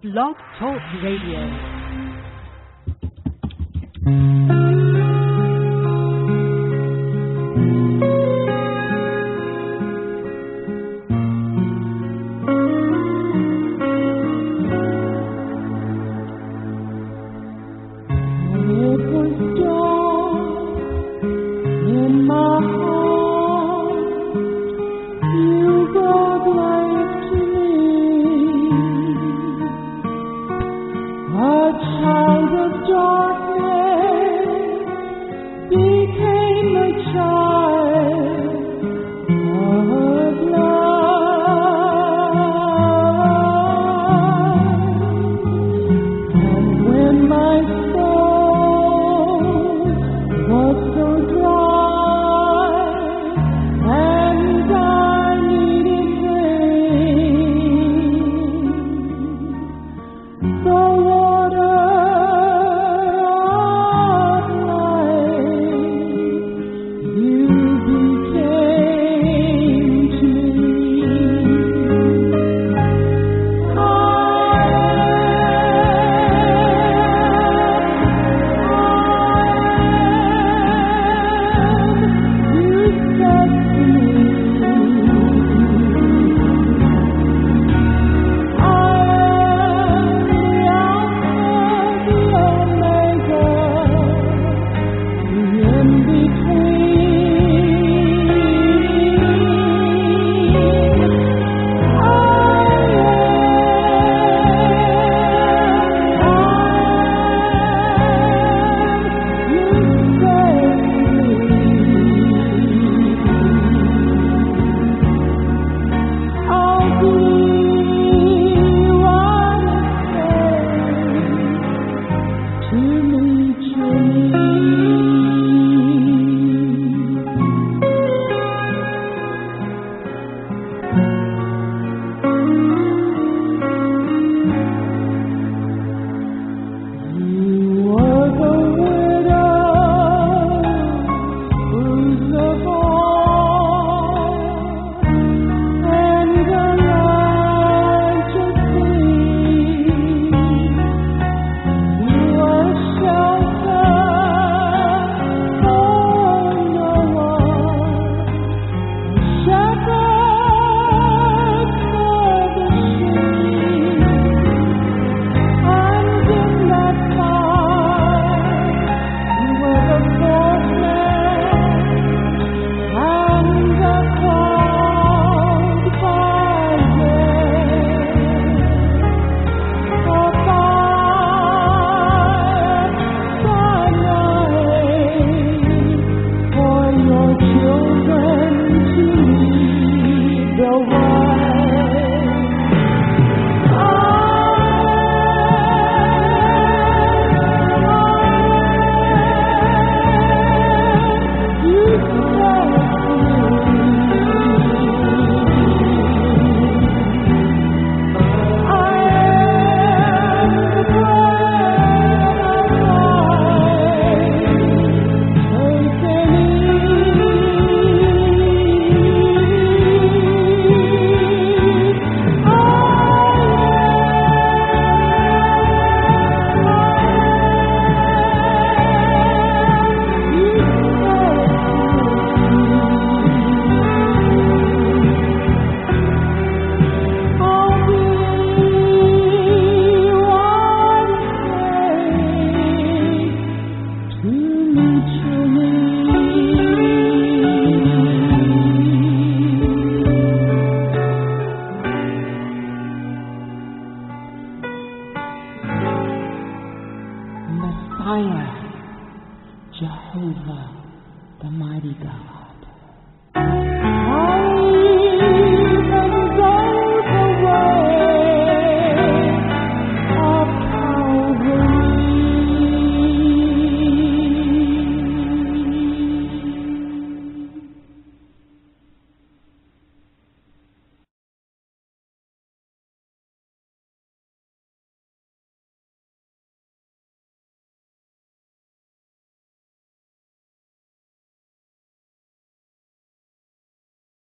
Blog Talk Radio.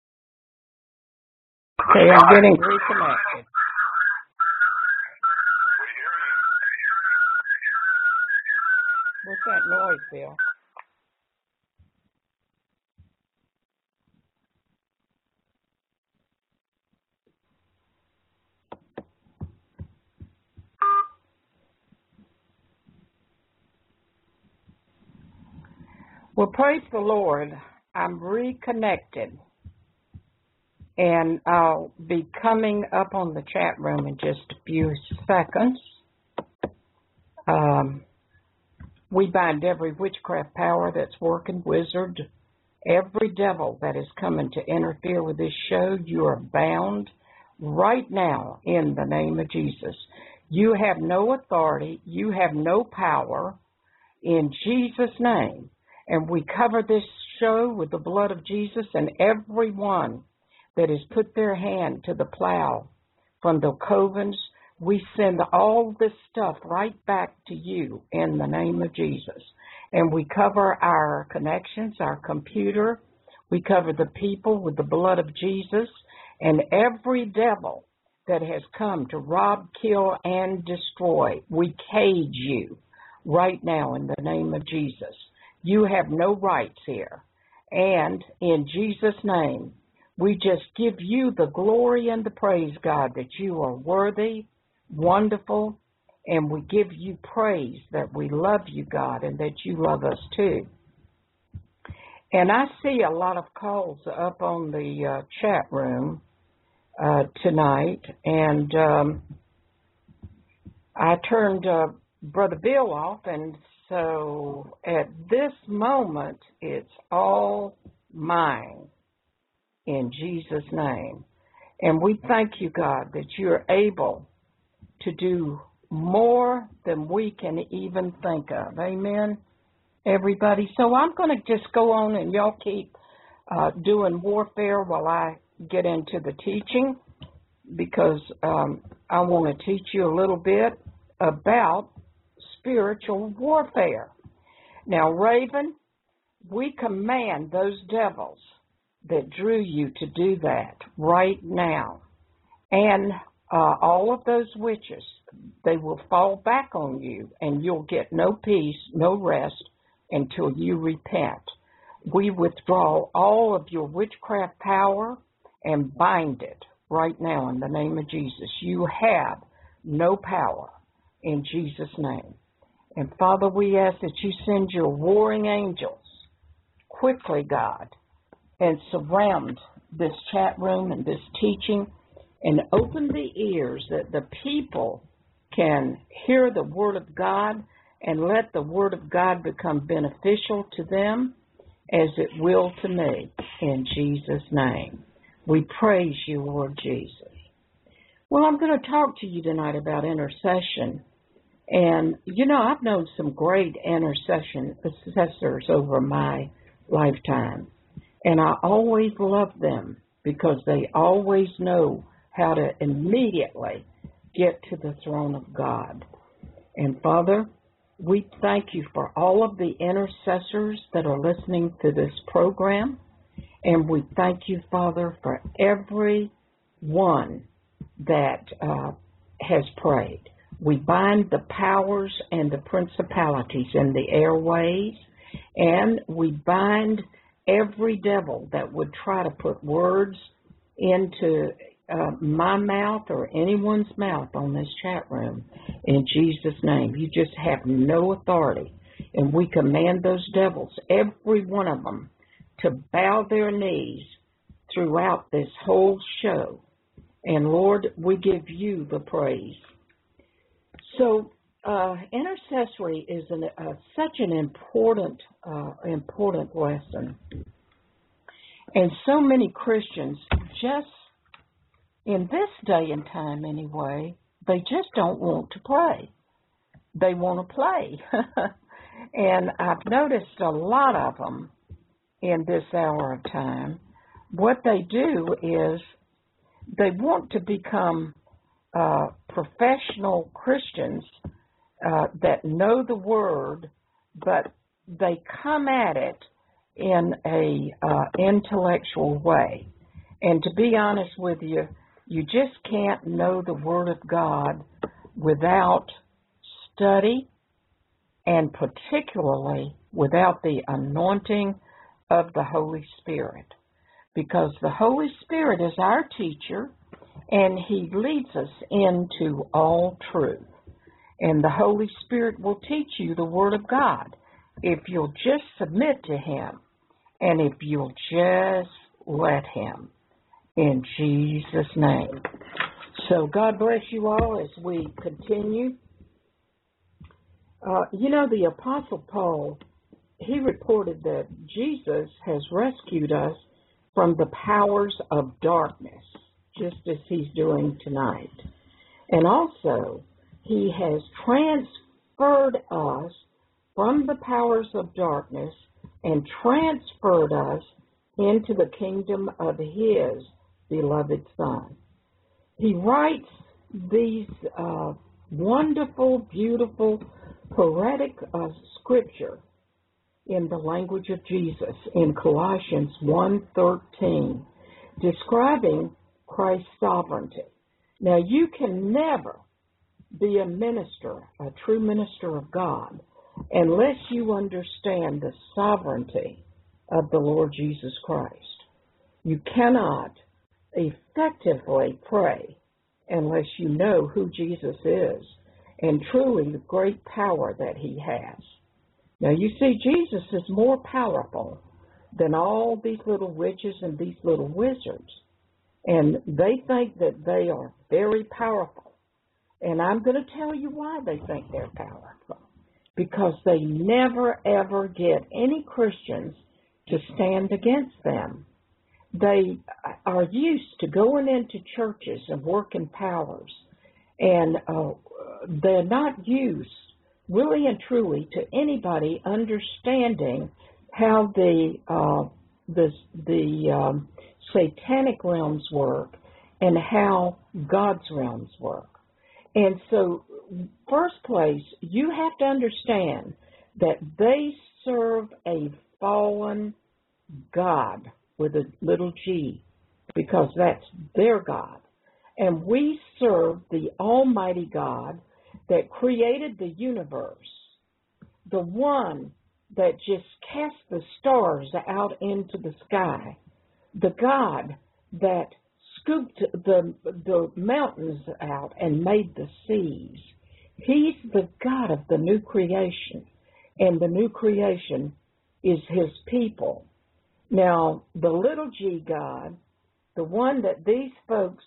Okay, I'm getting reconnected. that noise, Bill? Well, praise the Lord. I'm reconnected, and I'll be coming up on the chat room in just a few seconds. We bind every witchcraft power that's working, wizard, every devil that is coming to interfere with this show. You are bound right now in the name of Jesus. You have no authority. You have no power in Jesus' name. And we cover this show with the blood of Jesus, and everyone that has put their hand to the plow from the covens, we send all this stuff right back to you in the name of Jesus. And we cover our connections, our computer. We cover the people with the blood of Jesus. And every devil that has come to rob, kill, and destroy, we cage you right now in the name of Jesus. You have no rights here. And in Jesus' name, we just give you the glory and the praise, God, that you are worthy, wonderful, and we give you praise that we love you, God, and that you love us too. And I see a lot of calls up on the chat room tonight, and I turned Brother Bill off, and so at this moment, it's all mine in Jesus' name. And we thank you, God, that you're able to do more than we can even think of. Amen, everybody. So I'm going to just go on, and y'all keep doing warfare while I get into the teaching, because I want to teach you a little bit about spiritual warfare. Now, Raven, we command those devils that drew you to do that right now. And all of those witches, they will fall back on you, and you'll get no peace, no rest until you repent. We withdraw all of your witchcraft power and bind it right now in the name of Jesus. You have no power in Jesus' name. And Father, we ask that you send your warring angels quickly, God, and surround this chat room and this teaching, and open the ears that the people can hear the Word of God, and let the Word of God become beneficial to them as it will to me. In Jesus' name, we praise you, Lord Jesus. Well, I'm going to talk to you tonight about intercession. And, you know, I've known some great intercessors over my lifetime. And I always love them because they always know how to immediately get to the throne of God. And, Father, we thank you for all of the intercessors that are listening to this program. And we thank you, Father, for every one that has prayed. We bind the powers and the principalities in the airways, and we bind every devil that would try to put words into my mouth or anyone's mouth on this chat room. In Jesus' name, you just have no authority. And we command those devils, every one of them, to bow their knees throughout this whole show. And Lord, we give you the praise. So intercessory is such an important lesson. And so many Christians, just in this day and time anyway, they just don't want to pray. They want to play. And I've noticed a lot of them in this hour of time. What they do is they want to become professional Christians that know the Word, but they come at it in a intellectual way. And to be honest with you, you just can't know the Word of God without study and particularly without the anointing of the Holy Spirit, because the Holy Spirit is our teacher and He leads us into all truth. And the Holy Spirit will teach you the Word of God if you'll just submit to Him and if you'll just let Him, in Jesus' name. So God bless you all as we continue. The Apostle Paul, he reported that Jesus has rescued us from the powers of darkness, just as He's doing tonight. And also, He has transferred us from the powers of darkness and transferred us into the kingdom of His beloved Son. He writes these wonderful, beautiful, poetic scripture in the language of Jesus in Colossians 1:13, describing Christ's sovereignty. Now, you can never be a minister, a true minister of God, unless you understand the sovereignty of the Lord Jesus Christ. You cannot effectively pray unless you know who Jesus is and truly the great power that He has. Now, you see, Jesus is more powerful than all these little witches and these little wizards. And they think that they are very powerful. And I'm going to tell you why they think they're powerful. Because they never, ever get any Christians to stand against them. They are used to going into churches and working powers. And they're not used, really and truly, to anybody understanding how the satanic realms work and how God's realms work. And so, first place, you have to understand that they serve a fallen God with a little g, because that's their God. And we serve the Almighty God that created the universe, the one that just cast the stars out into the sky, the God that scooped the mountains out and made the seas. He's the God of the new creation, and the new creation is His people. Now, the little g God, the one that these folks,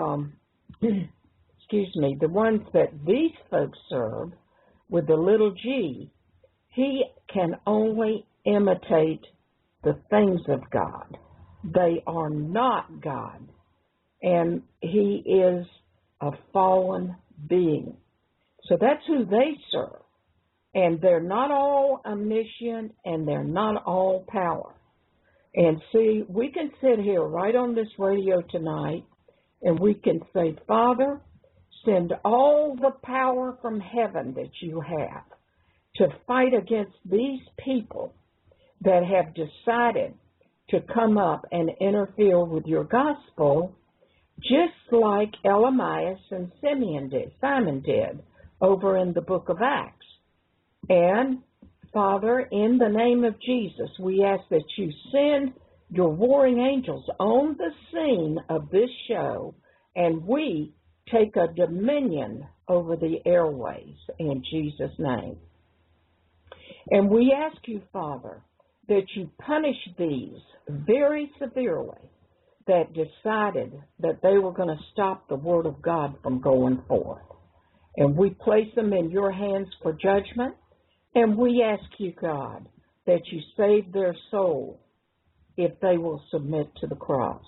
the ones that these folks serve with the little g, he can only imitate the things of God. They are not God. And he is a fallen being. So that's who they serve. And they're not all omniscient and they're not all power. And see, we can sit here right on this radio tonight and we can say, Father, send all the power from heaven that you have to fight against these people that have decided to come up and interfere with your gospel, just like Elamias and Simon did over in the book of Acts. And, Father, in the name of Jesus, we ask that you send your warring angels on the scene of this show, and we take a dominion over the airways in Jesus' name. And we ask you, Father, that you punish these very severely that decided that they were going to stop the Word of God from going forth. And we place them in your hands for judgment, and we ask you, God, that you save their soul if they will submit to the cross.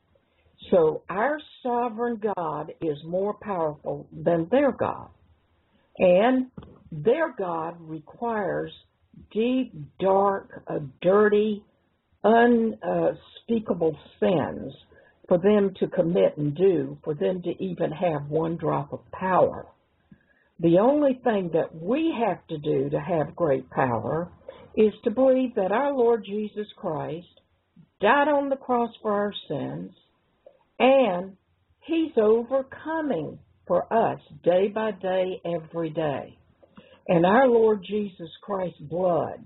So our sovereign God is more powerful than their God. And their God requires deep, dark, dirty, unspeakable sins for them to commit and do, for them to even have one drop of power. The only thing that we have to do to have great power is to believe that our Lord Jesus Christ died on the cross for our sins, and He's overcoming for us day by day, every day. And our Lord Jesus Christ's blood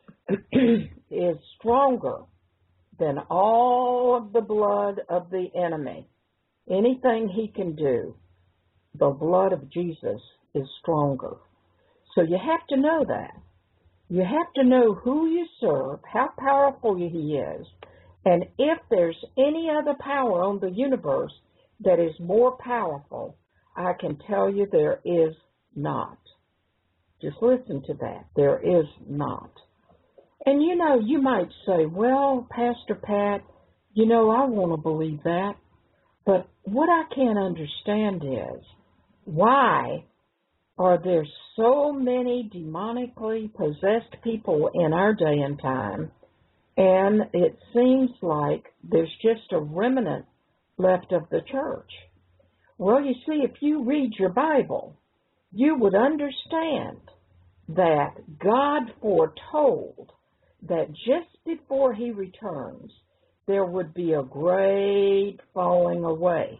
is stronger than all of the blood of the enemy. Anything he can do, the blood of Jesus is stronger. So you have to know that. You have to know who you serve, how powerful he is, and if there's any other power on the universe that is more powerful, I can tell you there is not. Just listen to that. There is not. And you might say, well, Pastor Pat, I want to believe that. But what I can't understand is, why are there so many demonically possessed people in our day and time, and it seems like there's just a remnant left of the church? Well, you see, if you read your Bible, you would understand that God foretold that just before he returns, there would be a great falling away.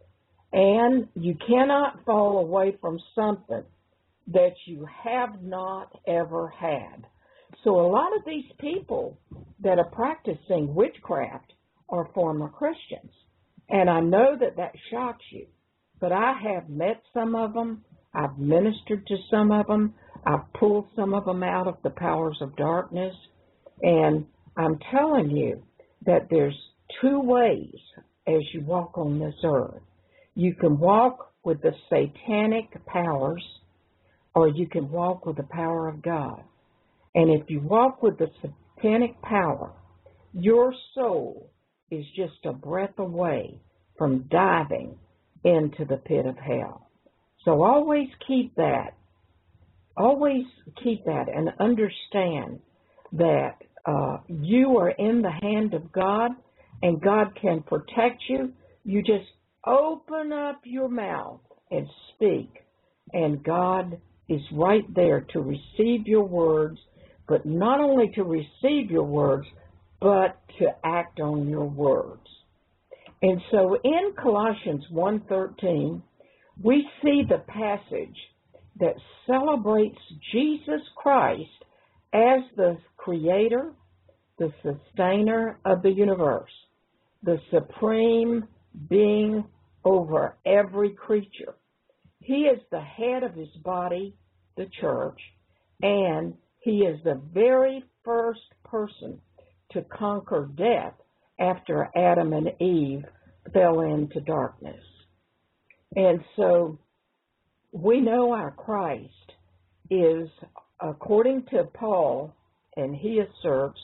And you cannot fall away from something that you have not ever had. So a lot of these people that are practicing witchcraft are former Christians. And I know that shocks you. But I have met some of them. I've ministered to some of them. I've pulled some of them out of the powers of darkness. And I'm telling you that there's two ways as you walk on this earth. You can walk with the satanic powers, or you can walk with the power of God. And if you walk with the satanic power, your soul is just a breath away from diving into the pit of hell. So always keep that. Always keep that and understand that you are in the hand of God, and God can protect you. You just open up your mouth and speak, and God is right there to receive your words, but not only to receive your words, but to act on your words. And so in Colossians 1:13, we see the passage that celebrates Jesus Christ as the creator, the sustainer of the universe, the supreme being over every creature. He is the head of his body, the church, and he is the very first person to conquer death after Adam and Eve fell into darkness. And so we know our Christ is, according to Paul, and he asserts,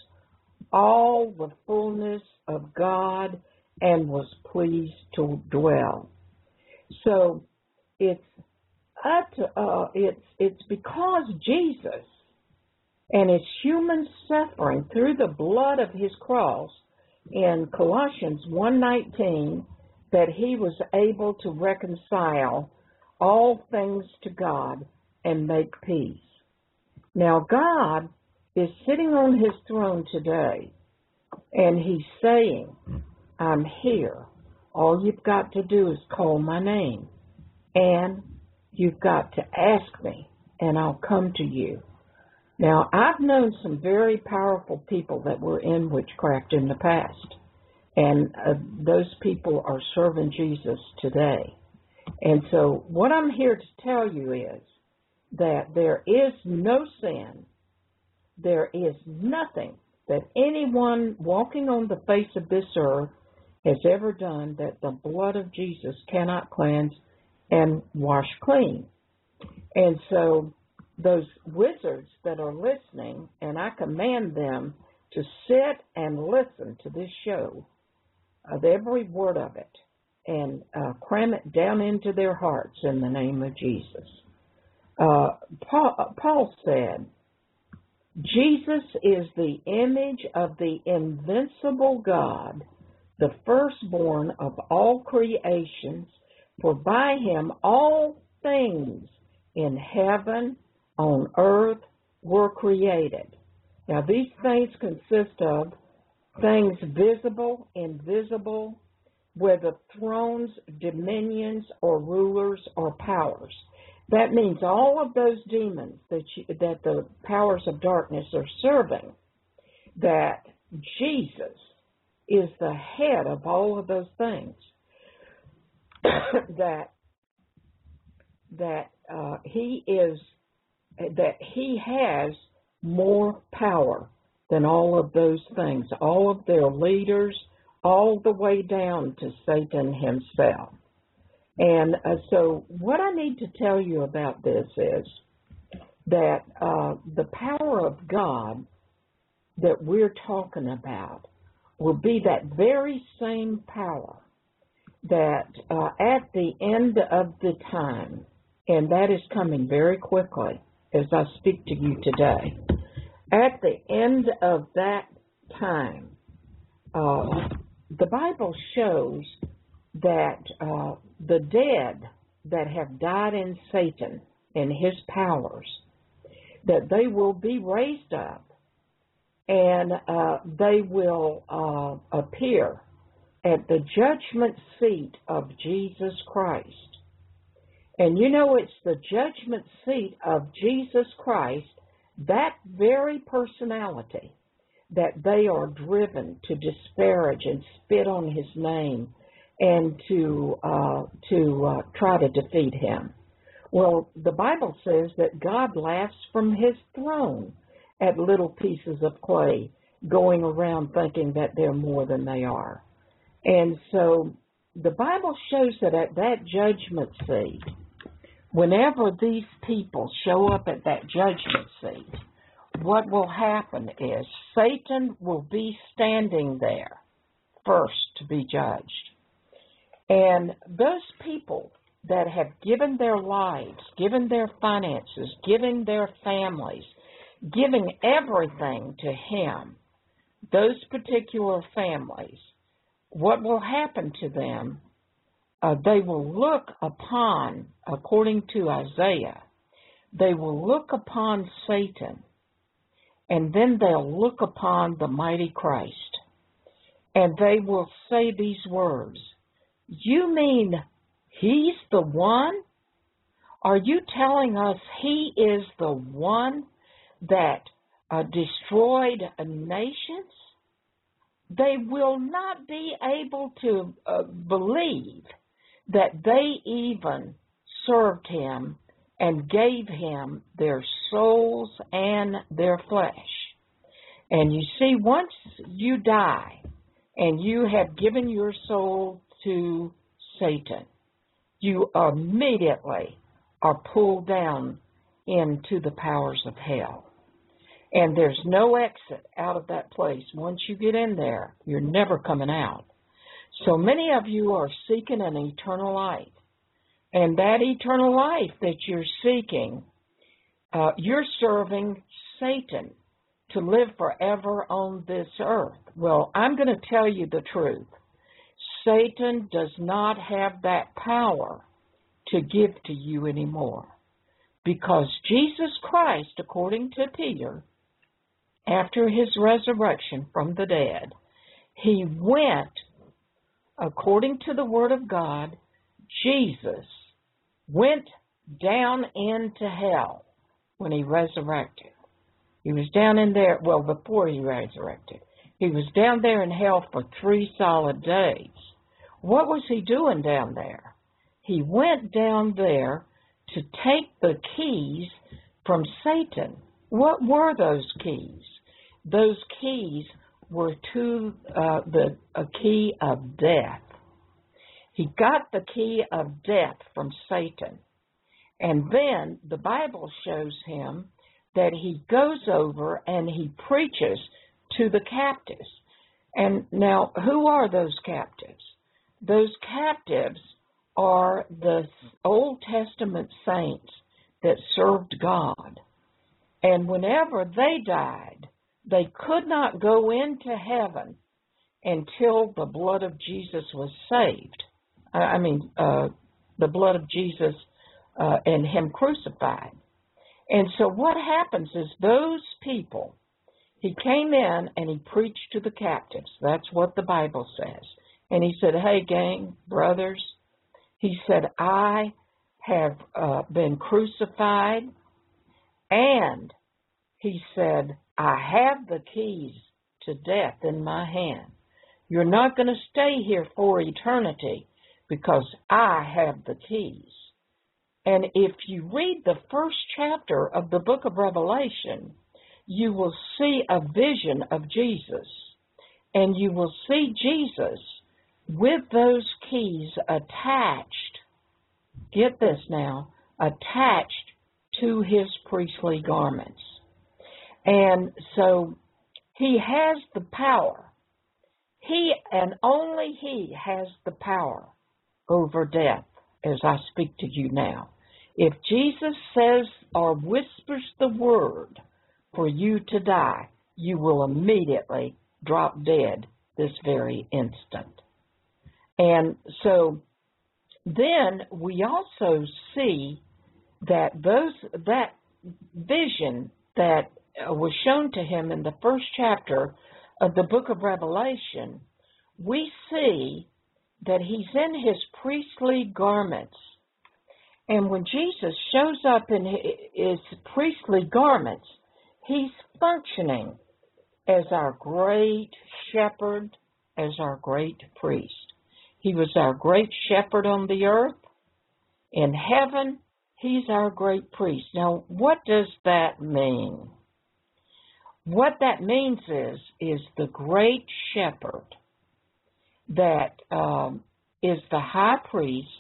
all the fullness of God and was pleased to dwell. So it's because Jesus and his human suffering through the blood of his cross in Colossians 1:19 that he was able to reconcile all things to God and make peace. Now God is sitting on his throne today, and he's saying, I'm here. All you've got to do is call my name, and you've got to ask me, and I'll come to you. Now, I've known some very powerful people that were in witchcraft in the past, and those people are serving Jesus today. And so what I'm here to tell you is that there is no sin, there is nothing that anyone walking on the face of this earth has ever done that the blood of Jesus cannot cleanse and wash clean. And so those wizards that are listening, and I command them to sit and listen to this show, of every word of it, and cram it down into their hearts in the name of Jesus. Paul said, Jesus is the image of the invincible God, the firstborn of all creations, for by him all things in heaven, on earth, were created. Now these things consist of things visible, invisible, whether thrones, dominions, or rulers, or powers. That means all of those demons that the powers of darkness are serving, that Jesus is the head of all of those things, that he has more power than all of those things, all of their leaders, all the way down to Satan himself. And so what I need to tell you about this is that the power of God that we're talking about will be that very same power that at the end of the time, and that is coming very quickly as I speak to you today, at the end of that time, the Bible shows that the dead that have died in Satan and his powers, that they will be raised up and they will appear at the judgment seat of Jesus Christ. And you know, it's the judgment seat of Jesus Christ, that very personality, that they are driven to disparage and spit on his name and to try to defeat him. Well, the Bible says that God laughs from his throne at little pieces of clay going around thinking that they're more than they are. And so the Bible shows that at that judgment seat, whenever these people show up at that judgment seat, what will happen is Satan will be standing there first to be judged. And those people that have given their lives, given their finances, given their families, giving everything to him, those particular families, what will happen to them, they will look upon, according to Isaiah, they will look upon Satan, and then they'll look upon the mighty Christ, and they will say these words, "You mean he's the one? Are you telling us he is the one that destroyed nations?" They will not be able to believe that they even served him and gave him their souls and their flesh. And you see, once you die and you have given your soul to Satan, you immediately are pulled down into the powers of hell. And there's no exit out of that place. Once you get in there, you're never coming out. So many of you are seeking an eternal life. And that eternal life that you're seeking, you're serving Satan to live forever on this earth. Well, I'm going to tell you the truth. Satan does not have that power to give to you anymore. Because Jesus Christ, according to Peter, after his resurrection from the dead, he went, according to the Word of God, Jesus went down into hell when he resurrected. He was down in there, well, before he resurrected. He was down there in hell for 3 solid days. What was he doing down there? He went down there to take the keys from Satan. What were those keys? Those keys were to a key of death. He got the key of death from Satan. And then the Bible shows him that he goes over and he preaches to the captives. And now, who are those captives? Those captives are the Old Testament saints that served God. And whenever they died, they could not go into heaven until the blood of Jesus was saved. The blood of Jesus and him crucified. And so what happens is those people, he came in and he preached to the captives. That's what the Bible says. And he said, "Hey, gang, brothers," he said, "I have been crucified, and he said, I have the keys to death in my hand. You're not going to stay here for eternity because I have the keys. And if you read the first chapter of the book of Revelation, you will see a vision of Jesus. And you will see Jesus with those keys attached, get this now, attached to his priestly garments. And so he has the power. He and only he has the power over death as I speak to you now. If Jesus says or whispers the word for you to die, you will immediately drop dead this very instant. And so then we also see that that vision that was shown to him in the first chapter of the book of Revelation, we see that he's in his priestly garments. And when Jesus shows up in his priestly garments, he's functioning as our great shepherd, as our great priest. He was our great shepherd on the earth. In heaven, he's our great priest. Now, what does that mean? What that means is the great shepherd that is the high priest,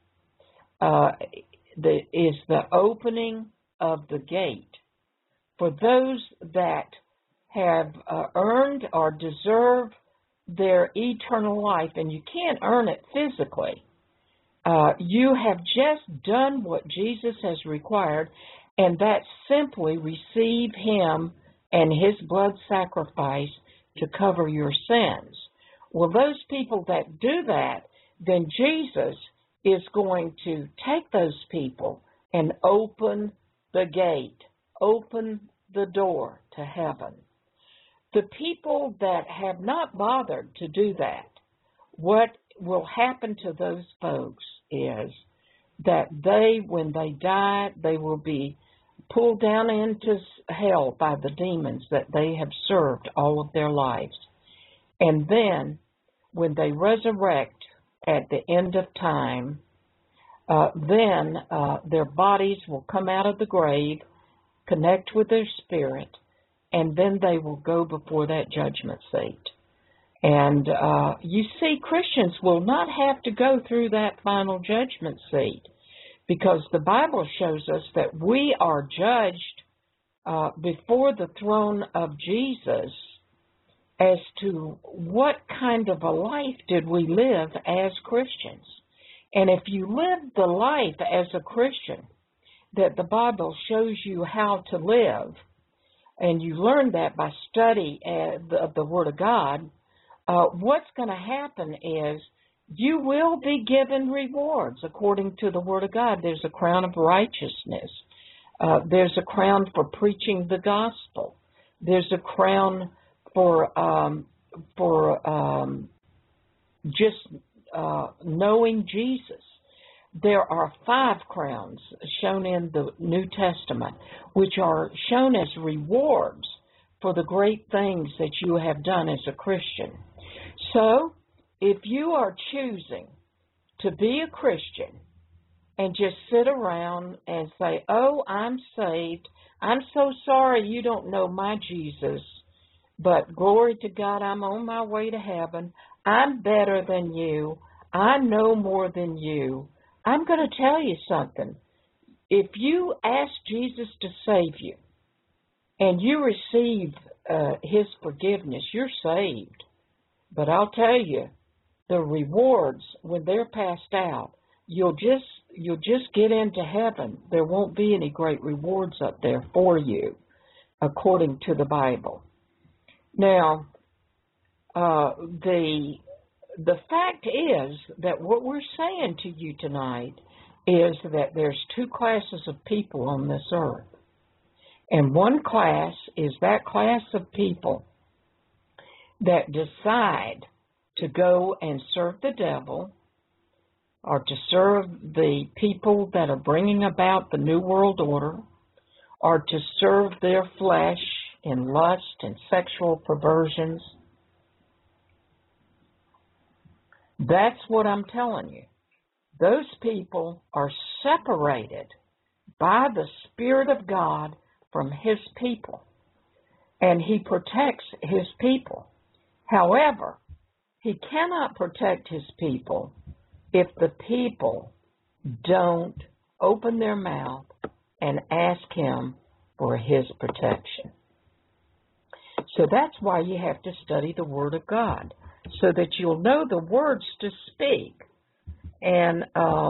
is the opening of the gate for those that have earned or deserve their eternal life, and you can't earn it physically. You have just done what Jesus has required, and that's simply receive him and his blood sacrifice to cover your sins. Well, those people that do that, then Jesus is going to take those people and open the gate, open the door to heaven. The people that have not bothered to do that, what will happen to those folks is that when they die, they will be pulled down into hell by the demons that they have served all of their lives. And then, when they resurrect at the end of time, then their bodies will come out of the grave, connect with their spirit, and then they will go before that judgment seat. And you see, Christians will not have to go through that final judgment seat, because the Bible shows us that we are judged before the throne of Jesus as to what kind of a life did we live as Christians. And if you live the life as a Christian that the Bible shows you how to live, and you learn that by study of the Word of God, what's going to happen is you will be given rewards according to the Word of God. There's a crown of righteousness. There's a crown for preaching the gospel. There's a crown for just knowing Jesus. There are 5 crowns shown in the New Testament, which are shown as rewards for the great things that you have done as a Christian. So, if you are choosing to be a Christian and just sit around and say, oh, I'm saved, I'm so sorry you don't know my Jesus, but glory to God, I'm on my way to heaven, I'm better than you, I know more than you, I'm going to tell you something. If you ask Jesus to save you and you receive his forgiveness, you're saved. But I'll tell you, the rewards, when they're passed out, you'll just get into heaven. There won't be any great rewards up there for you, according to the Bible. Now, the fact is that what we're saying to you tonight is that there's 2 classes of people on this earth. And one class is that class of people that decide to go and serve the devil or to serve the people that are bringing about the New World Order, or to serve their flesh in lust and sexual perversions. That's what I'm telling you. Those people are separated by the Spirit of God from His people, and He protects His people. However, He cannot protect His people if the people don't open their mouth and ask Him for His protection. So that's why you have to study the Word of God, so that you'll know the words to speak and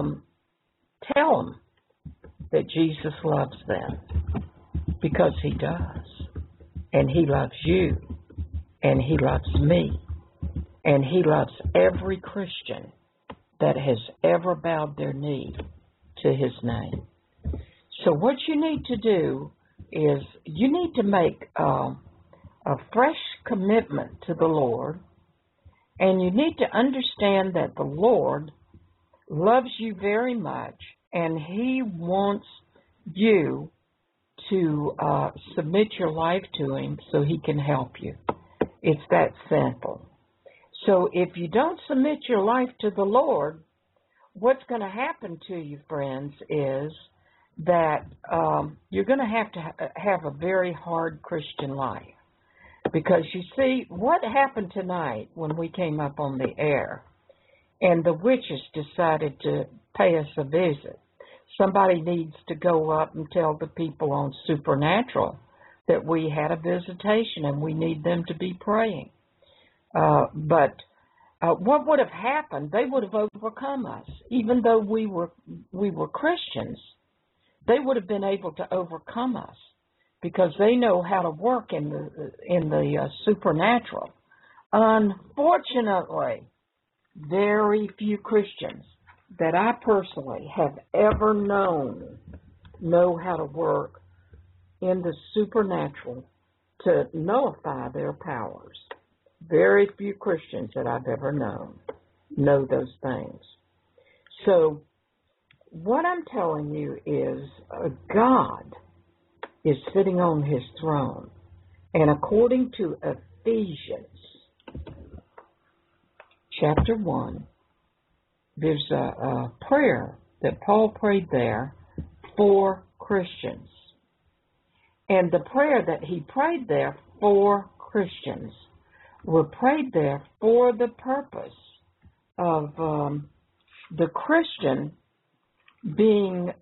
tell them that Jesus loves them, because He does. And He loves you, and He loves me, and He loves every Christian that has ever bowed their knee to His name. So what you need to do is you need to make a fresh commitment to the Lord, and you need to understand that the Lord loves you very much, and He wants you to submit your life to Him so He can help you. It's that simple. So if you don't submit your life to the Lord, what's going to happen to you, friends, is that you're going to have a very hard Christian life. Because you see, what happened tonight when we came up on the air and the witches decided to pay us a visit? Somebody needs to go up and tell the people on Supernatural that we had a visitation and we need them to be praying. But what would have happened? They would have overcome us. Even though we were Christians, they would have been able to overcome us because they know how to work in the supernatural. Unfortunately, very few Christians that I personally have ever known know how to work in the supernatural to nullify their powers. Very few Christians that I've ever known know those things. So what I'm telling you is God is sitting on His throne. And according to Ephesians chapter 1, there's a prayer that Paul prayed there for Christians. And the prayer that he prayed there for Christians were prayed there for the purpose of the Christian being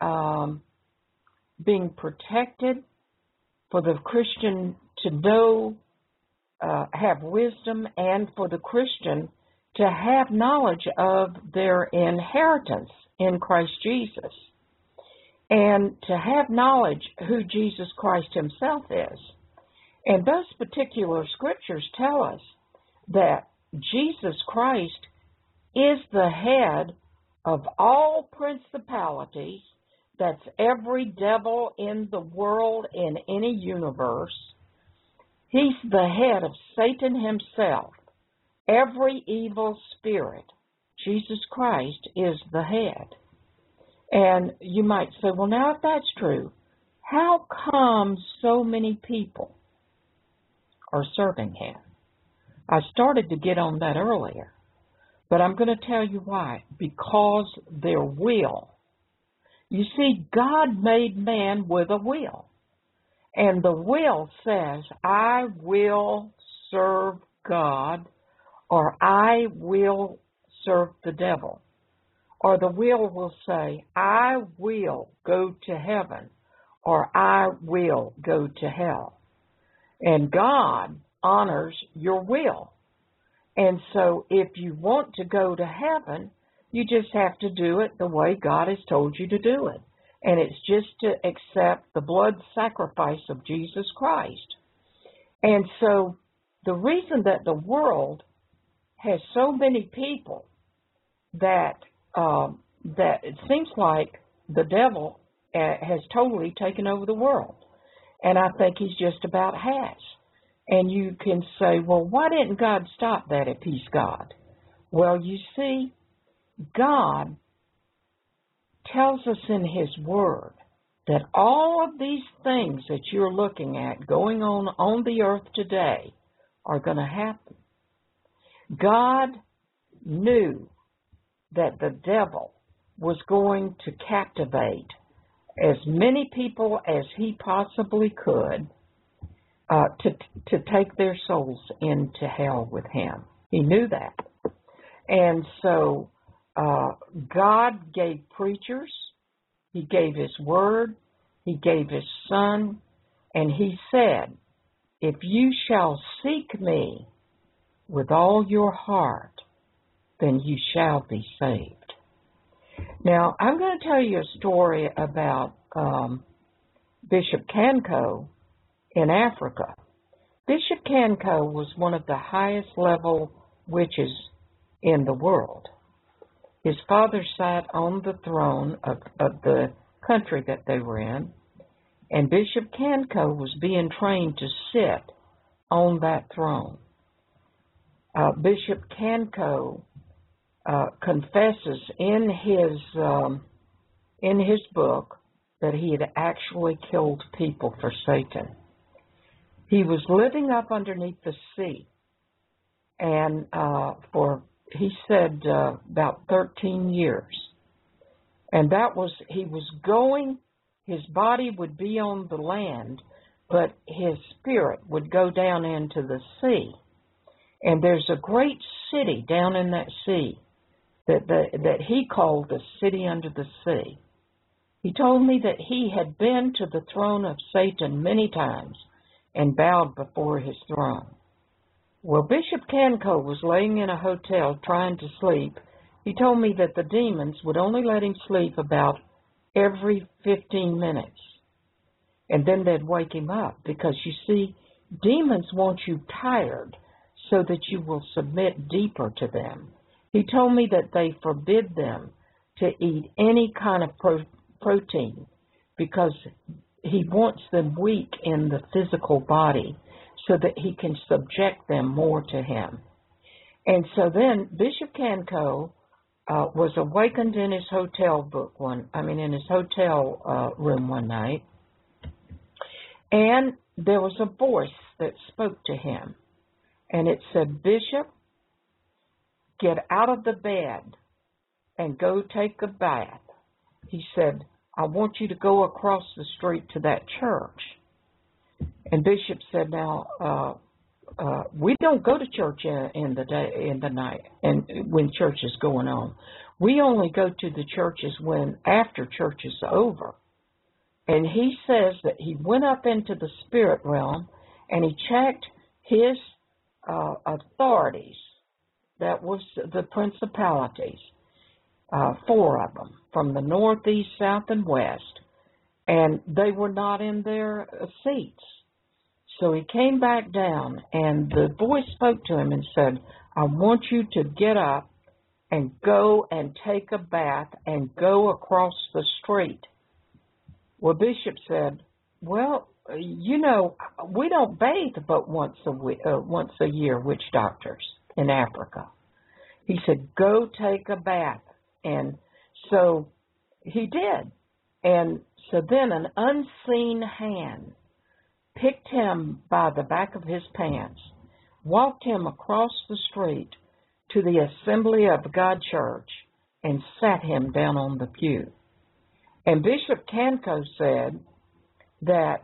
protected, for the Christian to know, have wisdom, and for the Christian to have knowledge of their inheritance in Christ Jesus, and to have knowledge who Jesus Christ Himself is. And those particular scriptures tell us that Jesus Christ is the head of all principalities. That's every devil in the world, in any universe. He's the head of Satan himself. Every evil spirit. Jesus Christ is the head. And you might say, well, now if that's true, how come so many people are serving Him? I started to get on that earlier, but I'm going to tell you why. Because their will. You see, God made man with a will. And the will says, I will serve God, or I will serve the devil. Or the will say, I will go to heaven, or I will go to hell. And God honors your will. And so if you want to go to heaven, you just have to do it the way God has told you to do it. And it's just to accept the blood sacrifice of Jesus Christ. And so the reason that the world has so many people that it seems like the devil has totally taken over the world. And I think he's just about has. And you can say, well, why didn't God stop that if He's God? Well, you see, God tells us in His Word that all of these things that you're looking at going on the earth today are going to happen. God knew that the devil was going to captivate as many people as he possibly could to take their souls into hell with him. He knew that. And so God gave preachers, He gave His Word, He gave His Son, and He said, if you shall seek me with all your heart, then you shall be saved. Now, I'm going to tell you a story about Bishop Kanko in Africa. Bishop Kanko was one of the highest level witches in the world. His father sat on the throne of the country that they were in, and Bishop Kanko was being trained to sit on that throne. Bishop Kanko confesses in his book that he had actually killed people for Satan. He was living up underneath the sea, and he said about 13 years. And he was going, his body would be on the land, but his spirit would go down into the sea. And there's a great city down in that sea that he called the city under the sea. He told me that he had been to the throne of Satan many times and bowed before his throne. Well, Bishop Kanko was laying in a hotel trying to sleep. He told me that the demons would only let him sleep about every 15 minutes. And then they'd wake him up because, you see, demons want you tired so that you will submit deeper to them. He told me that they forbid them to eat any kind of protein because he wants them weak in the physical body so that he can subject them more to him. And so then Bishop Kanko was awakened in his hotel room one night, and there was a voice that spoke to him, and it said, Bishop, get out of the bed and go take a bath. He said, I want you to go across the street to that church. And Bishop said, now, we don't go to church in the night and when church is going on. We only go to the churches after church is over. And he says that he went up into the spirit realm and he checked his authorities. That was the principalities, 4 of them, from the north, east, south, and west. And they were not in their seats. So he came back down, and the voice spoke to him and said, I want you to get up and go and take a bath and go across the street. Well, Bishop said, well, you know, we don't bathe but once a year, witch doctors in Africa. He said, go take a bath. And so he did. And so then an unseen hand picked him by the back of his pants, walked him across the street to the Assembly of God Church, and sat him down on the pew. And Bishop Kanko said that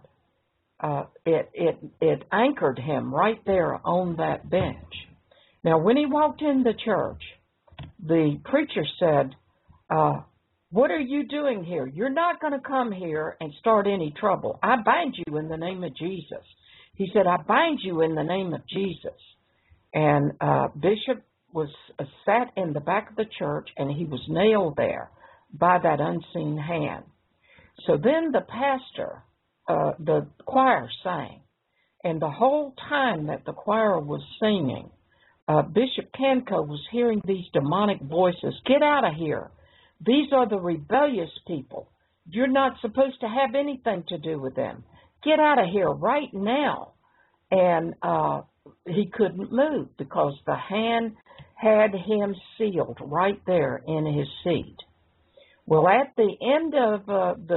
it anchored him right there on that bench. Now, when he walked in the church, the preacher said, what are you doing here? You're not going to come here and start any trouble. I bind you in the name of Jesus. He said, I bind you in the name of Jesus. And Bishop was sat in the back of the church, and he was nailed there by that unseen hand. So then the pastor, the choir sang. And the whole time that the choir was singing, Bishop Kanko was hearing these demonic voices, get out of here. These are the rebellious people. You're not supposed to have anything to do with them. Get out of here right now. And he couldn't move because the hand had him sealed right there in his seat. Well, at the end of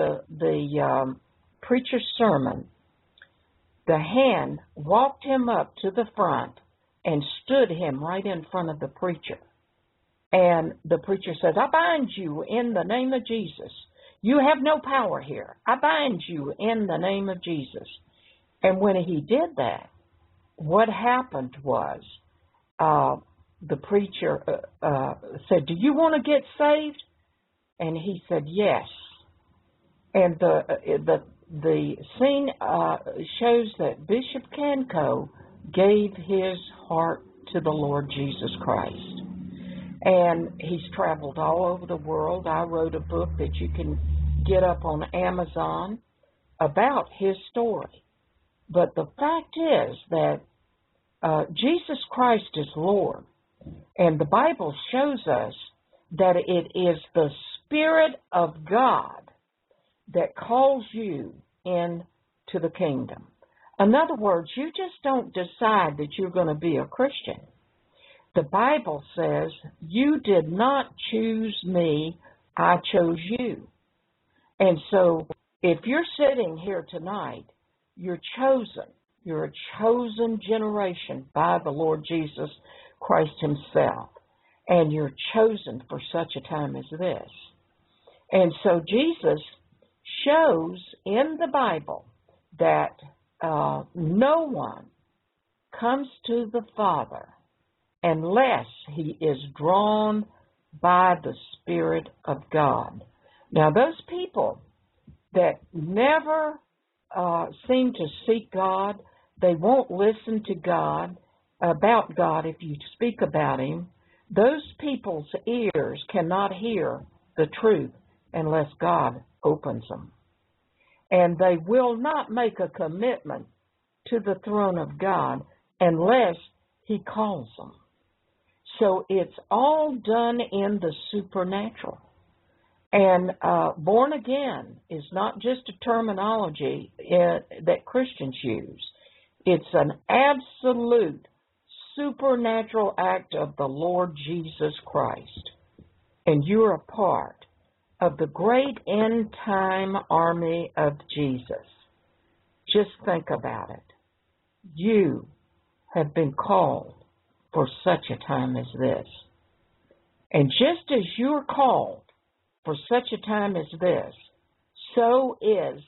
the preacher's sermon, the hand walked him up to the front and stood him right in front of the preacher. And the preacher says, I bind you in the name of Jesus. You have no power here. I bind you in the name of Jesus. And when he did that, what happened was the preacher said, do you want to get saved? And he said, yes. And the scene shows that Bishop Canco gave his heart to the Lord Jesus Christ. And he's traveled all over the world. I wrote a book that you can get up on Amazon about his story. But the fact is that Jesus Christ is Lord. And the Bible shows us that it is the Spirit of God that calls you into the kingdom. In other words, you just don't decide that you're going to be a Christian. The Bible says, you did not choose me, I chose you. And so if you're sitting here tonight, you're chosen. You're a chosen generation by the Lord Jesus Christ himself. And you're chosen for such a time as this. And so Jesus shows in the Bible that no one comes to the Father unless he is drawn by the Spirit of God. Now, those people that never seem to seek God, they won't listen to God, about God if you speak about him, those people's ears cannot hear the truth unless God opens them. And they will not make a commitment to the throne of God unless he calls them. So it's all done in the supernatural. And born again is not just a terminology that Christians use. It's an absolute supernatural act of the Lord Jesus Christ. And you're a part of the great end time army of Jesus. Just think about it. You have been called for such a time as this. And just as you're called for such a time as this, so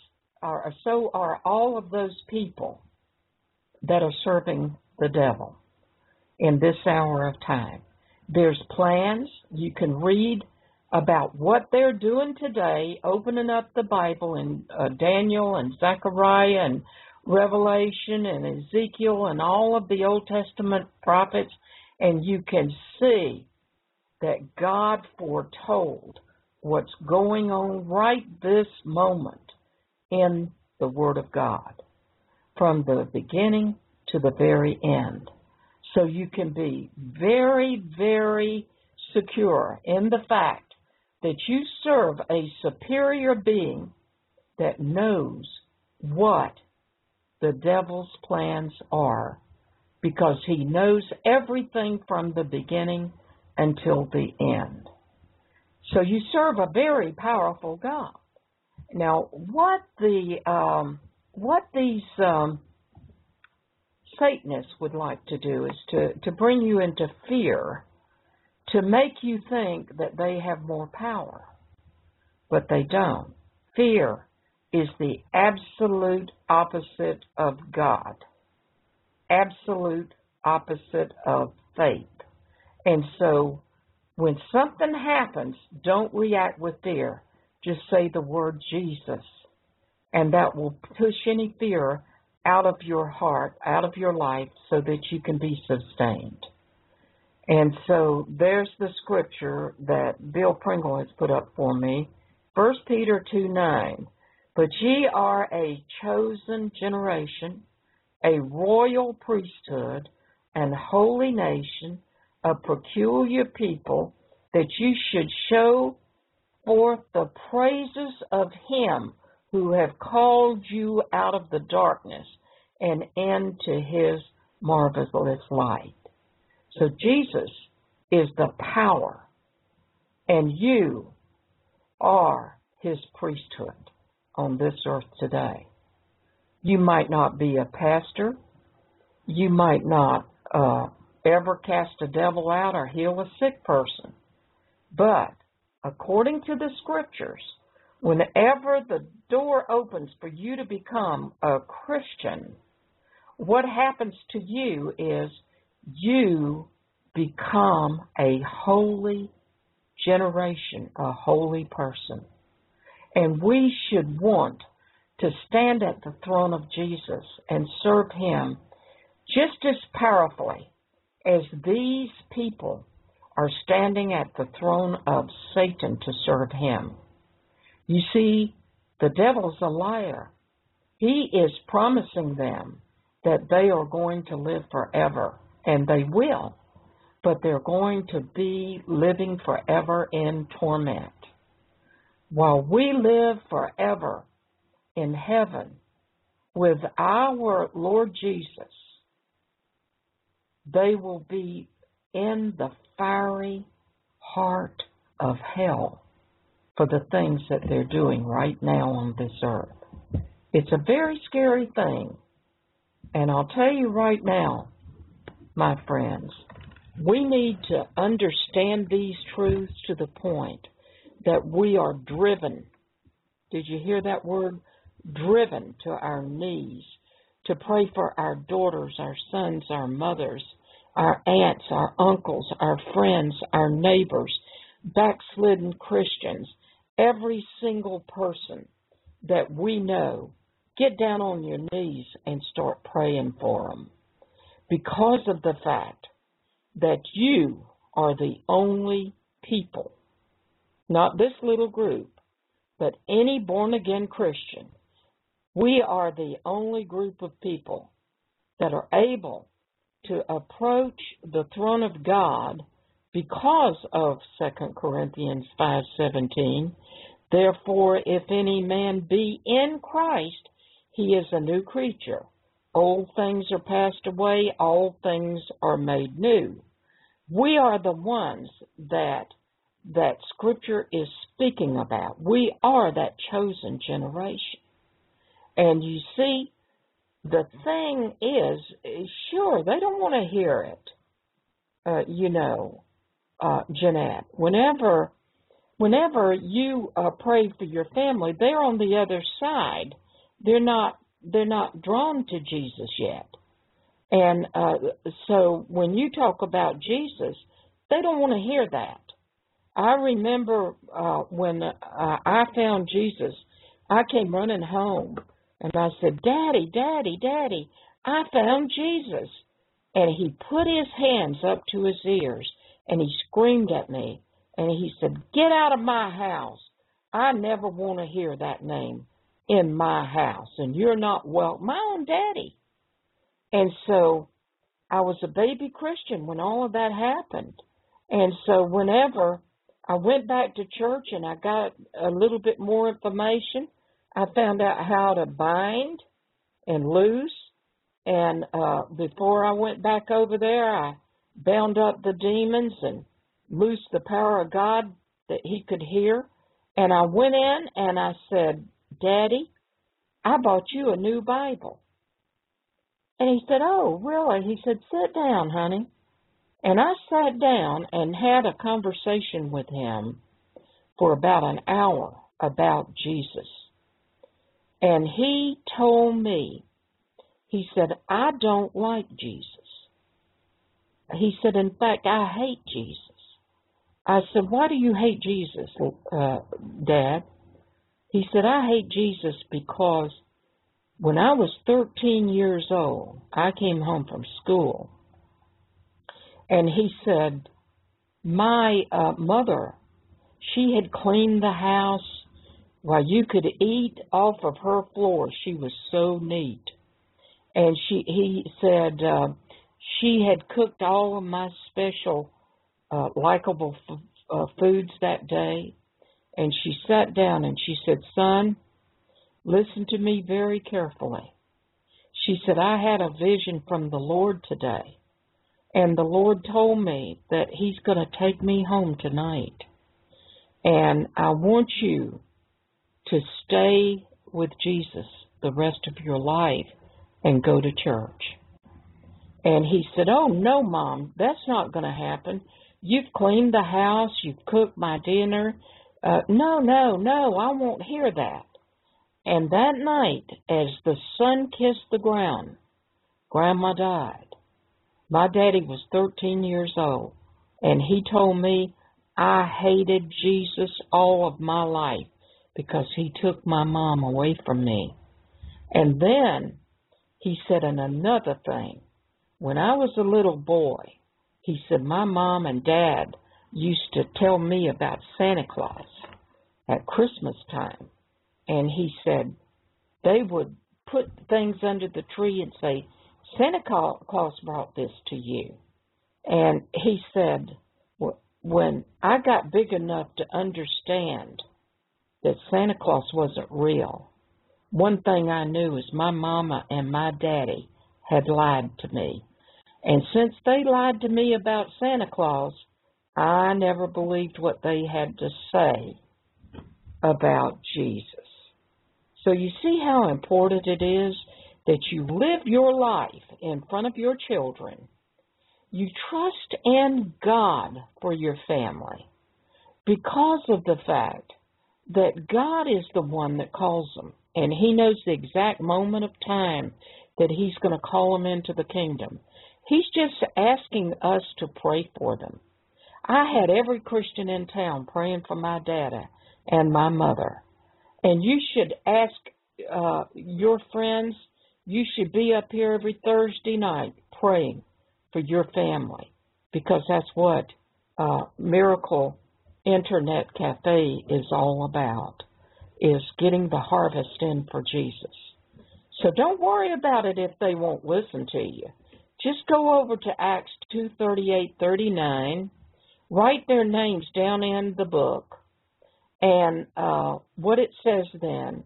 are all of those people that are serving the devil in this hour of time. There's plans. You can read about what they're doing today, opening up the Bible in Daniel and Zechariah and Revelation and Ezekiel and all of the Old Testament prophets, and you can see that God foretold what's going on right this moment in the Word of God, from the beginning to the very end. So you can be very, very secure in the fact that you serve a superior being that knows what the devil's plans are, because he knows everything from the beginning until the end. So you serve a very powerful God. Now, what these Satanists would like to do is to bring you into fear, to make you think that they have more power. But they don't. Fear is the absolute opposite of God, absolute opposite of faith. And so when something happens, don't react with fear. Just say the word Jesus, and that will push any fear out of your heart, out of your life, so that you can be sustained. And so there's the scripture that Bill Pringle has put up for me, 1 Peter 2:9. But ye are a chosen generation, a royal priesthood, and holy nation, a peculiar people, that you should show forth the praises of him who have called you out of the darkness and into his marvelous light. So Jesus is the power, and you are His priesthood on this earth today. You might not be a pastor. You might not ever cast a devil out or heal a sick person. But according to the Scriptures, whenever the door opens for you to become a Christian, what happens to you is you become a holy generation, a holy person. And we should want to stand at the throne of Jesus and serve Him just as powerfully as these people are standing at the throne of Satan to serve him. You see, the devil's a liar. He is promising them that they are going to live forever, and they will, but they're going to be living forever in torment. While we live forever in heaven with our Lord Jesus, they will be in the fiery heart of hell for the things that they're doing right now on this earth. It's a very scary thing. And I'll tell you right now, my friends, we need to understand these truths to the point that we are driven. Did you hear that word? Driven to our knees to pray for our daughters, our sons, our mothers, our aunts, our uncles, our friends, our neighbors, backslidden Christians, every single person that we know. Get down on your knees and start praying for them, because of the fact that you are the only people, not this little group, but any born-again Christian. We are the only group of people that are able to approach the throne of God because of 2 Corinthians 5:17. Therefore, if any man be in Christ, he is a new creature. Old things are passed away, all things are made new. We are the ones that Scripture is speaking about. We are that chosen generation. And you see, the thing is, sure, they don't want to hear it, Jeanette. Whenever you pray for your family, they're on the other side. They're not drawn to Jesus yet. And so when you talk about Jesus, they don't want to hear that. I remember when I found Jesus, I came running home, and I said, Daddy, Daddy, Daddy, I found Jesus. And he put his hands up to his ears, and he screamed at me, and he said, get out of my house. I never want to hear that name in my house, and you're not welcome. My own daddy. And so I was a baby Christian when all of that happened. And so whenever I went back to church and I got a little bit more information, I found out how to bind and loose. And before I went back over there, I bound up the demons and loosed the power of God that he could hear. And I went in and I said, Daddy, I bought you a new Bible. And he said, oh, really? He said, sit down, honey. And I sat down and had a conversation with him for about an hour about Jesus. And he told me, he said, I don't like Jesus. He said, in fact, I hate Jesus. I said, why do you hate Jesus, Dad? He said, I hate Jesus because when I was 13 years old, I came home from school. And he said, my mother, she had cleaned the house while you could eat off of her floor. She was so neat. And he said she had cooked all of my special likable foods that day. And she sat down and she said, son, listen to me very carefully. She said, I had a vision from the Lord today. And the Lord told me that he's going to take me home tonight. And I want you to stay with Jesus the rest of your life and go to church. And he said, oh, no, Mom, that's not going to happen. You've cleaned the house. You've cooked my dinner. No, I won't hear that. And that night, as the sun kissed the ground, Grandma died. My daddy was 13 years old, and he told me I hated Jesus all of my life because he took my mom away from me. And then he said, and another thing, when I was a little boy, he said, my mom and dad used to tell me about Santa Claus at Christmas time. And he said they would put things under the tree and say, Santa Claus brought this to you. And he said, when I got big enough to understand that Santa Claus wasn't real, one thing I knew is my mama and my daddy had lied to me. And since they lied to me about Santa Claus, I never believed what they had to say about Jesus. So you see how important it is that you live your life in front of your children. You trust in God for your family because of the fact that God is the one that calls them, and he knows the exact moment of time that he's going to call them into the kingdom. He's just asking us to pray for them. I had every Christian in town praying for my daddy and my mother. And you should ask your friends, you should be up here every Thursday night praying for your family, because that's what Miracle Internet Cafe is all about, is getting the harvest in for Jesus. So don't worry about it if they won't listen to you. Just go over to Acts 2:38-39, write their names down in the book, and what it says then,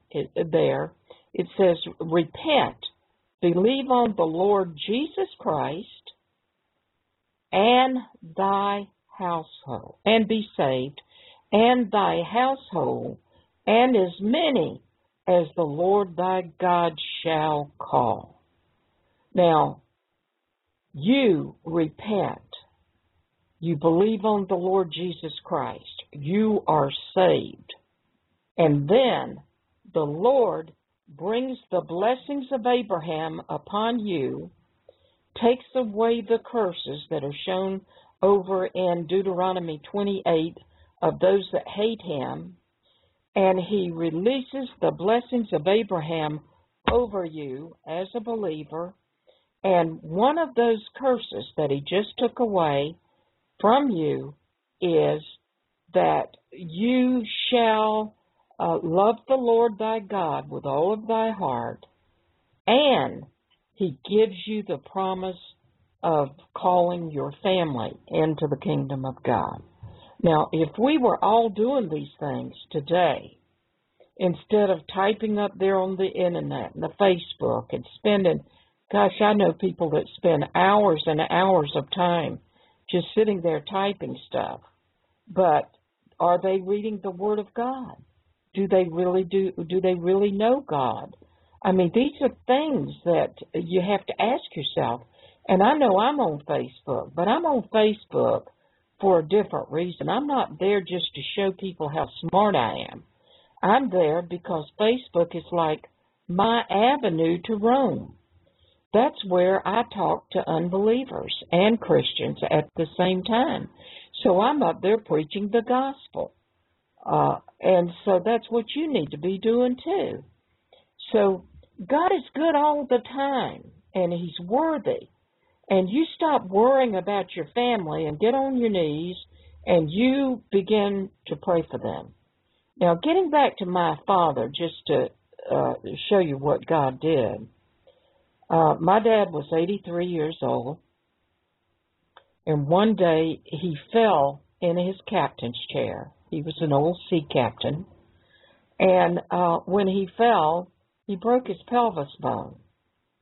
it says, repent, believe on the Lord Jesus Christ and thy household, and be saved, and thy household, and as many as the Lord thy God shall call. Now, you repent. You believe on the Lord Jesus Christ. You are saved. And then the Lord brings the blessings of Abraham upon you, takes away the curses that are shown over in Deuteronomy 28 of those that hate him, and he releases the blessings of Abraham over you as a believer. And one of those curses that he just took away from you is that you shall love the Lord thy God with all of thy heart, and he gives you the promise of calling your family into the kingdom of God. Now, if we were all doing these things today, instead of typing up there on the internet and the Facebook and spending, gosh, I know people that spend hours and hours of time just sitting there typing stuff. But are they reading the Word of God? Do they really know God? I mean, these are things that you have to ask yourself. And I know I'm on Facebook, but I'm on Facebook for a different reason. I'm not there just to show people how smart I am. I'm there because Facebook is like my avenue to Rome. That's where I talk to unbelievers and Christians at the same time. So I'm up there preaching the gospel. And so that's what you need to be doing too. So God is good all the time, and he's worthy. And you stop worrying about your family and get on your knees and you begin to pray for them. Now, getting back to my father, just to show you what God did. My dad was 83 years old, and one day he fell in his captain's chair. He was an old sea captain, and when he fell, he broke his pelvis bone.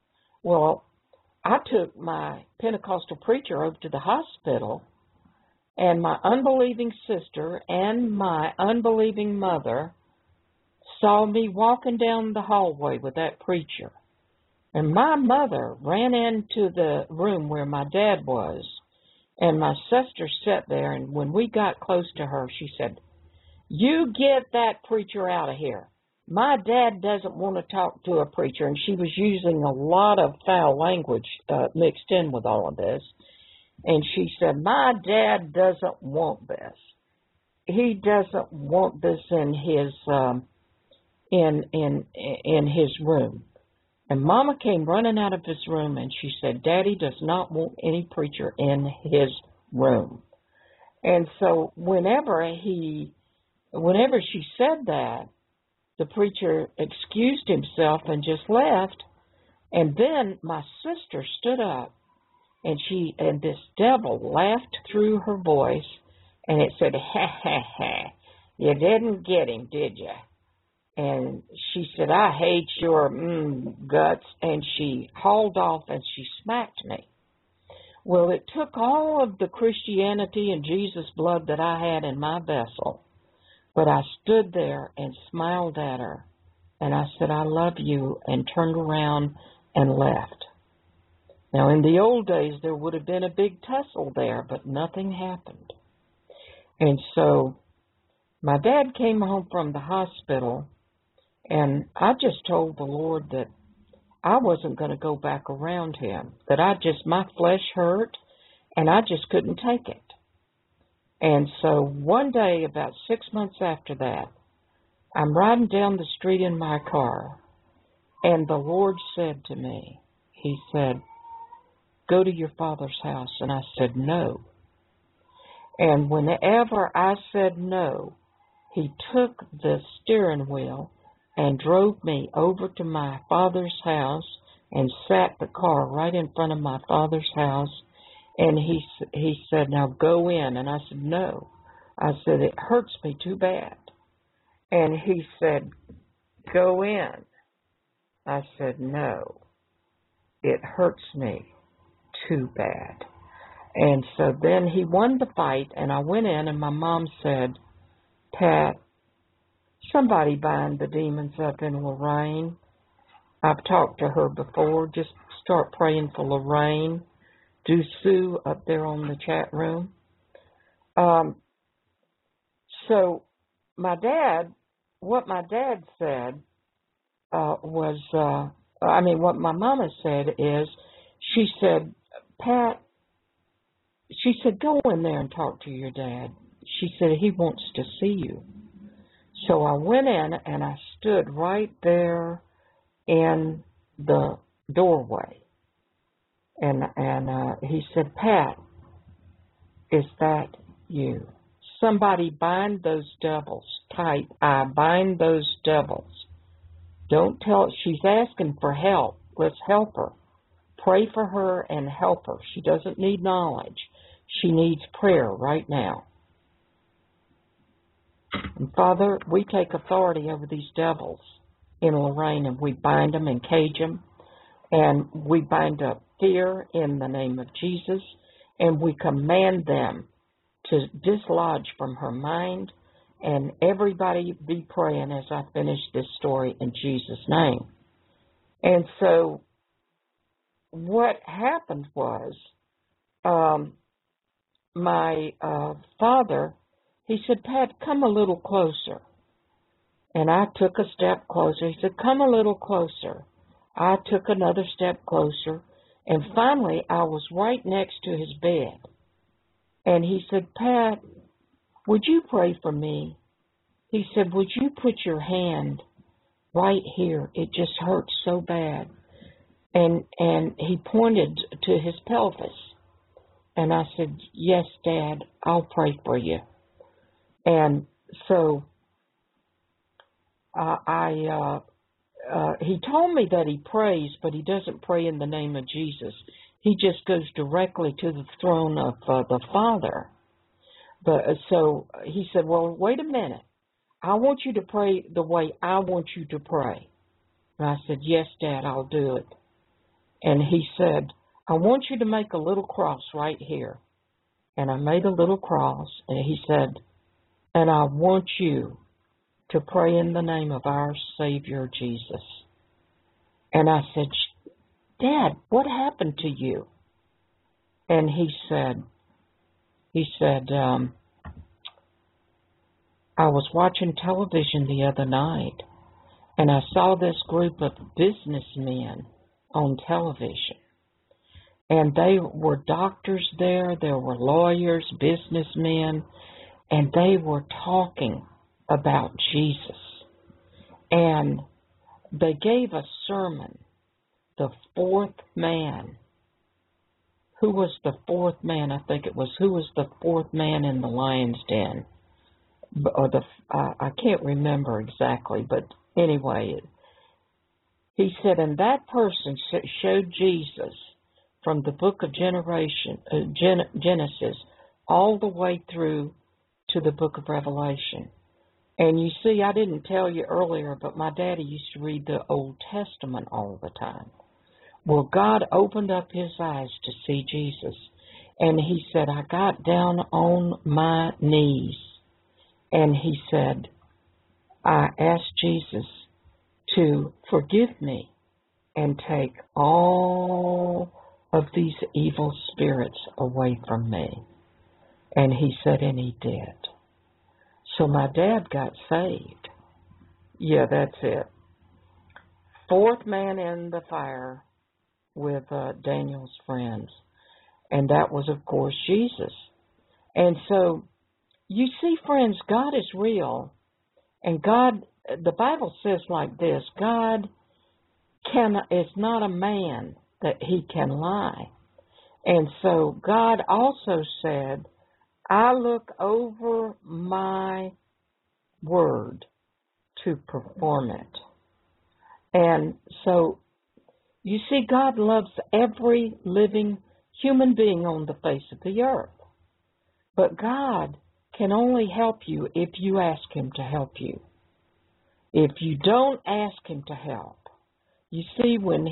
Well, I took my Pentecostal preacher over to the hospital, And my unbelieving sister and my unbelieving mother saw me walking down the hallway with that preacher. And my mother ran into the room where my dad was, and my sister sat there, and when we got close to her, she said, "You get that preacher out of here. My dad doesn't want to talk to a preacher." And she was using a lot of foul language mixed in with all of this. And she said, "My dad doesn't want this. He doesn't want this in his in his room." And Mama came running out of his room, and she said, "Daddy does not want any preacher in his room." And so whenever she said that, the preacher excused himself and just left. And then my sister stood up, and this devil laughed through her voice, and it said, "Ha, ha, ha, you didn't get him, did you?" And she said, "I hate your guts," and she hauled off and she smacked me. Well, it took all of the Christianity and Jesus blood that I had in my vessel, but I stood there and smiled at her, and I said, "I love you," and turned around and left. Now, in the old days, there would have been a big tussle there, but nothing happened. And so my dad came home from the hospital, and I just told the Lord that I wasn't going to go back around him, that my flesh hurt, and I just couldn't take it. And so one day, about 6 months after that, I'm riding down the street in my car, and the Lord said to me, He said, "Go to your father's house." And I said, "No." And whenever I said no, He took the steering wheel and drove me over to my father's house and sat the car right in front of my father's house. And he said, "Now go in." And I said, "No." I said, "It hurts me too bad." And he said, "Go in." I said, "No, it hurts me too bad." And so then he won the fight, and I went in, and my mom said, "Pat, somebody bind the demons up in Lorraine." I've talked to her before. Just start praying for Lorraine. Do Sue up there on the chat room. So what my dad said what my mama said is, she said, "Pat," she said, "go in there and talk to your dad." She said, "He wants to see you." So I went in, and I stood right there in the doorway. And he said, "Pat, is that you? Somebody bind those devils. Type, I bind those devils. Don't tell." She's asking for help. Let's help her. Pray for her and help her. She doesn't need knowledge. She needs prayer right now. And Father, we take authority over these devils in Lorraine, and we bind them and cage them. And we bind up fear in the name of Jesus, and we command them to dislodge from her mind. And everybody be praying as I finish this story in Jesus' name. And so what happened was, my father, he said, "Pat, come a little closer." And I took a step closer. He said, "Come a little closer." I took another step closer, and finally I was right next to his bed. And he said, "Pat, would you pray for me?" He said, "Would you put your hand right here? It just hurts so bad." And he pointed to his pelvis. And I said, "Yes, Dad, I'll pray for you." And so he told me that he prays, but he doesn't pray in the name of Jesus. He just goes directly to the throne of the Father. But so he said, "Well, wait a minute. I want you to pray the way I want you to pray." And I said, "Yes, Dad, I'll do it." And he said, "I want you to make a little cross right here." and I made a little cross, and he said, and I want you to pray in the name of our Savior Jesus. And I said, Dad, what happened to you? And he said, I was watching television the other night, and I saw this group of businessmen on television. And they were doctors there, there were lawyers, businessmen, and they were talking about Jesus. And they gave a sermon, the fourth man. Who was the fourth man? I think it was, who was the fourth man in the lion's den? Or I can't remember exactly, but anyway, he said, and that person showed Jesus from the book of Genesis all the way through to the book of Revelation. And you see, I didn't tell you earlier, but my daddy used to read the Old Testament all the time. Well, God opened up his eyes to see Jesus, and he said, I got down on my knees, and he said, I asked Jesus to forgive me and take all of these evil spirits away from me. And he said, and he did. So my dad got saved. Yeah, that's it. Fourth man in the fire with Daniel's friends. And that was, of course, Jesus. And so, you see, friends, God is real. And God, the Bible says like this, God is not a man that he can lie. And so God also said, I look over my word to perform it. And so, you see, God loves every living human being on the face of the earth. But God can only help you if you ask him to help you. If you don't ask him to help, you see, when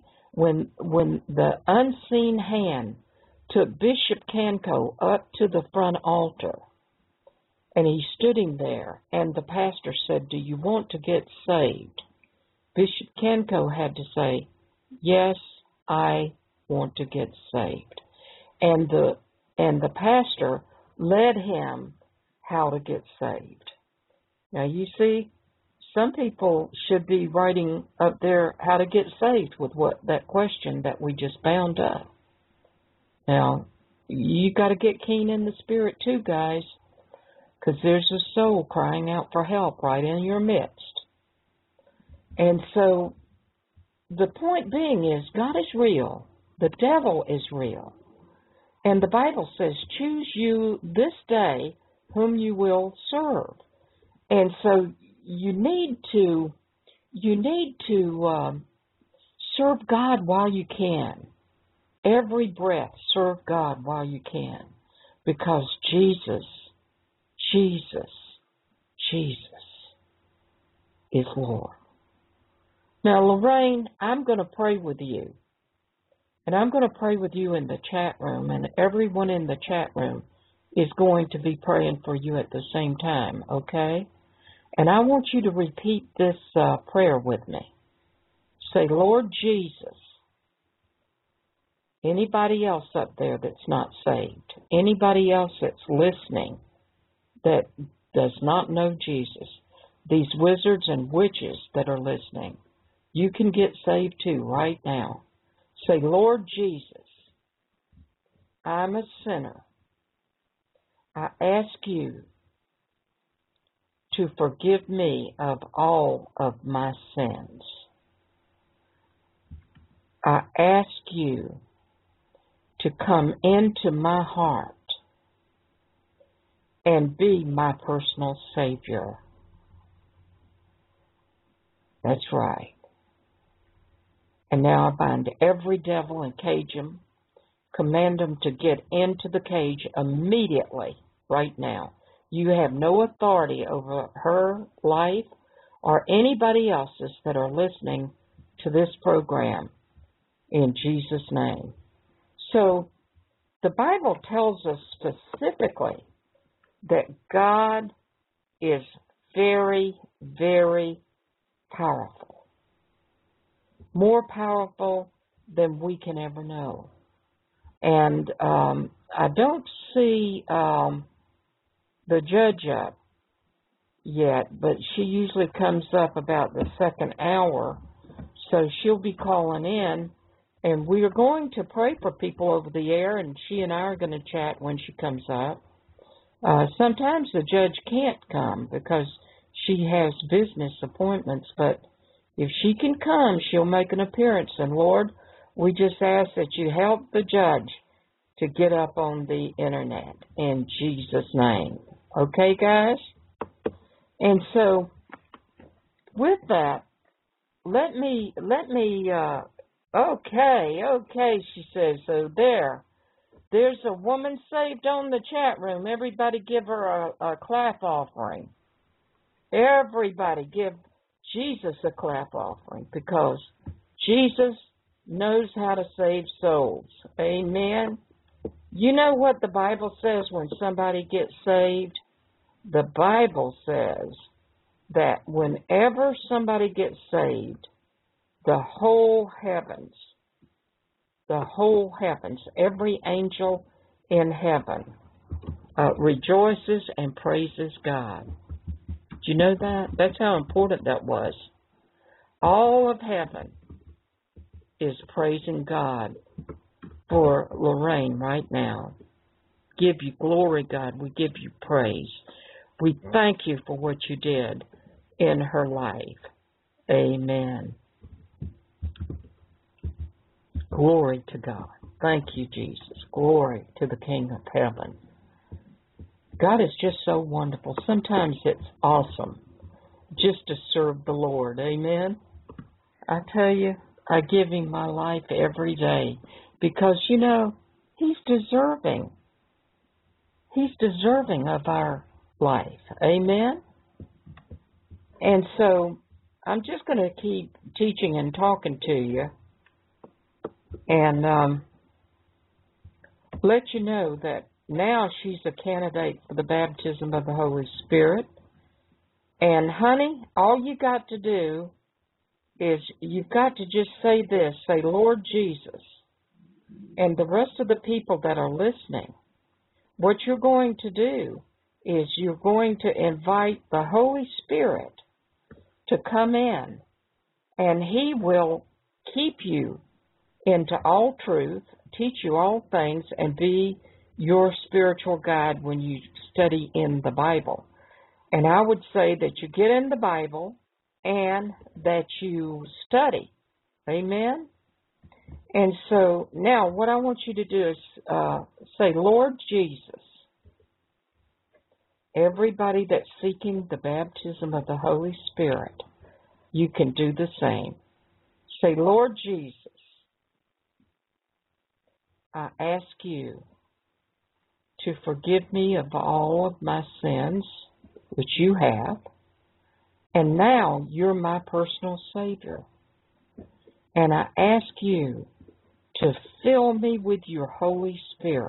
the unseen hand took Bishop Canco up to the front altar, and he stood him there, and the pastor said, do you want to get saved? Bishop Canco had to say, yes, I want to get saved. And the pastor led him how to get saved. Now, you see, some people should be writing up there how to get saved with that question that we just bound up. Now, you got to get keen in the spirit too, guys, because there's a soul crying out for help right in your midst. And so, the point being is, God is real. The devil is real. And the Bible says, choose you this day whom you will serve. And so you need to serve God while you can. Every breath, serve God while you can. Because Jesus is Lord. Now, Lorraine, I'm going to pray with you. And I'm going to pray with you in the chat room, and everyone in the chat room is going to be praying for you at the same time, okay? And I want you to repeat this prayer with me. Say, Lord Jesus, anybody else up there that's not saved, anybody else that's listening that does not know Jesus, these wizards and witches that are listening, you can get saved too right now. Say, Lord Jesus, I'm a sinner. I ask you to forgive me of all of my sins. I ask you to come into my heart and be my personal Savior. That's right. And now I bind every devil and cage him, command them to get into the cage immediately, right now. You have no authority over her life or anybody else's that are listening to this program, in Jesus' name. So, the Bible tells us specifically that God is very, very powerful. More powerful than we can ever know. And I don't see the judge up yet, but she usually comes up about the second hour, so she'll be calling in, and we are going to pray for people over the air, and she and I are going to chat when she comes up. Sometimes the judge can't come because she has business appointments, but if she can come, she'll make an appearance, and Lord, we just ask that you help the judge to get up on the internet in Jesus' name. Okay, guys? And so, with that, let me, okay, she says, so there's a woman saved on the chat room. Everybody give her a clap offering. Everybody give Jesus a clap offering because Jesus knows how to save souls. Amen. You know what the Bible says when somebody gets saved? The Bible says that whenever somebody gets saved, the whole heavens, every angel in heaven rejoices and praises God. Do you know that? That's how important that was. All of heaven is praising God for Lorraine right now. Give you glory, God. We give you praise. We thank you for what you did in her life. Amen. Glory to God. Thank you, Jesus. Glory to the King of Heaven. God is just so wonderful. Sometimes it's awesome just to serve the Lord. Amen. I tell you, I give him my life every day because, you know, he's deserving. He's deserving of our life. Amen. And so I'm just going to keep teaching and talking to you and let you know that now she's a candidate for the baptism of the Holy Spirit. And, honey, all you got to do is you've got to just say this. Say, Lord Jesus. And the rest of the people that are listening, what you're going to do is you're going to invite the Holy Spirit to come in, and he will keep you into all truth, teach you all things, and be your spiritual guide when you study in the Bible. And I would say that you get in the Bible and that you study. Amen? And so now what I want you to do is say, Lord Jesus. Everybody that's seeking the baptism of the Holy Spirit, you can do the same. Say, Lord Jesus, I ask you to forgive me of all of my sins, which you have, and now you're my personal Savior. And I ask you to fill me with your Holy Spirit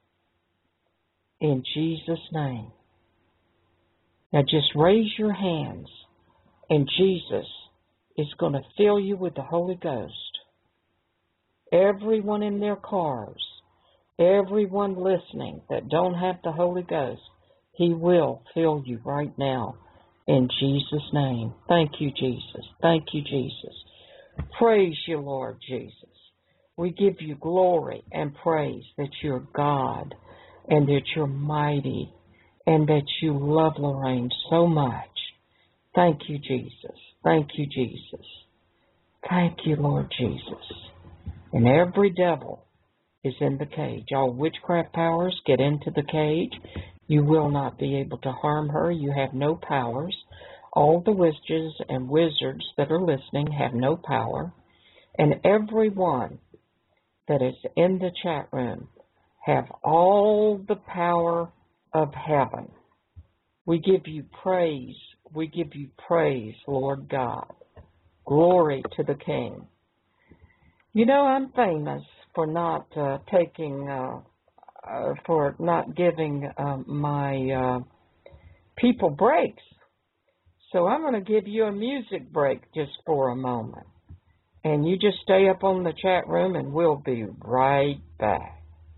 in Jesus' name. Now just raise your hands, and Jesus is going to fill you with the Holy Ghost. Everyone in their cars, everyone listening that don't have the Holy Ghost, he will fill you right now in Jesus' name. Thank you, Jesus. Thank you, Jesus. Praise you, Lord Jesus. We give you glory and praise that you're God and that you're mighty and that you love Lorraine so much. Thank you, Jesus. Thank you, Jesus. Thank you, Lord Jesus. And every devil is in the cage. All witchcraft powers get into the cage. You will not be able to harm her. You have no powers. All the witches and wizards that are listening have no power. And everyone that is in the chat room have all the power of heaven. We give you praise. We give you praise, Lord God. Glory to the King. You know, I'm famous for not taking for not giving my people breaks. So I'm going to give you a music break just for a moment. And you just stay up on the chat room and we'll be right back.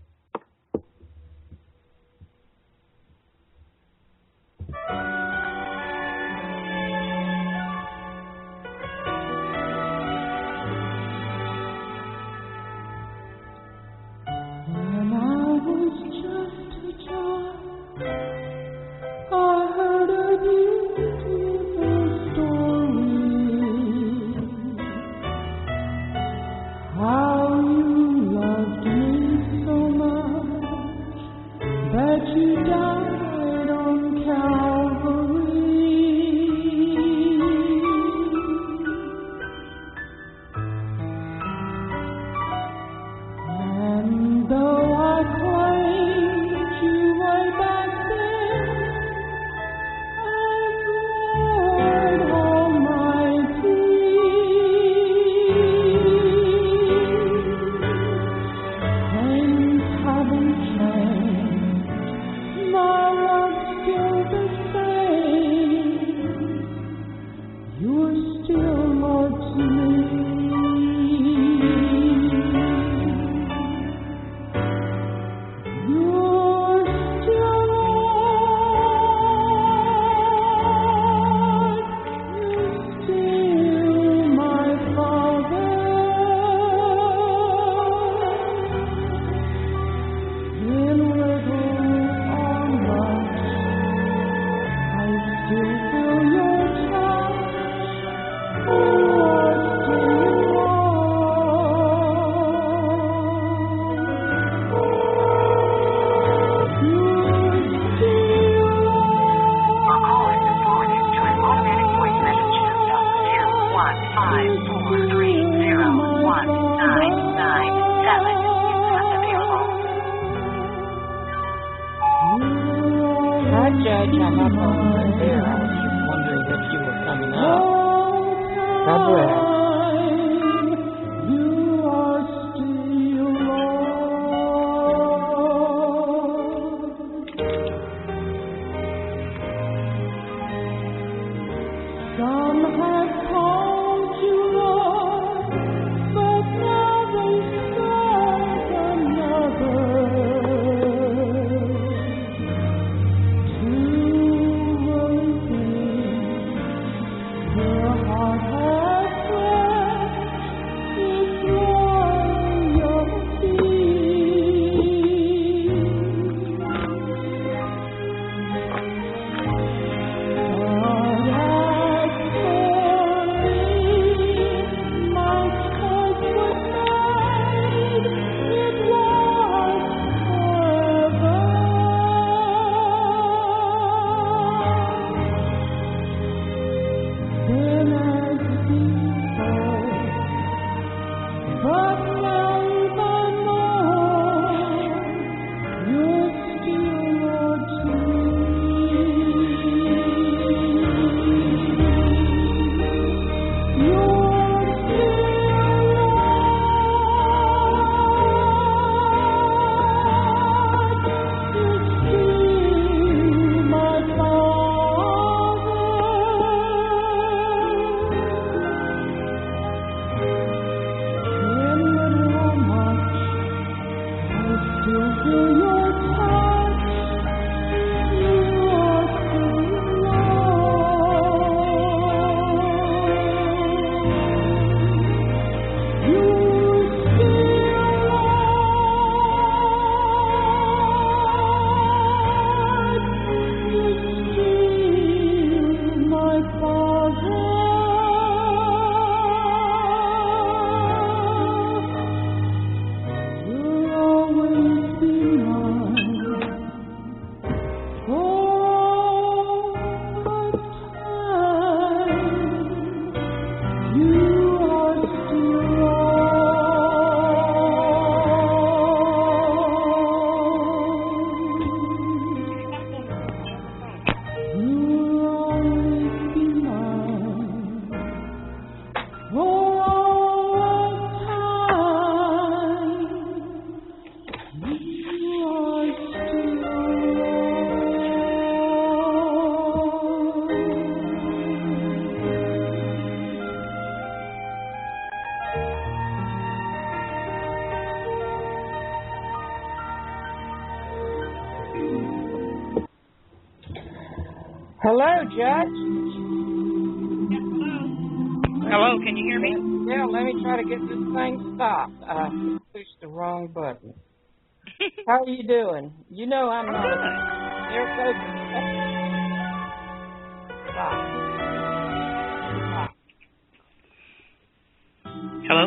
When I was just a child, I heard a beautiful story. How you loved me so much that you died on Calvary. And though I claimed you way back then, I cried all my things haven't changed, my love's still the same. You're still Lord to me. You're still Lord. You're still my Father. In little or much, I still feel your touch. You are still Your call has been forwarded to an automatic voice message system. 21543019997 is available. Hi, Judge. I'm up on there. I was just wondering if you were coming up. God bless. You are still Lord. Some have called you Lord, but now they serve another. To Hello, Judge. Hello, can you hear me? Yeah, let me try to get this thing stopped. Pushed the wrong button. How are you doing? You know I'm not. There goes. Stop. Hello?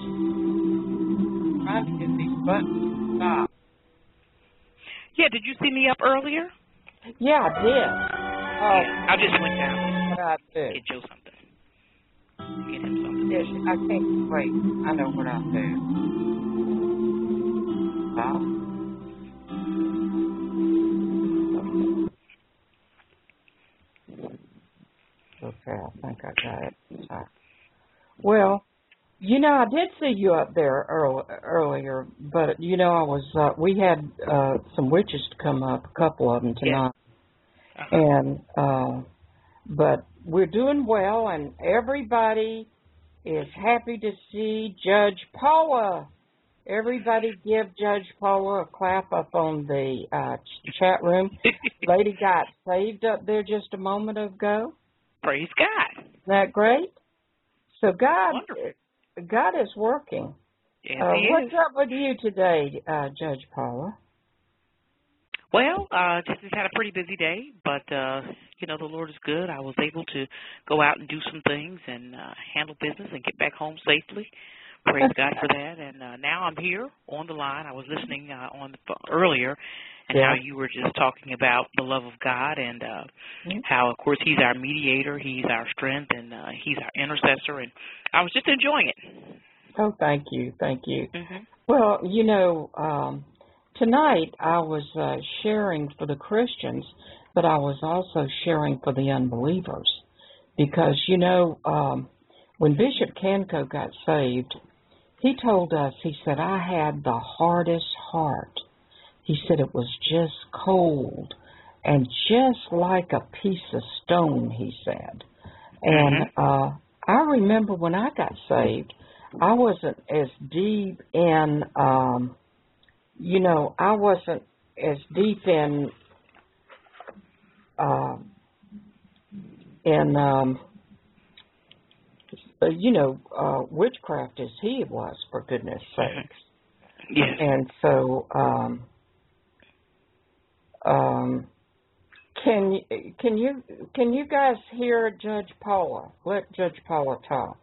Trying to get these buttons to stop. Yeah, did you see me up earlier? Yeah, I did. Yeah, I just went down What I do? to get Joe something. Get him something. Yes, I can't wait. I know what I'll do. Stop. Okay, I think I got it. Well, you know, I did see you up there earlier, but you know, I was. We had some witches to come up, a couple of them tonight, and but we're doing well, and everybody is happy to see Judge Paula. Everybody give Judge Paula a clap up on the chat room. Lady got saved up there just a moment ago. Praise God. Isn't that great? So God is working. Yes, He is. What's up with you today, Judge Paula? Well, just had a pretty busy day, but, you know, the Lord is good. I was able to go out and do some things and handle business and get back home safely. Praise God for that. And now I'm here on the line. I was listening on the phone earlier and how you were just talking about the love of God and how, of course, He's our mediator, He's our strength, and He's our intercessor. And I was just enjoying it. Oh, thank you. Thank you. Mm-hmm. Well, you know, tonight I was sharing for the Christians, but I was also sharing for the unbelievers because, you know, when Bishop Canco got saved, he told us, he said, I had the hardest heart. He said it was just cold and just like a piece of stone, he said. And I remember when I got saved, I wasn't as deep in, you know, I wasn't as deep in you know, witchcraft as he was, for goodness sakes. Yes. And so, can you guys hear Judge Paula? Let Judge Paula talk.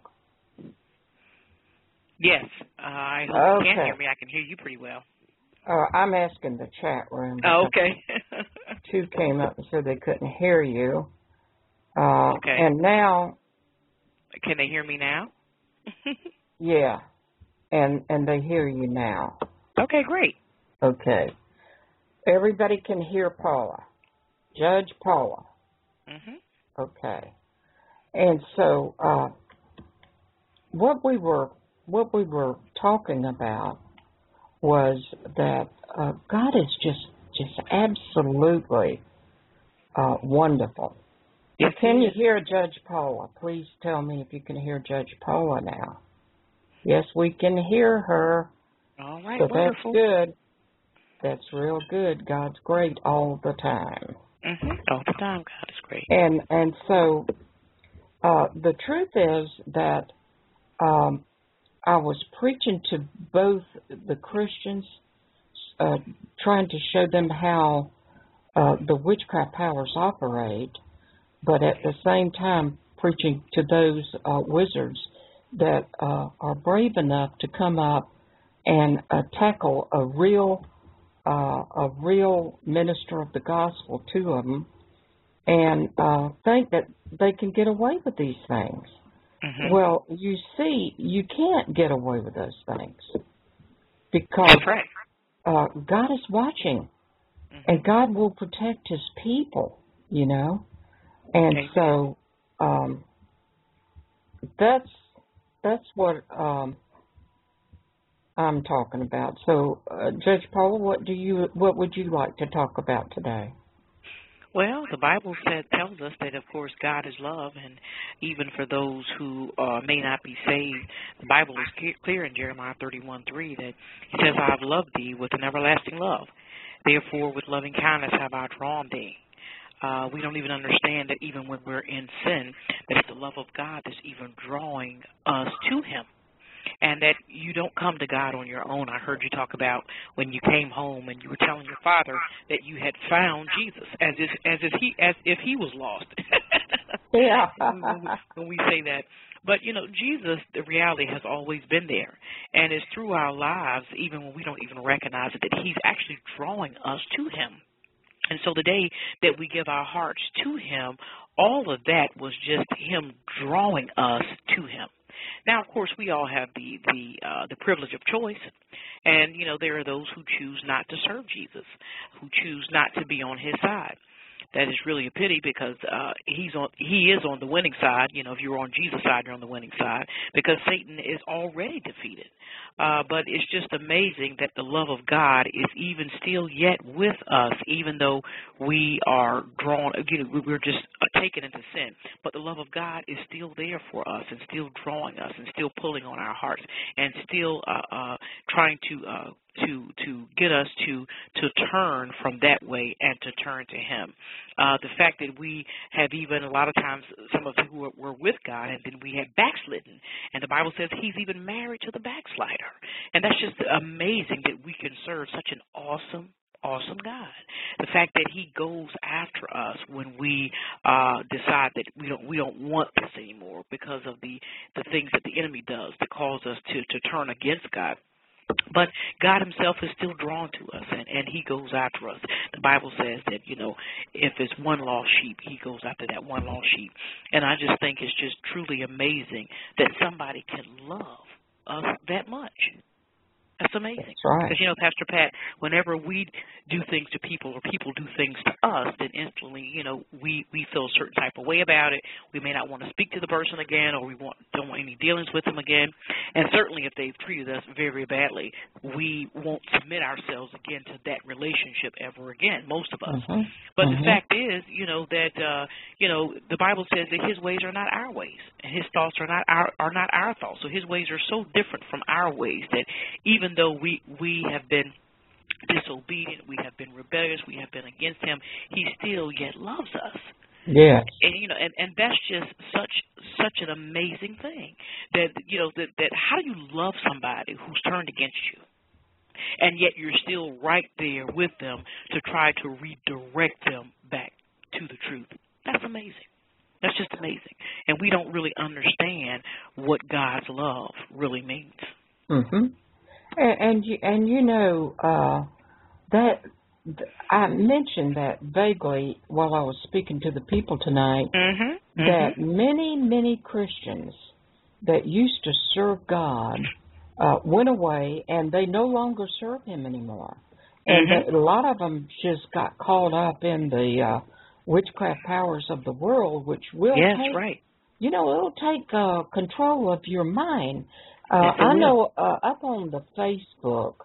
Yes. I hope you can hear me. I can hear you pretty well. I'm asking the chat room. Oh, okay. Two came up and said they couldn't hear you. Okay. And now... Can they hear me now? Yeah. And they hear you now. Okay, great. Okay. Everybody can hear Paula. Judge Paula. Mm-hmm. Okay. And so what we were talking about was that God is just absolutely wonderful. Yes, can you hear Judge Paula? Please tell me if you can hear Judge Paula now. Yes, we can hear her. All right, so wonderful. That's good. That's real good. God's great all the time. Mm-hmm. All the time, God is great. And so the truth is that I was preaching to both the Christians, trying to show them how the witchcraft powers operate, but at the same time preaching to those wizards that are brave enough to come up and tackle a real minister of the gospel, two of them, and think that they can get away with these things. Mm-hmm. Well, you see, you can't get away with those things because that's right. God is watching, and God will protect His people, you know. And so that's what I'm talking about. So, Judge Paula, what would you like to talk about today? Well, the Bible tells us that, of course, God is love, and even for those who may not be saved, the Bible is clear in Jeremiah 31:3 that He says, I have loved thee with an everlasting love. Therefore, with loving kindness have I drawn thee. We don't even understand that even when we're in sin, that it's the love of God that's even drawing us to Him. And that you don't come to God on your own. I heard you talk about when you came home and you were telling your father that you had found Jesus, as if he was lost. Yeah. when we say that. But, Jesus, the reality has always been there. And it's through our lives, even when we don't even recognize it, that He's actually drawing us to Him. And so the day that we give our hearts to Him, all of that was just Him drawing us to Him. Now, of course, we all have the privilege of choice, and there are those who choose not to serve Jesus, who choose not to be on His side. That is really a pity because he is on the winning side. If you're on Jesus' side, you're on the winning side because Satan is already defeated. But it's just amazing that the love of God is even still yet with us, even though we are drawn, we're just taken into sin. But the love of God is still there for us and still drawing us and still pulling on our hearts and still trying to get us to turn from that way and to turn to Him. The fact that we have even a lot of times some of us who were with God and then we had backslidden, and the Bible says He's even married to the backslider. And that's just amazing that we can serve such an awesome God. The fact that He goes after us when we decide that we don't want this anymore because of the things that the enemy does that cause us to turn against God. But God Himself is still drawn to us, and He goes after us. The Bible says that, if it's one lost sheep, He goes after that one lost sheep. And I just think it's just truly amazing that somebody can love us that much. That's amazing. That's right. Because, Pastor Pat, whenever we do things to people or people do things to us, then instantly, we feel a certain type of way about it. We may not want to speak to the person again, or we don't want any dealings with them again. And certainly if they've treated us very, very badly, we won't submit ourselves again to that relationship ever again, most of us. Mm-hmm. But the fact is, that the Bible says that His ways are not our ways, and His thoughts are not our thoughts. So His ways are so different from our ways that even though we have been disobedient, we have been rebellious, we have been against Him, He still yet loves us. Yes. And that's just such an amazing thing that that how do you love somebody who's turned against you, and yet you're still right there with them to try to redirect them back to the truth? That's amazing. That's just amazing. And we don't really understand what God's love really means. Mhm. And that I mentioned that vaguely while I was speaking to the people tonight. That many Christians that used to serve God went away and they no longer serve Him anymore. And that a lot of them just got caught up in the witchcraft powers of the world, which will take, it'll take control of your mind. I know up on the Facebook,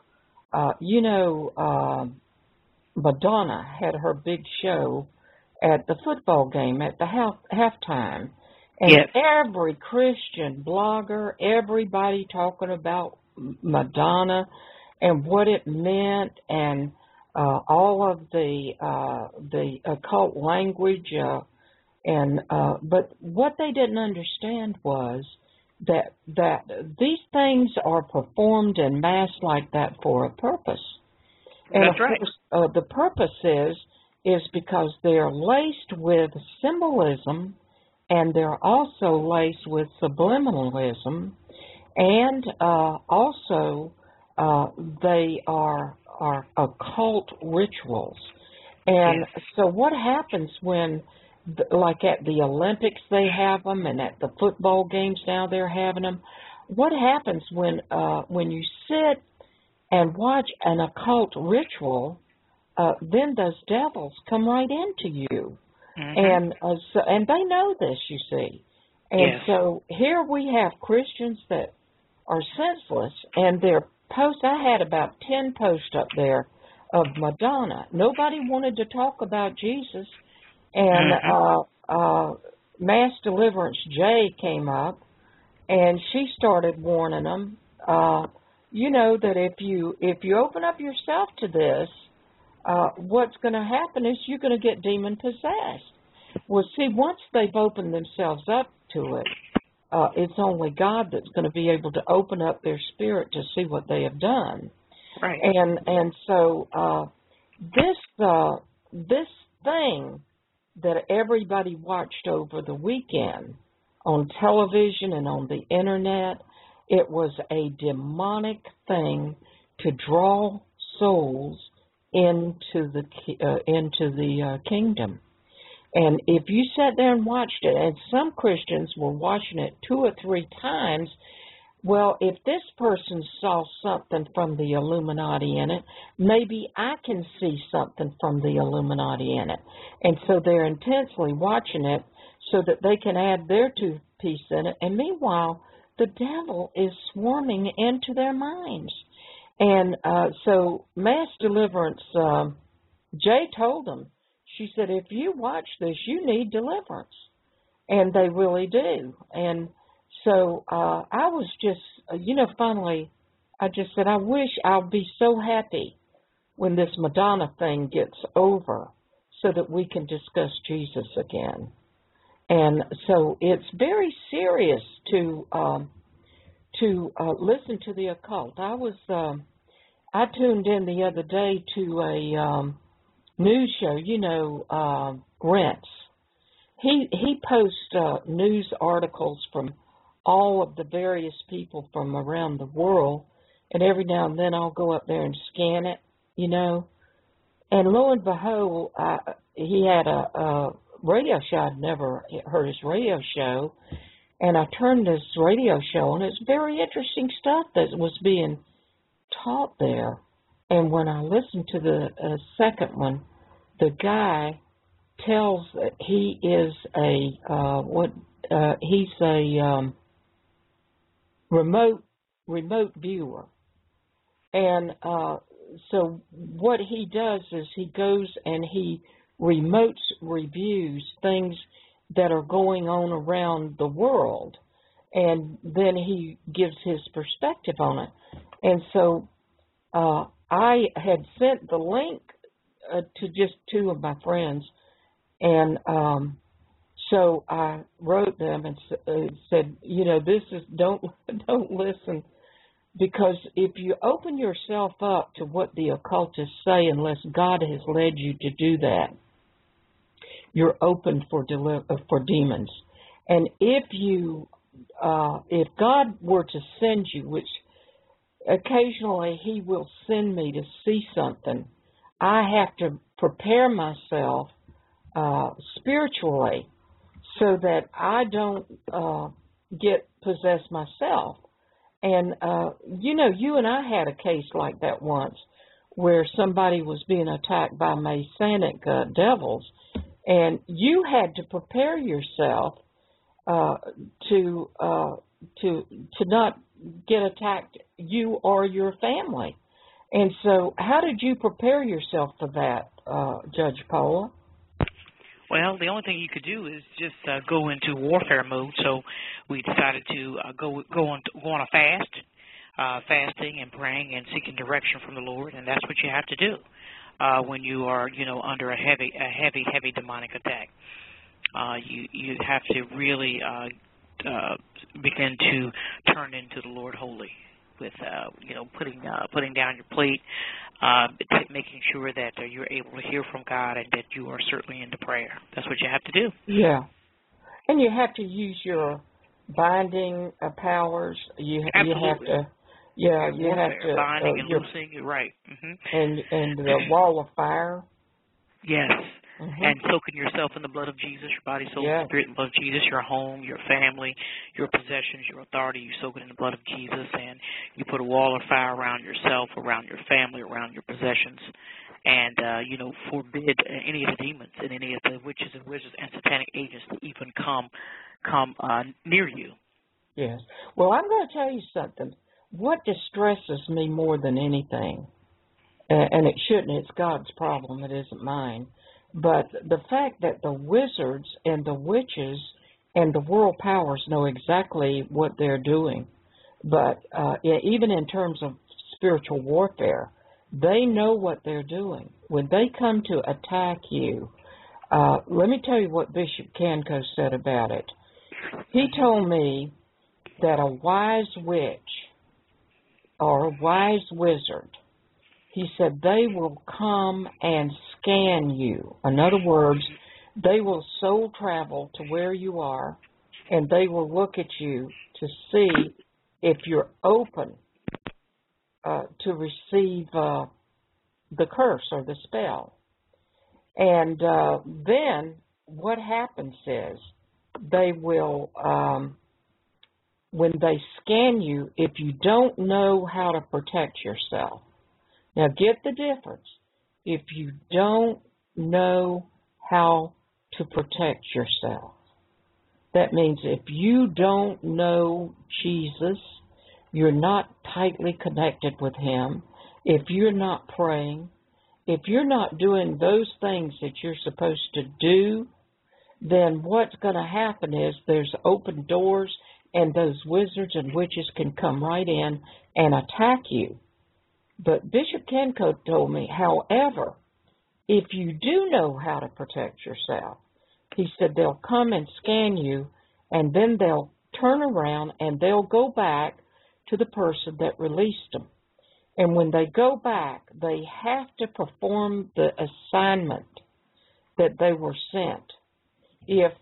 Madonna had her big show at the football game at the halftime. And every Christian blogger, everybody talking about Madonna and what it meant and all of the occult language. But what they didn't understand was that these things are performed en masse like that for a purpose. And That's right. Course, the purpose is because they're laced with symbolism, and they're also laced with subliminalism, and also they are occult rituals. And so what happens when, like at the Olympics they have them, and at the football games now they're having them, what happens when you sit and watch an occult ritual, then those devils come right into you. And they know this, you see. And so here we have Christians that are senseless, and their posts, I had about 10 posts up there of Madonna. Nobody wanted to talk about Jesus. And Mass Deliverance Jay came up, and she started warning them, that if you open up yourself to this, what's going to happen is you're going to get demon-possessed. Well, see, once they've opened themselves up to it, it's only God that's going to be able to open up their spirit to see what they have done. Right. And so this thing that everybody watched over the weekend on television and on the internet, it was a demonic thing to draw souls into the kingdom. And if you sat there and watched it, and some Christians were watching it 2 or 3 times, well, if this person saw something from the Illuminati in it, maybe I can see something from the Illuminati in it. And so they're intensely watching it so that they can add their 2 pieces in it. And meanwhile, the devil is swarming into their minds. And so Mass Deliverance, Jay told them, she said, if you watch this, you need deliverance. And they really do. And so I was just, finally, I just said, I wish I'll be so happy when this Madonna thing gets over so that we can discuss Jesus again. And so it's very serious to listen to the occult. I tuned in the other day to a news show, Rents. He posts news articles from all of the various people from around the world, and every now and then I'll go up there and scan it, And lo and behold, he had a radio show. I'd never heard his radio show, and I turned this radio show on. It's very interesting stuff that was being taught there. And when I listened to the second one, the guy tells that he is he's a remote viewer, and so what he does is he goes and he remote reviews things that are going on around the world, and then he gives his perspective on it. And so I had sent the link to just 2 of my friends, and so I wrote them and said, this is don't listen, because if you open yourself up to what the occultists say, unless God has led you to do that, you're open for demons. And if God were to send you, which occasionally He will send me to see something, I have to prepare myself spiritually so that I don't get possessed myself. And, you and I had a case like that once where somebody was being attacked by Masonic devils, and you had to prepare yourself to not get attacked, you or your family. And so how did you prepare yourself for that, Judge Paula? Well, the only thing you could do is just go into warfare mode. So we decided to go on a fast, fasting and praying and seeking direction from the Lord, and that's what you have to do when you are, under a heavy demonic attack. You have to really begin to turn into the Lord wholly, with putting down your plate, making sure that you're able to hear from God and that you are certainly into prayer. That's what you have to do. Yeah, and you have to use your binding powers. You have to. Yeah, you have to. Binding and loosing. You're right. Mm-hmm. And the wall of fire. Yes. Mm-hmm. And soaking yourself in the blood of Jesus, your body, soul, spirit, and blood of Jesus, your home, your family, your possessions, your authority, you soak it in the blood of Jesus, and you put a wall of fire around yourself, around your family, around your possessions, and, forbid any of the demons and any of the witches and wizards and satanic agents to even come near you. Yes. Well, I'm going to tell you something. What distresses me more than anything, and it shouldn't, it's God's problem, it isn't mine, but the fact that the wizards and the witches and the world powers know exactly what they're doing. But even in terms of spiritual warfare, They know what they're doing. When they come to attack you, let me tell you what Bishop Canco said about it. He told me that a wise witch or a wise wizard, he said they will come and scan you. In other words, they will soul travel to where you are, and they will look at you to see if you're open to receive the curse or the spell. And then what happens is they will, when they scan you, if you don't know how to protect yourself. Now get the difference. If you don't know how to protect yourself, that means if you don't know Jesus, you're not tightly connected with Him, if you're not praying, if you're not doing those things that you're supposed to do, then what's going to happen is there's open doors and those wizards and witches can come right in and attack you. But Bishop Canco told me, however, if you do know how to protect yourself, he said they'll come and scan you, and then they'll turn around and they'll go back to the person that released them. And when they go back, they have to perform the assignment that they were sent. If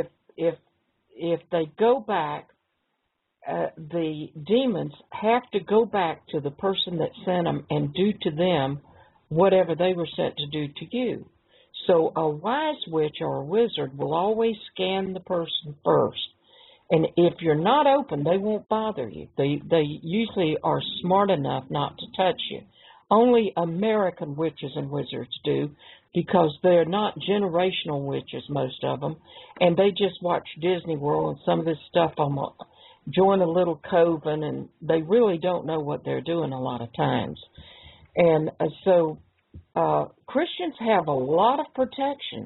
they go back, the demons have to go back to the person that sent them and do to them whatever they were sent to do to you. So a wise witch or a wizard will always scan the person first. And if you're not open, they won't bother you. They usually are smart enough not to touch you. Only American witches and wizards do, because they're not generational witches, most of them, and they just watch Disney World and some of this stuff on join a little coven, and they really don't know what they're doing a lot of times. And so Christians have a lot of protection,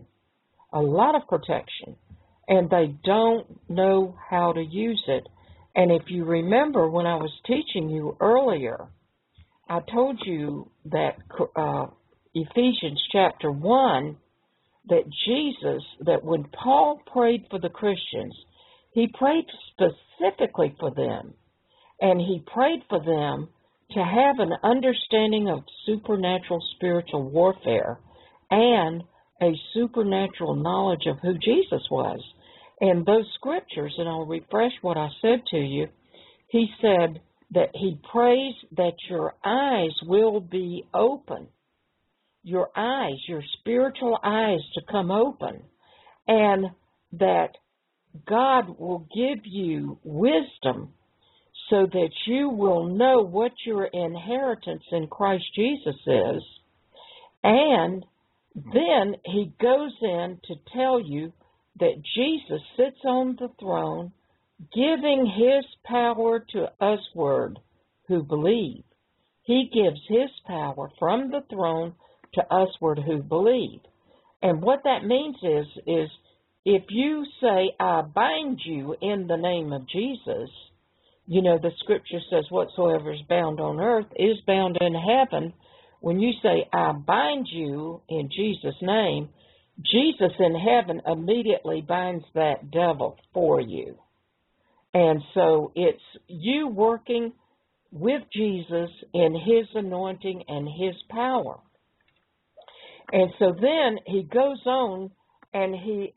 and they don't know how to use it. And if you remember when I was teaching you earlier, I told you that Ephesians chapter 1, that Jesus, that when Paul prayed for the Christians, he prayed specifically for them, and he prayed for them to have an understanding of supernatural spiritual warfare and a supernatural knowledge of who Jesus was. And those scriptures, and I'll refresh what I said to you, he said that he prays that your eyes will be open, your eyes, your spiritual eyes to come open, and that God will give you wisdom so that you will know what your inheritance in Christ Jesus is. And then he goes in to tell you that Jesus sits on the throne, giving his power to usward who believe. He gives his power from the throne to usward who believe. And what that means is if you say, I bind you in the name of Jesus, you know, the scripture says whatsoever is bound on earth is bound in heaven. When you say, I bind you in Jesus' name, Jesus in heaven immediately binds that devil for you. And so it's you working with Jesus in his anointing and his power. And so then he goes on and he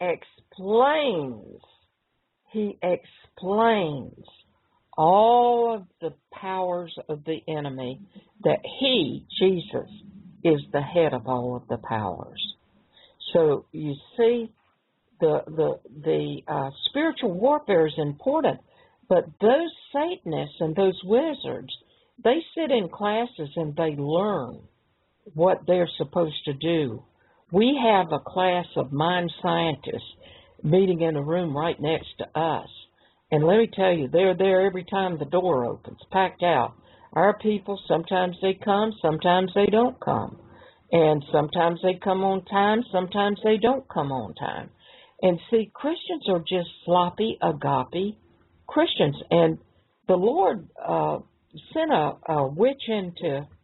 explains all of the powers of the enemy, that he, Jesus, is the head of all of the powers. So you see, the spiritual warfare is important, but those Satanists and those wizards, they sit in classes and they learn what they're supposed to do. We have a class of mind scientists meeting in a room right next to us. And let me tell you, they're there every time the door opens, packed out. Our people, sometimes they come, sometimes they don't come. And sometimes they come on time, sometimes they don't come on time. And see, Christians are just sloppy, agape Christians. And the Lord sent a witch into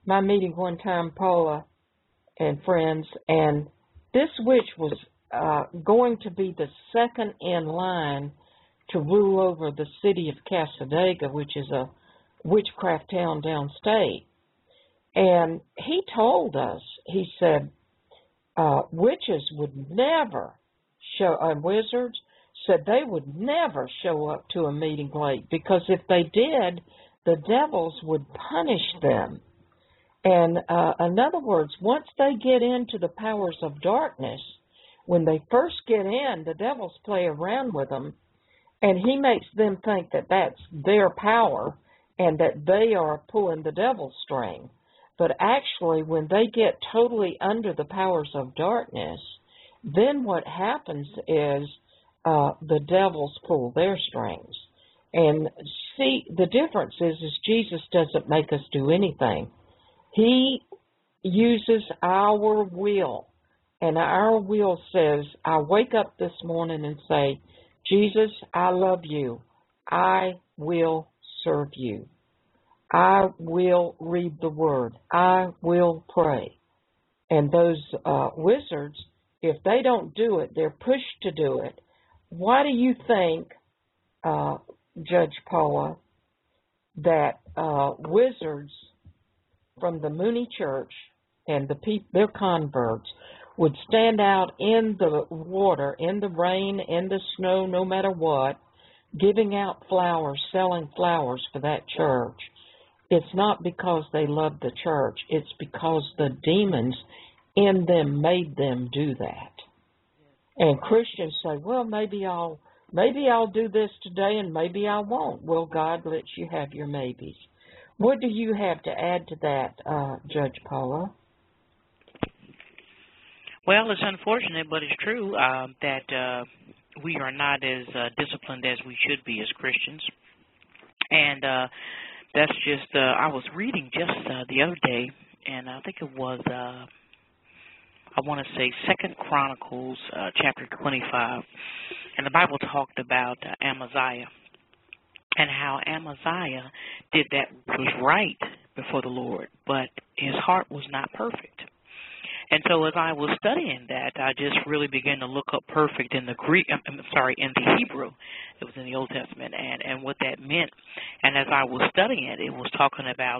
my meeting one time, Paula and friends, and this witch was going to be the second in line to rule over the city of Cassadaga, which is a witchcraft town downstate. And he told us, he said, witches would never show, wizards said they would never show up to a meeting late, because if they did, the devils would punish them. And in other words, once they get into the powers of darkness, when they first get in, the devils play around with them, and he makes them think that that's their power and that they are pulling the devil's string. But actually, when they get totally under the powers of darkness, then what happens is the devils pull their strings. And see, the difference is Jesus doesn't make us do anything. He uses our will. And our will says, I wake up this morning and say, Jesus, I love you. I will serve you. I will read the Word. I will pray. And those wizards, if they don't do it, they're pushed to do it. Why do you think, Judge Paula, that wizards from the Mooney Church and their converts would stand out in the water, in the rain, in the snow, no matter what, giving out flowers, selling flowers for that church? It's not because they love the church. It's because the demons in them made them do that. And Christians say, well, maybe I'll do this today and maybe I won't. Well, God lets you have your maybes. What do you have to add to that, Judge Paula? Well, it's unfortunate, but it's true that we are not as disciplined as we should be as Christians. And that's just, I was reading just the other day, and I think it was, I want to say 2 Chronicles chapter 25, and the Bible talked about Amaziah and how Amaziah did that which was right before the Lord, but his heart was not perfect. And so as I was studying that, I just really began to look up perfect in the in the Hebrew. It was in the Old Testament, and what that meant. And as I was studying it, it was talking about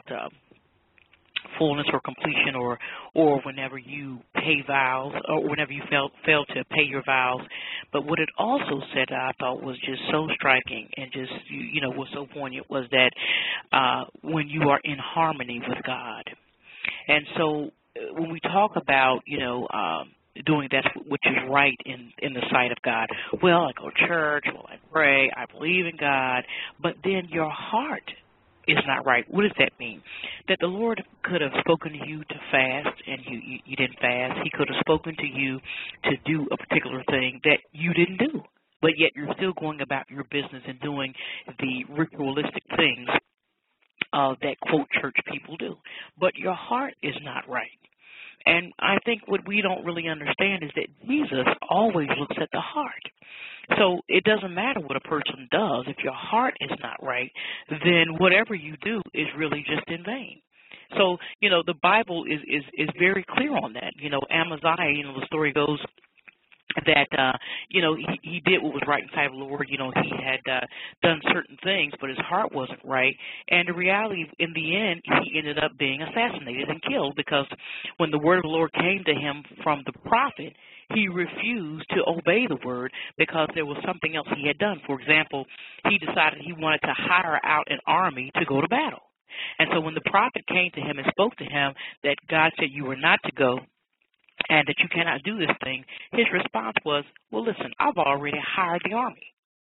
fullness or completion, or whenever you pay vows, or whenever you fail to pay your vows. But what it also said, I thought was just so striking and just, was so poignant, was that when you are in harmony with God. And so when we talk about, doing that which is right in the sight of God, well, I go to church, well, I pray, I believe in God, but then your heart is not right. What does that mean? That the Lord could have spoken to you to fast, and you didn't fast. He could have spoken to you to do a particular thing that you didn't do, but yet you're still going about your business and doing the ritualistic things that, quote, church people do. But your heart is not right. And I think what we don't really understand is that Jesus always looks at the heart. So it doesn't matter what a person does. If your heart is not right, then whatever you do is really just in vain. So, the Bible is very clear on that. Amaziah, the story goes that, he did what was right in the sight of the Lord. He had done certain things, but his heart wasn't right. And the reality, in the end, he ended up being assassinated and killed, because when the word of the Lord came to him from the prophet, he refused to obey the word because there was something else he had done. For example, he decided he wanted to hire out an army to go to battle. And so when the prophet came to him and spoke to him that God said you were not to go, and that you cannot do this thing, his response was, well, listen, I've already hired the army,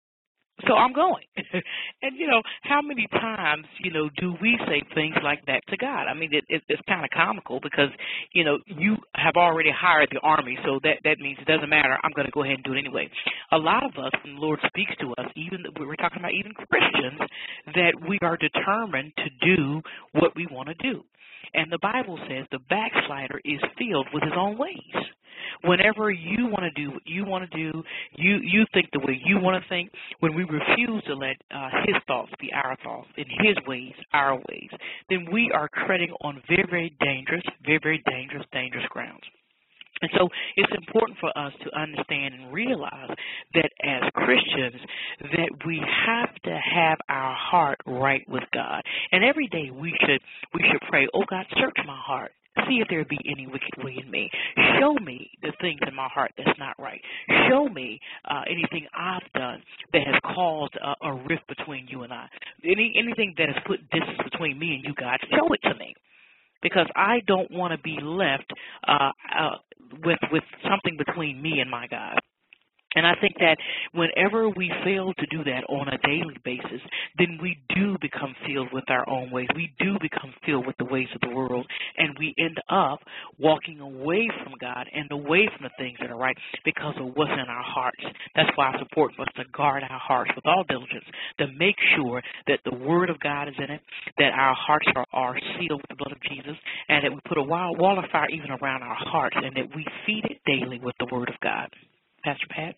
so I'm going. And, how many times, do we say things like that to God? I mean, it's kind of comical because, you have already hired the army, so that means it doesn't matter. I'm going to go ahead and do it anyway. A lot of us, when the Lord speaks to us, even we're talking about even Christians, that we are determined to do what we want to do. And the Bible says the backslider is filled with his own ways. Whenever you want to do what you want to do, you think the way you want to think, when we refuse to let his thoughts be our thoughts and his ways our ways, then we are treading on very, very dangerous grounds. And so it's important for us to understand and realize that as Christians that we have to have our heart right with God. And every day we should pray, oh God, search my heart. See if there be any wicked way in me. Show me the things in my heart that's not right. Show me anything I've done that has caused a rift between you and I. Anything that has put distance between me and you, God, show it to me. Because I don't want to be left with something between me and my God. And I think that whenever we fail to do that on a daily basis, then we do become filled with our own ways. We do become filled with the ways of the world, and we end up walking away from God and away from the things that are right because of what's in our hearts. That's why it's important for us to guard our hearts with all diligence, to make sure that the Word of God is in it, that our hearts are sealed with the blood of Jesus, and that we put a wall of fire even around our hearts, and that we feed it daily with the Word of God. Pastor Pat?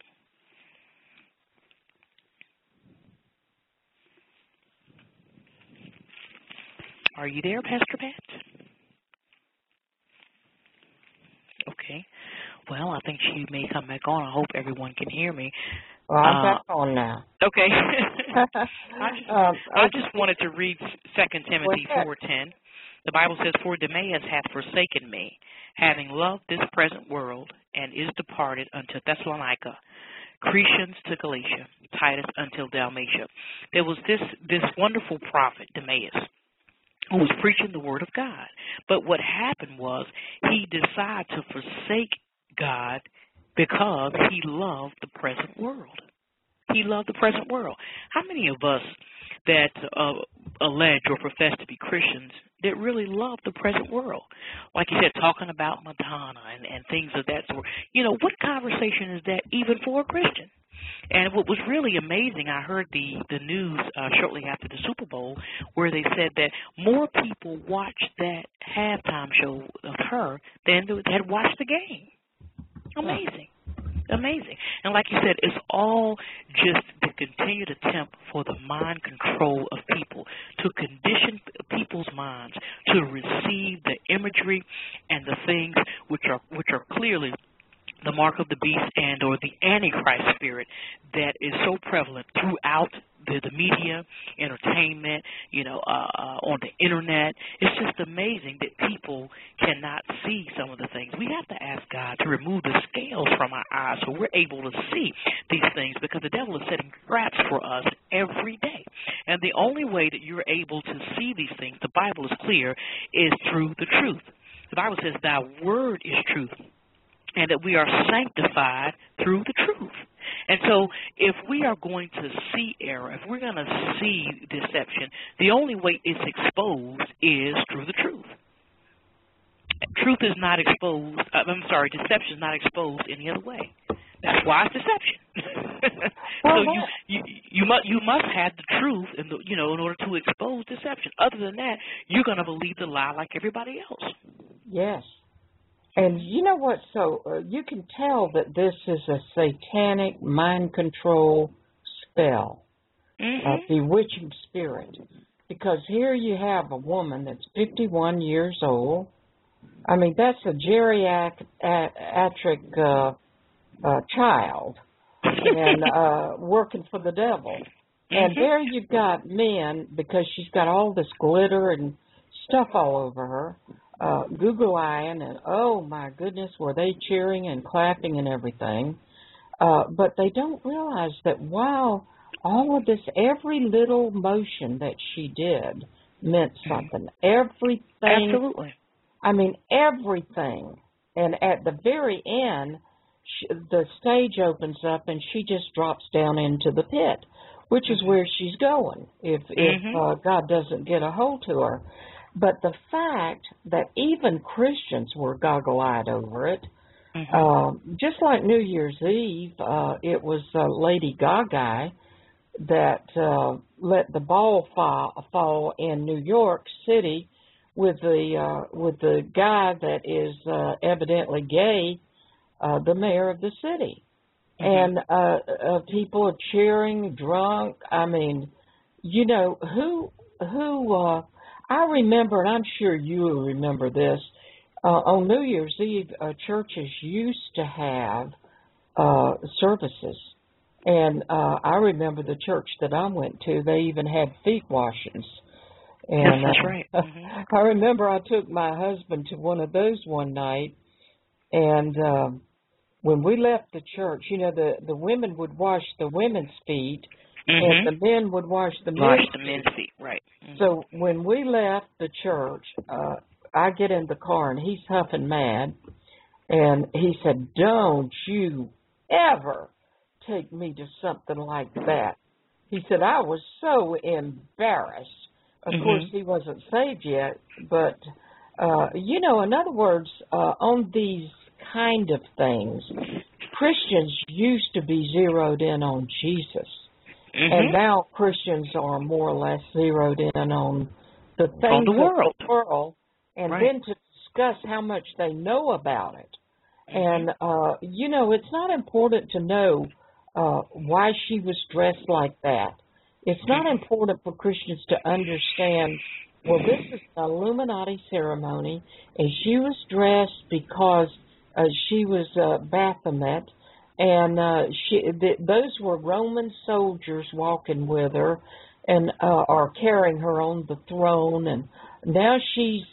Are you there, Pastor Pat? Okay. Well, I think she may come back on. I hope everyone can hear me. Well, I'm back on now. Okay. I just wanted to read 2 Timothy 4:10. The Bible says, "For Demas hath forsaken me, having loved this present world, and is departed unto Thessalonica, Crescens to Galatia, Titus until Dalmatia." There was this wonderful prophet, Demas, who was preaching the Word of God. But what happened was he decided to forsake God because he loved the present world. He loved the present world. How many of us that allege or profess to be Christians that really love the present world? Like you said, talking about Madonna and things of that sort. You know, what conversation is that even for a Christian? And what was really amazing, I heard the news shortly after the Super Bowl where they said that more people watched that halftime show of her than had watched the game. Amazing. Amazing. And like you said, it's all just the continued attempt for the mind control of people, to condition people's minds to receive the imagery and the things which are clearly the mark of the beast and or the Antichrist spirit that is so prevalent throughout the media, entertainment, on the internet. It's just amazing that people cannot see some of the things. We have to ask God to remove the scales from our eyes so we're able to see these things, because the devil is setting traps for us every day. And the only way that you're able to see these things, the Bible is clear, is through the truth. The Bible says, "Thy word is truth," and that we are sanctified through the truth. And so if we are going to see error, if we're going to see deception, the only way it's exposed is through the truth. Truth is not exposed. Deception is not exposed any other way. That's why it's deception. So you must have the truth in order to expose deception. Other than that, you're going to believe the lie like everybody else. Yes. And you know what? So you can tell that this is a satanic mind control spell, bewitching spirit. Because here you have a woman that's 51 years old. I mean, that's a geriatric child and working for the devil. And there you've got men, because she's got all this glitter and stuff all over her, Google-eyeing, and oh my goodness, were they cheering and clapping and everything. But they don't realize that while all of this, every little motion that she did meant something. Everything. Absolutely. I mean, everything. And at the very end, the stage opens up and she just drops down into the pit, which is where she's going if God doesn't get a hold to her. But the fact that even Christians were goggle-eyed over it, just like New Year's Eve, it was Lady Gaga that let the ball fall in New York City with the guy that is evidently gay the mayor of the city. Mhm. And people are cheering, drunk. I mean, you know, I remember, and I'm sure you will remember this, on New Year's Eve, churches used to have services. And I remember the church that I went to, they even had feet washings. Yes, And that's right. Mhm. I remember I took my husband to one of those one night, and when we left the church, you know, the women would wash the women's feet, and Mhm. the men would wash the Wash men's the feet. men's feet, right? Mhm. So when we left the church, I get in the car, and he's huffing mad, and he said, "Don't you ever take me to something like that." He said, I was so embarrassed. Of course, Mhm. he wasn't saved yet, but, you know, in other words, on these kind of things, Christians used to be zeroed in on Jesus. And Mhm. now Christians are more or less zeroed in on the On things the of world, the world, and right? then to discuss how much they know about it. Mhm. And, you know, it's not important to know why she was dressed like that. It's not Mhm. important for Christians to understand, well, this is an Illuminati ceremony, and she was dressed because she was Baphomet, and those were Roman soldiers walking with her and are carrying her on the throne, and now she's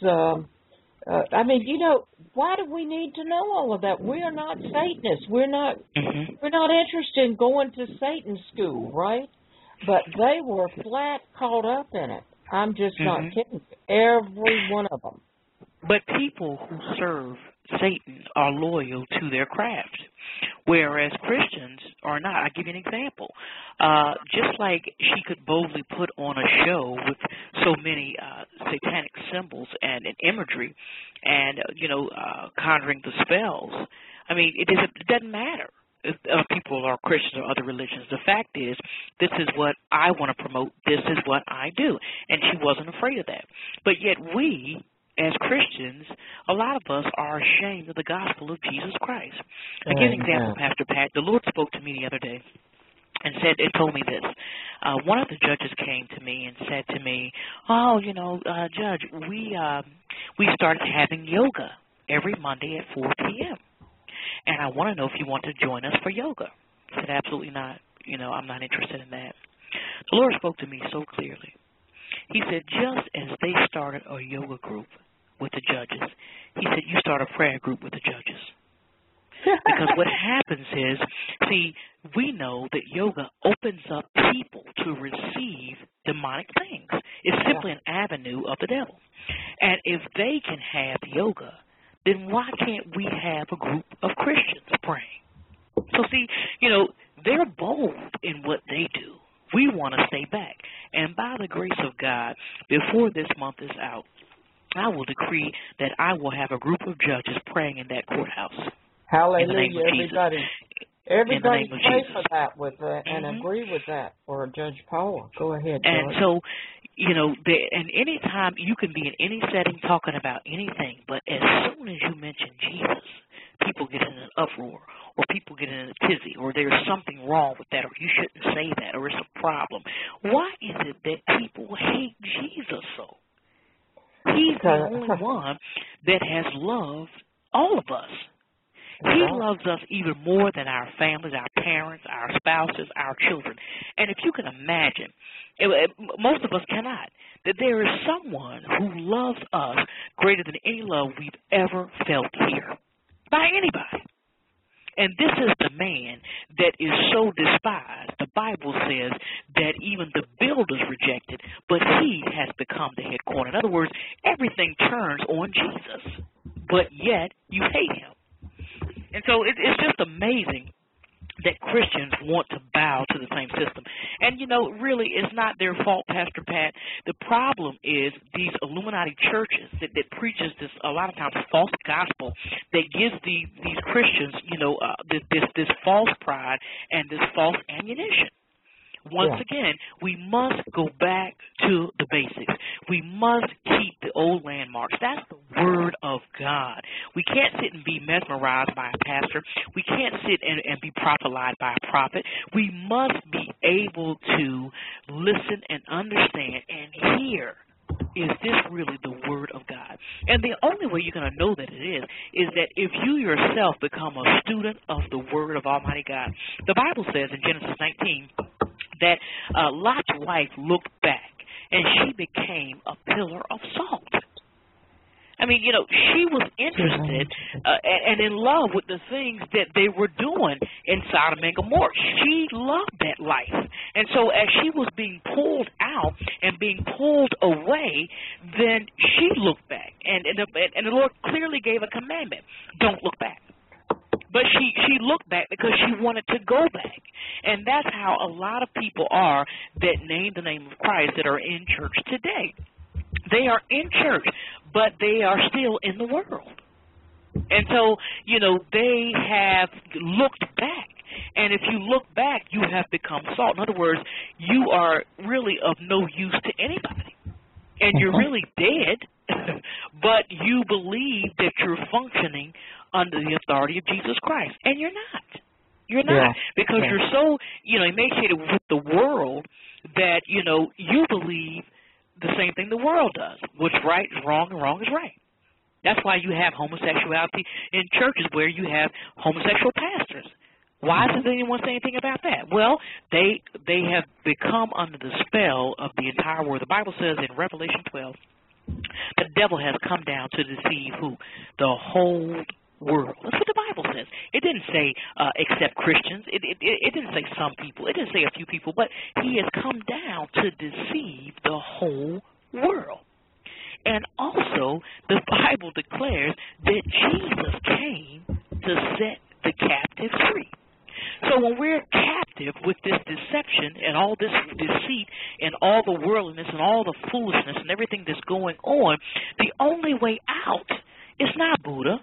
I mean, you know, why do we need to know all of that? We are not Satanists. We're not Mhm. interested in going to Satan school, right? But they were flat caught up in it. I'm just not Mhm. kidding. Every one of them. But people who serve Satan are loyal to their craft, whereas Christians are not. I'll give you an example. Just like she could boldly put on a show with so many satanic symbols and imagery and, conjuring the spells, I mean, it doesn't matter if people are Christians or other religions. The fact is, this is what I want to promote. This is what I do. And she wasn't afraid of that. But yet we, as Christians, a lot of us are ashamed of the gospel of Jesus Christ. I give an example, Amen. Pastor Pat. The Lord spoke to me the other day and told me this. One of the judges came to me and said to me, "Oh, Judge, we started having yoga every Monday at 4 p.m. and I want to know if you want to join us for yoga." I said, "Absolutely not. I'm not interested in that." The Lord spoke to me so clearly. He said, just as they started a yoga group with the judges, he said, you start a prayer group with the judges. Because what happens is, see, we know that yoga opens up people to receive demonic things. It's simply an avenue of the devil. And if they can have yoga, then why can't we have a group of Christians praying? So see, they're bold in what they do. We want to stay back. And by the grace of God, before this month is out, I will decree that I will have a group of judges praying in that courthouse. Hallelujah, In the name of everybody. Jesus. Everybody In the name of pray Jesus. for that and agree with that for Judge Paula. Go ahead, And George. so, and any time you can be in any setting talking about anything, but as soon as you mention Jesus, people get in an uproar, or people get in a tizzy, or there's something wrong with that, or you shouldn't say that, or it's a problem. Why is it that people hate Jesus so? He's the only one that has loved all of us. He loves us even more than our families, our parents, our spouses, our children. And if you can imagine, most of us cannot, that there is someone who loves us greater than any love we've ever felt here by anybody. And this is the man that is so despised. The Bible says that even the builders rejected, but he has become the head corner. In other words, everything turns on Jesus, but yet you hate him. And so it's just amazing that Christians want to bow to the same system. And, really it's not their fault, Pastor Pat. The problem is these Illuminati churches that preaches this, a lot of times, false gospel that gives these Christians, this false pride and this false ammunition. Once again, we must go back to the basics. We must keep the old landmarks. That's the Word of God. We can't sit and be mesmerized by a pastor. We can't sit and be prophesied by a prophet. We must be able to listen and understand and hear. Is this really the Word of God? And the only way you're going to know that it is that if you yourself become a student of the Word of Almighty God. The Bible says in Genesis 19 that Lot's wife looked back and she became a pillar of salt. I mean, she was interested and in love with the things that they were doing in Sodom and Gomorrah. She loved that life. And so as she was being pulled out and being pulled away, then she looked back. And the Lord clearly gave a commandment, don't look back. But she looked back because she wanted to go back. And that's how a lot of people are that name the name of Christ that are in church today. They are in church, but they are still in the world. And so, they have looked back. And if you look back, you have become salt. In other words, you are really of no use to anybody. And you're really dead, but you believe that you're functioning under the authority of Jesus Christ. And you're not. You're not. Because you're so, emaciated with the world that, you believe the same thing the world does. What's right is wrong and wrong is right. That's why you have homosexuality in churches where you have homosexual pastors. Why doesn't anyone say anything about that? Well, they have become under the spell of the entire world. The Bible says in Revelation 12, the devil has come down to deceive who? The whole world. That's what the Bible says. It didn't say except Christians. It didn't say some people. It didn't say a few people. But he has come down to deceive the whole world. And also, the Bible declares that Jesus came to set the captives free. So when we're captive with this deception and all this deceit and all the worldliness and all the foolishness and everything that's going on, the only way out is not Buddha.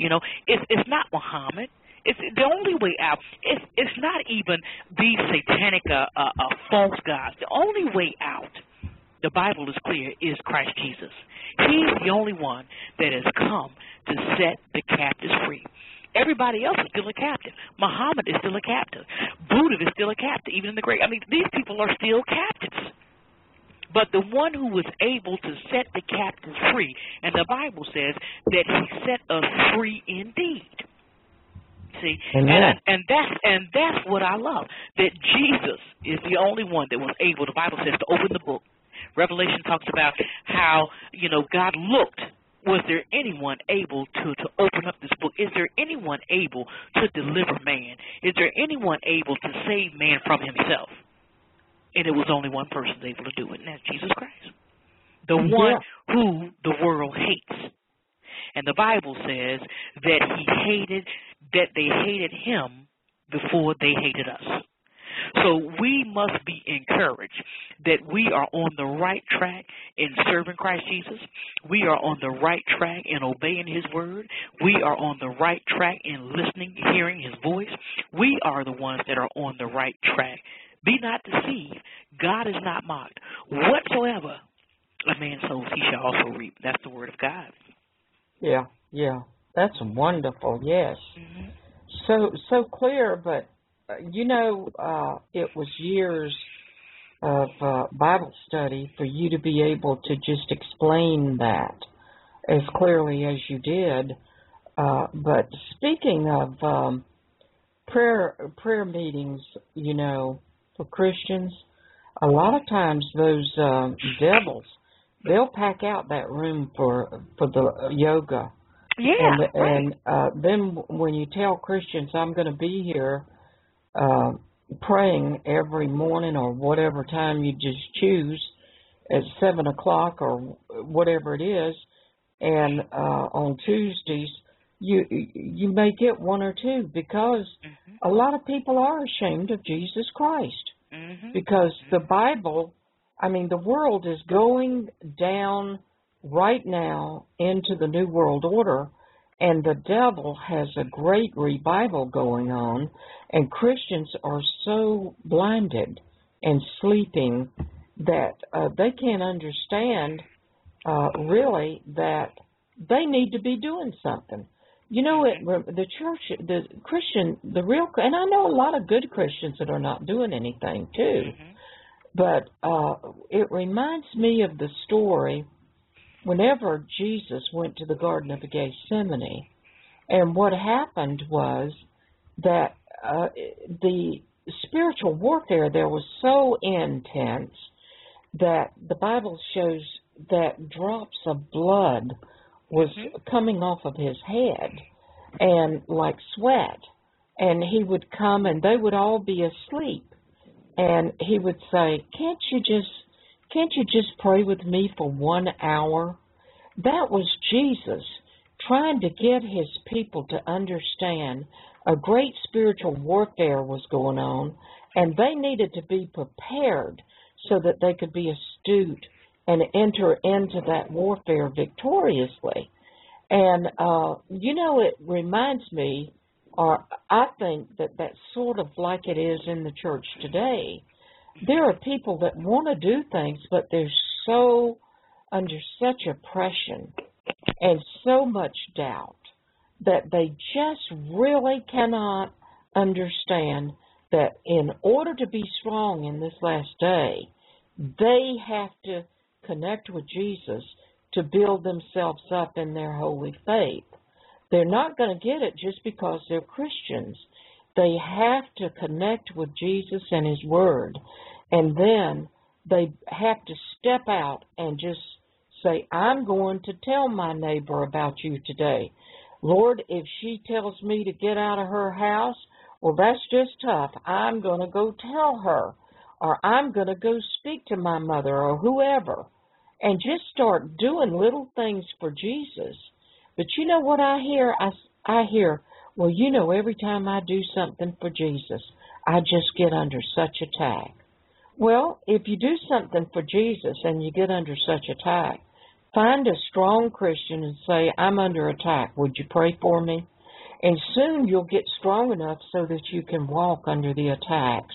It's not Muhammad. It's the only way out. It's not even these satanic false gods. The only way out, the Bible is clear, is Christ Jesus. He's the only one that has come to set the captives free. Everybody else is still a captive. Muhammad is still a captive. Buddha is still a captive, even in the grave. I mean, these people are still captives. But the one who was able to set the captives free, and the Bible says that he set us free indeed. See, and that's what I love, that Jesus is the only one that was able, the Bible says, to open the book. Revelation talks about how, God looked. Was there anyone able to open up this book? Is there anyone able to deliver man? Is there anyone able to save man from himself? And it was only one person able to do it, and that's Jesus Christ, the one who the world hates. And the Bible says that they hated him before they hated us. So we must be encouraged that we are on the right track in serving Christ Jesus. We are on the right track in obeying his word. We are on the right track in listening, hearing his voice. We are the ones that are on the right track. Be not deceived. God is not mocked. Whatsoever a man sows, he shall also reap. That's the word of God. Yeah. That's wonderful, yes. Mm-hmm. So clear, but, it was years of Bible study for you to be able to just explain that as clearly as you did. But speaking of prayer meetings, for Christians, a lot of times those devils, they'll pack out that room for the yoga. Yeah. And then when you tell Christians, I'm going to be here praying every morning or whatever time you just choose at 7 o'clock or whatever it is, and on Tuesdays, you may get one or two because a lot of people are ashamed of Jesus Christ because the Bible, the world is going down right now into the New World Order, and the devil has a great revival going on, and Christians are so blinded and sleeping that they can't understand really that they need to be doing something. You know, the church, the Christian, the real, and I know a lot of good Christians that are not doing anything too, but it reminds me of the story whenever Jesus went to the Garden of Gethsemane, and what happened was that the spiritual warfare there was so intense that the Bible shows that drops of blood was coming off of his head and like sweat, and he would come and they would all be asleep, and he would say, can't you just pray with me for 1 hour? That was Jesus trying to get his people to understand a great spiritual warfare was going on, and they needed to be prepared so that they could be astute and enter into that warfare victoriously. And, you know, it reminds me, or I think that that's sort of like it is in the church today. There are people that want to do things, but they're so under such oppression and so much doubt that they just really cannot understand that in order to be strong in this last day, they have to connect with Jesus to build themselves up in their holy faith. They're not going to get it just because they're Christians. They have to connect with Jesus and His Word, and then they have to step out and just say, I'm going to tell my neighbor about you today. Lord, if she tells me to get out of her house, well, that's just tough. I'm going to go tell her, or I'm going to go speak to my mother or whoever, and just start doing little things for Jesus. But you know what I hear? I hear, well, you know, every time I do something for Jesus, I just get under such attack. Well, if you do something for Jesus and you get under such attack, find a strong Christian and say, I'm under attack. Would you pray for me? And soon you'll get strong enough so that you can walk under the attacks.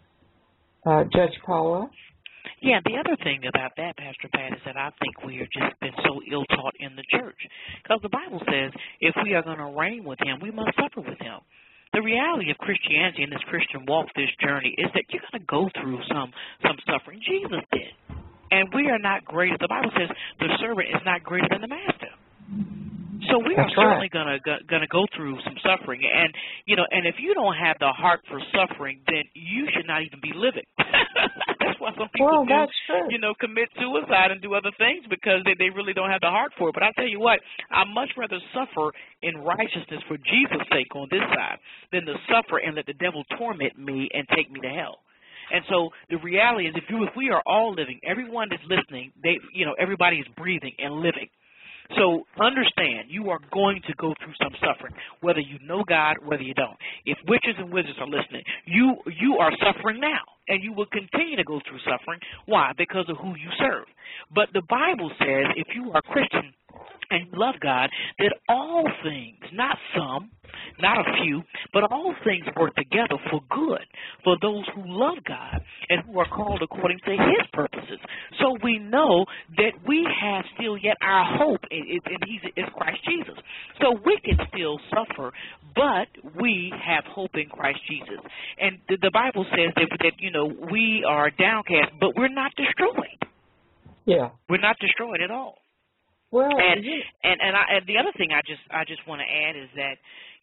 Judge Paula? Yeah, the other thing about that, Pastor Pat, is that I think we have just been so ill-taught in the church. Because the Bible says if we are going to reign with Him, we must suffer with Him. The reality of Christianity and this Christian walk, this journey, is that you're going to go through some suffering. Jesus did. And we are not greater. The Bible says the servant is not greater than the master. So we are certainly going to go through some suffering, and you know, and if you don't have the heart for suffering, then you should not even be living. That's why some people commit suicide and do other things, because they really don't have the heart for it. But I tell you what, I'd much rather suffer in righteousness for Jesus' sake on this side than to suffer and let the devil torment me and take me to hell. And so the reality is, if we are all living, everyone that's listening, everybody is breathing and living. So understand, you are going to go through some suffering, whether you know God, whether you don't. If witches and wizards are listening, you are suffering now, and you will continue to go through suffering. Why? Because of who you serve. But the Bible says if you are a Christian and you love God, that all things, not some, not a few, but all things work together for good for those who love God and who are called according to His purposes. So we know that we have still yet our hope, and He's Christ Jesus. So we can still suffer, but we have hope in Christ Jesus. And the Bible says that we are downcast, but we're not destroyed. Yeah, we're not destroyed at all. Well, and the other thing I just want to add is that,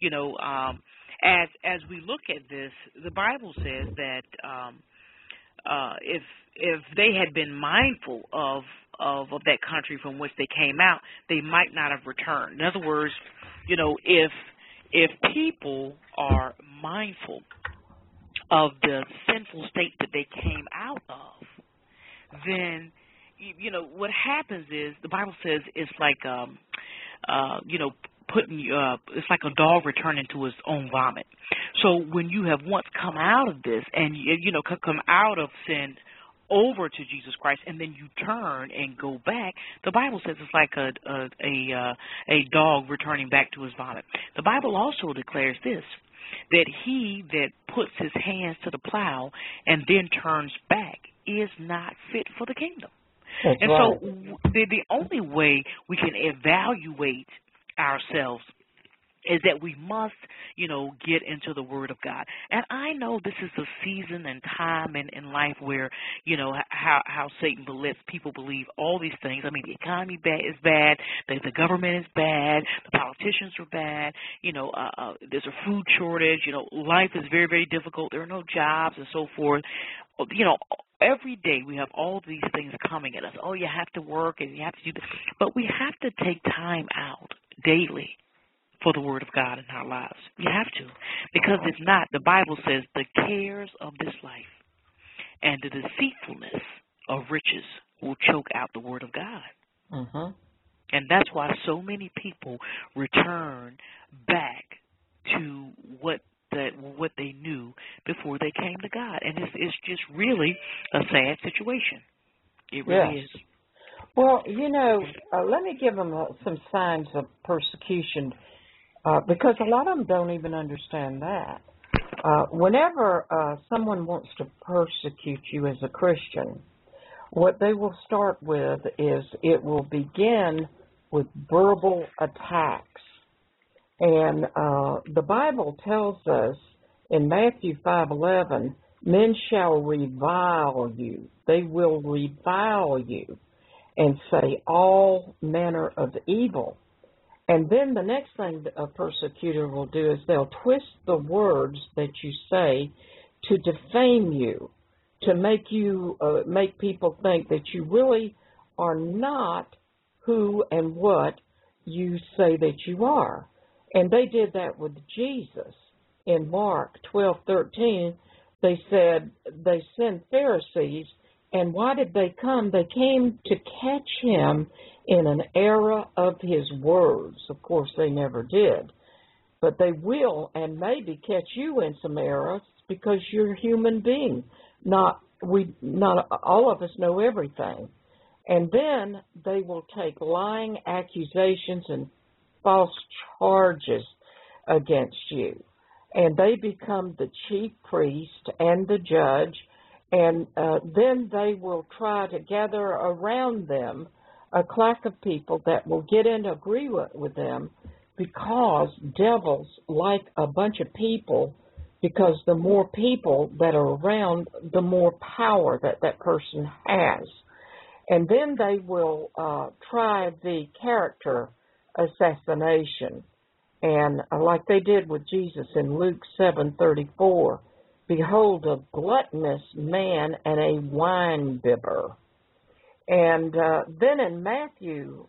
as we look at this, the Bible says that if they had been mindful of that country from which they came out, they might not have returned. In other words, if people are mindful of the sinful state that they came out of, then what happens is, the Bible says it's like, it's like a dog returning to his own vomit. So when you have once come out of this and, come out of sin over to Jesus Christ, and then you turn and go back, the Bible says it's like a dog returning back to his vomit. The Bible also declares this, that he that puts his hands to the plow and then turns back is not fit for the kingdom. That's and right. So the only way we can evaluate ourselves is that we must, get into the Word of God. And I know this is a season and time in life where, how Satan lets people believe all these things. I mean, the economy is bad, the government is bad, the politicians are bad, there's a food shortage, life is very, very difficult, there are no jobs and so forth. Every day we have all these things coming at us. Oh, you have to work and you have to do this. But we have to take time out daily for the Word of God in our lives. We have to. Because if not, the Bible says the cares of this life and the deceitfulness of riches will choke out the Word of God. Mm-hmm. And that's why so many people return back to what they knew before they came to God. And it's just really a sad situation. It really is. Well, let me give them some signs of persecution. Because a lot of them don't even understand that. Whenever someone wants to persecute you as a Christian, what they will start with is it will begin with verbal attacks. And the Bible tells us in Matthew 5:11, men shall revile you. They will revile you and say all manner of evil. And then the next thing a persecutor will do is they'll twist the words that you say to defame you, to make people think that you really are not who and what you say that you are. And they did that with Jesus. In Mark 12:13, they said they sent Pharisees, and why did they come? They came to catch him in an error of his words. Of course, they never did. But they will and maybe catch you in some errors because you're a human being. Not all of us know everything. And then they will take lying accusations and false charges against you. And they become the chief priest and the judge. And then they will try to gather around them a clack of people that will get into agreement with them, because devils like a bunch of people, because the more people that are around, the more power that person has. And then they will try the character assassination. And like they did with Jesus in Luke 7:34, behold, a gluttonous man and a wine-bibber. And then in Matthew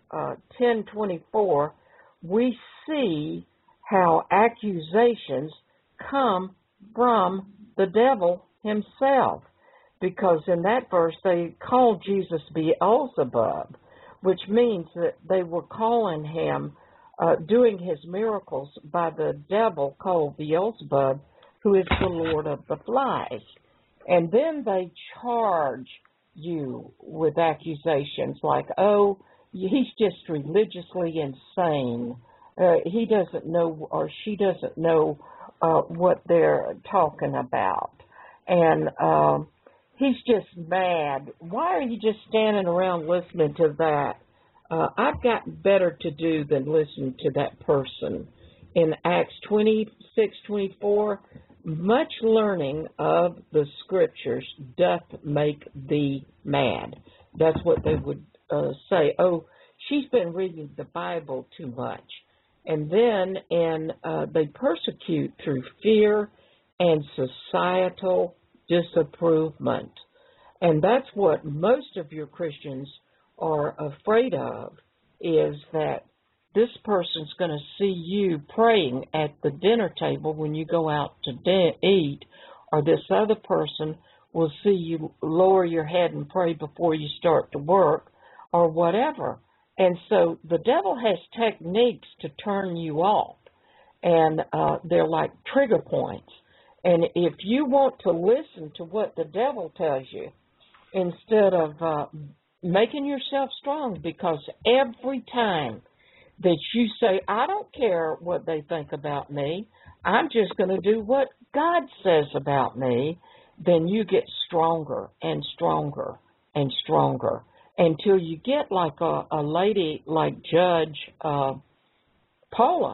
10:24, we see how accusations come from the devil himself. Because in that verse, they called Jesus Beelzebub, which means that they were calling him, doing his miracles by the devil called Beelzebub, who is the Lord of the Flies. And then they charge you with accusations like, oh, he's just religiously insane. He doesn't know, or she doesn't know what they're talking about. And he's just mad. Why are you just standing around listening to that? I've got better to do than listen to that person. In Acts 26:24, much learning of the Scriptures doth make thee mad. That's what they would say. Oh, she's been reading the Bible too much. And then they persecute through fear and societal disapproval. And that's what most of your Christians are afraid of, is that this person's going to see you praying at the dinner table when you go out to eat, or this other person will see you lower your head and pray before you start to work, or whatever. And so the devil has techniques to turn you off, and they're like trigger points. And if you want to listen to what the devil tells you, instead of making yourself strong, because every time that you say, I don't care what they think about me, I'm just going to do what God says about me, then you get stronger and stronger and stronger until you get like a lady like Judge Paula.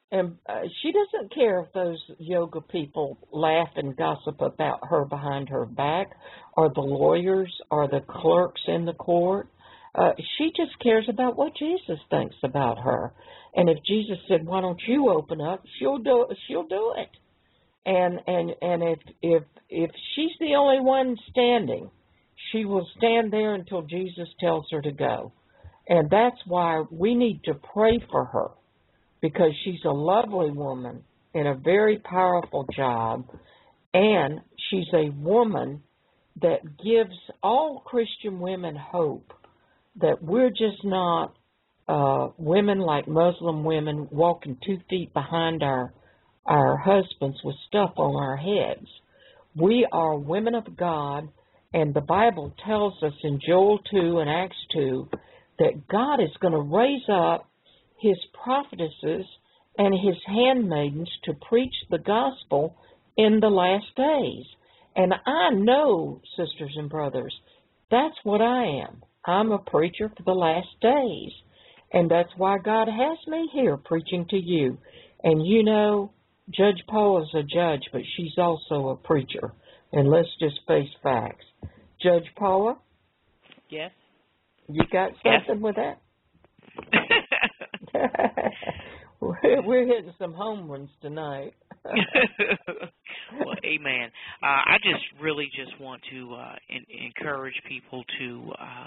And she doesn't care if those yoga people laugh and gossip about her behind her back, or the lawyers, or the clerks in the court. She just cares about what Jesus thinks about her. And if Jesus said, "Why don't you open up?" she'll do it. And if she's the only one standing, she will stand there until Jesus tells her to go. And that's why we need to pray for her, because she's a lovely woman in a very powerful job, and she's a woman that gives all Christian women hope that we're just not women like Muslim women walking 2 feet behind our husbands with stuff on our heads. We are women of God, and the Bible tells us in Joel 2 and Acts 2 that God is going to raise up His prophetesses and His handmaidens to preach the gospel in the last days. And I know, sisters and brothers, that's what I am. I'm a preacher for the last days. And that's why God has me here preaching to you. And you know, Judge Paula is a judge, but she's also a preacher. And let's just face facts. Judge Paula? Yes? You got something with that? We're hitting some home runs tonight. Well, amen. I just really want to encourage people to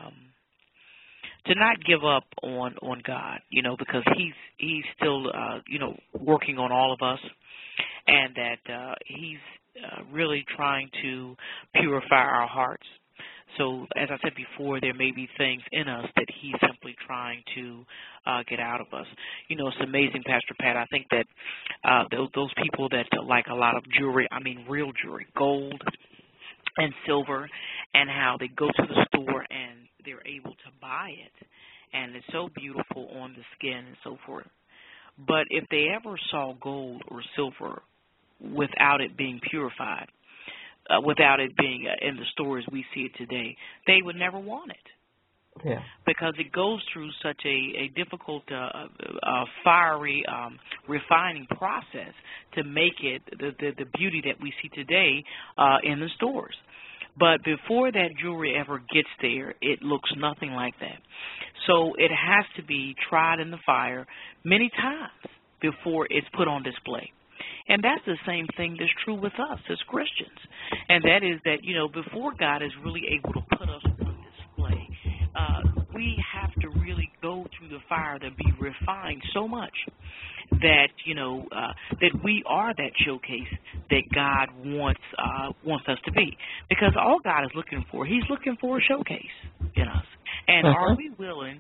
not give up on God, because He's still working on all of us, and that He's really trying to purify our hearts. So, as I said before, there may be things in us that He's simply trying to get out of us. It's amazing, Pastor Pat. I think that those people that like a lot of jewelry, real jewelry, gold and silver, and how they go to the store and they're able to buy it, and it's so beautiful on the skin and so forth. But if they ever saw gold or silver without it being purified, without it being in the stores we see it today, they would never want it. Yeah. Because it goes through such a difficult, fiery refining process to make it the beauty that we see today in the stores. But before that jewelry ever gets there, it looks nothing like that. So it has to be tried in the fire many times before it's put on display. And that's the same thing that's true with us as Christians. And that is that, before God is really able to put us on display, we have to really go through the fire to be refined so much that, that we are that showcase that God wants us to be. Because all God is looking for, He's looking for a showcase in us. And are we willing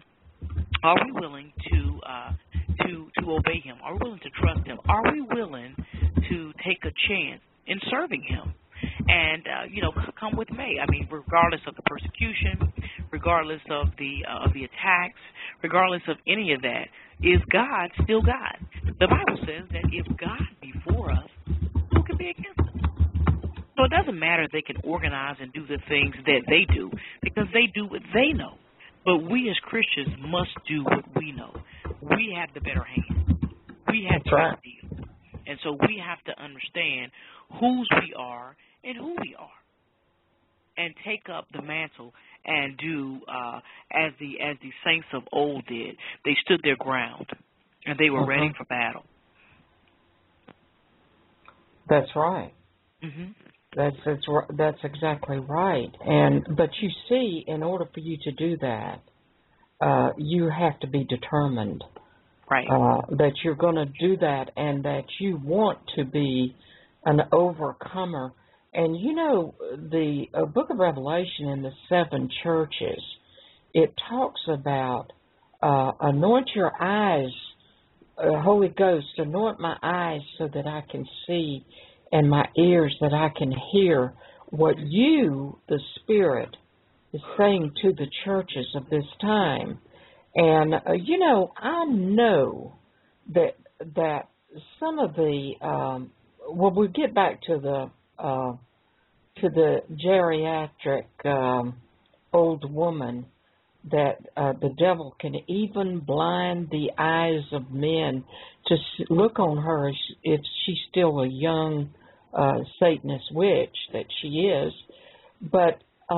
to obey Him? Are we willing to trust Him? Are we willing to take a chance in serving Him? And come with me. Regardless of the persecution, regardless of the attacks, regardless of any of that, is God still God? The Bible says that if God be for us, who can be against us? So it doesn't matter if they can organize and do the things that they do, because they do what they know. But we as Christians must do what we know. We have the better hand. We have the better deal. And so we have to understand whose we are and who we are, and take up the mantle and do as the saints of old did. They stood their ground, and they were ready for battle. That's right. Mm-hmm. That's exactly right. But you see, in order for you to do that, you have to be determined. Right. That you're going to do that, and that you want to be an overcomer. And the book of Revelation in the 7 churches, it talks about anoint your eyes, Holy Ghost, anoint my eyes so that I can see, and my ears that I can hear what you, the Spirit, is saying to the churches of this time. And, I know that some of the, we'll get back to the geriatric old woman that the devil can even blind the eyes of men to look on her as if she's still a young Satanist witch that she is. But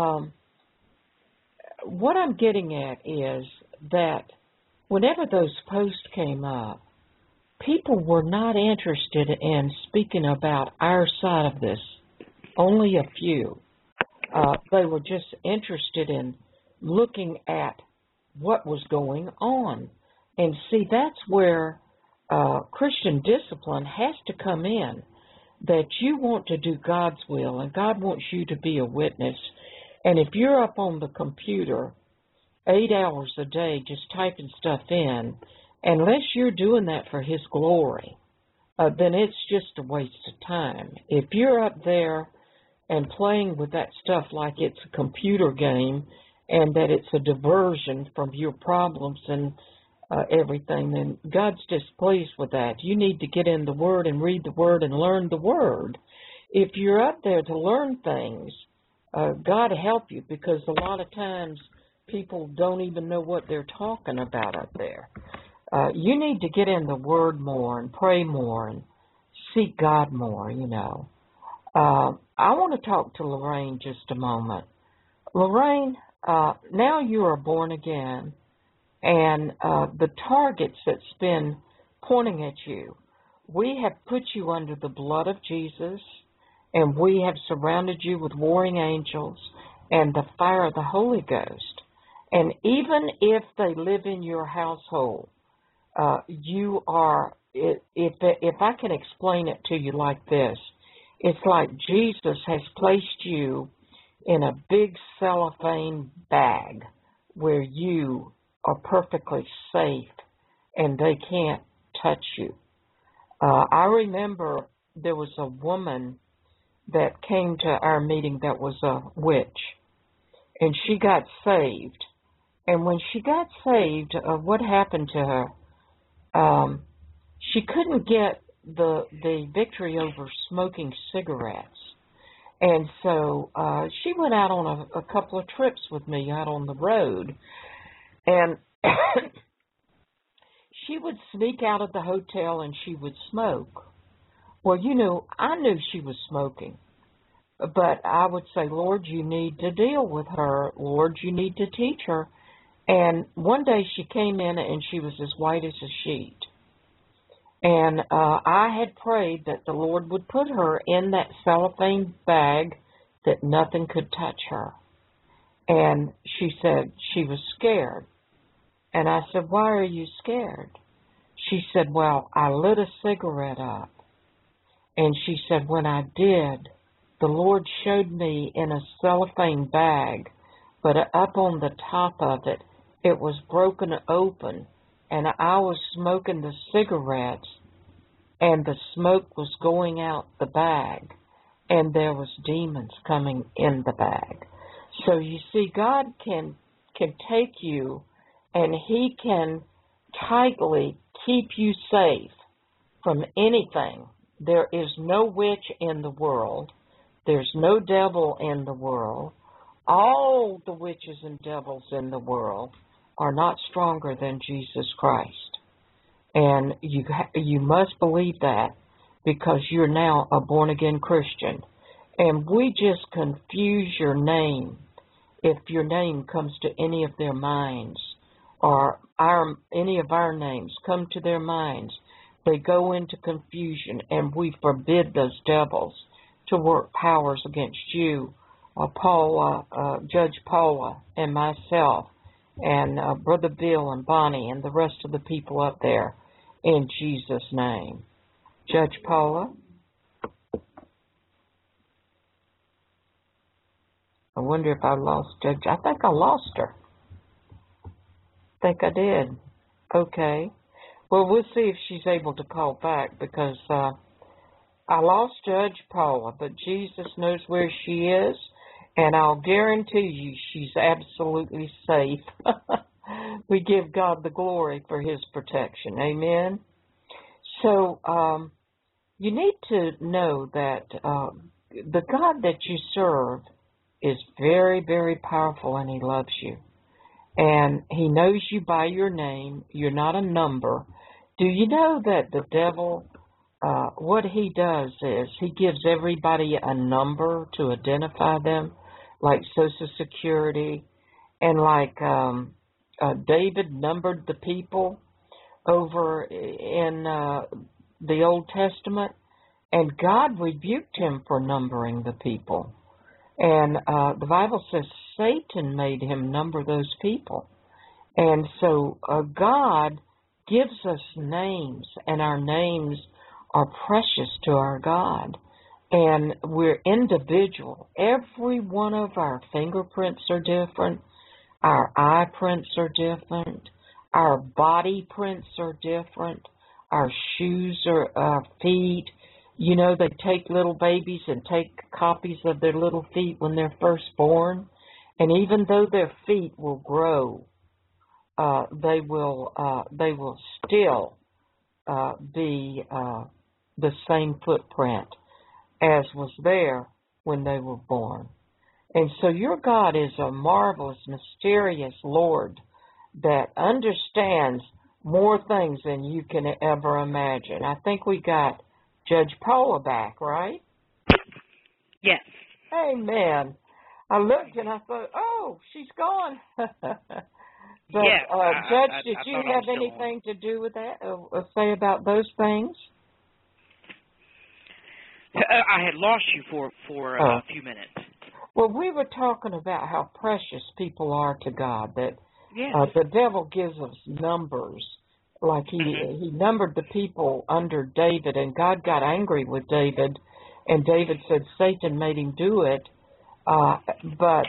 what I'm getting at is that whenever those posts came up, people were not interested in speaking about our side of this, only a few. They were just interested in looking at what was going on. And see, that's where Christian discipline has to come in, that you want to do God's will, and God wants you to be a witness. And if you're up on the computer 8 hours a day just typing stuff in, unless you're doing that for His glory, then it's just a waste of time. If you're up there and playing with that stuff like it's a computer game and that it's a diversion from your problems and everything, then God's displeased with that. You need to get in the Word and read the Word and learn the Word. If you're up there to learn things, God help you, because a lot of times people don't even know what they're talking about up there. You need to get in the Word more and pray more and seek God more, you know. I want to talk to Lorraine just a moment. Lorraine, now you are born again, and the targets that's been pointing at you, we have put you under the blood of Jesus, and we have surrounded you with warring angels and the fire of the Holy Ghost. And even if they live in your household, you are, if I can explain it to you like this, it's like Jesus has placed you in a big cellophane bag where you are perfectly safe and they can't touch you. I remember there was a woman that came to our meeting that was a witch, and she got saved. And when she got saved, what happened to her? She couldn't get the victory over smoking cigarettes. And so she went out on a couple of trips with me out on the road. And she would sneak out of the hotel and she would smoke. Well, you know, I knew she was smoking. But I would say, Lord, you need to deal with her. Lord, you need to teach her. And one day she came in and she was as white as a sheet. And I had prayed that the Lord would put her in that cellophane bag that nothing could touch her. And she said she was scared. And I said, why are you scared? She said, well, I lit a cigarette up. And she said, when I did, the Lord showed me in a cellophane bag, but up on the top of it, it was broken open, and I was smoking the cigarettes, and the smoke was going out the bag, and there was demons coming in the bag. So you see, God can take you, and He can tightly keep you safe from anything. There is no witch in the world. There's no devil in the world. All the witches and devils in the world are not stronger than Jesus Christ. And you must believe that, because you're now a born-again Christian. And we just confuse your name if your name comes to any of their minds, or any of our names come to their minds. They go into confusion, and we forbid those devils to work powers against you, Paula, Judge Paula, and myself, and Brother Bill and Bonnie and the rest of the people up there, in Jesus' name. Judge Paula? I wonder if I lost Judge. I think I lost her. I think I did. Okay. Well, we'll see if she's able to call back, because I lost Judge Paula, but Jesus knows where she is, and I'll guarantee you she's absolutely safe. We give God the glory for His protection. Amen? So you need to know that the God that you serve is very, very powerful, and He loves you. and he knows you by your name. You're not a number. Do you know that the devil, what he does is he gives everybody a number to identify them, like Social Security, and like David numbered the people over in the Old Testament, and God rebuked him for numbering the people. And the Bible says Satan made him number those people. And so God gives us names, and our names are precious to our God. And we're individual. Every one of our fingerprints are different. Our eye prints are different. Our body prints are different. Our shoes or our feet. You know, they take little babies and take copies of their little feet when they're first born. And even though their feet will grow, they will still be the same footprint as was there when they were born. And so your God is a marvelous, mysterious Lord that understands more things than you can ever imagine. I think we got Judge Paula back, right? Yes. Amen. I looked and I thought, oh, she's gone. But, yeah. Judge, did you have still anything to do with that, say about those things? I had lost you for a few minutes. Well, we were talking about how precious people are to God, that Yes. the devil gives us numbers. Like he numbered the people under David, and God got angry with David, and David said Satan made him do it. But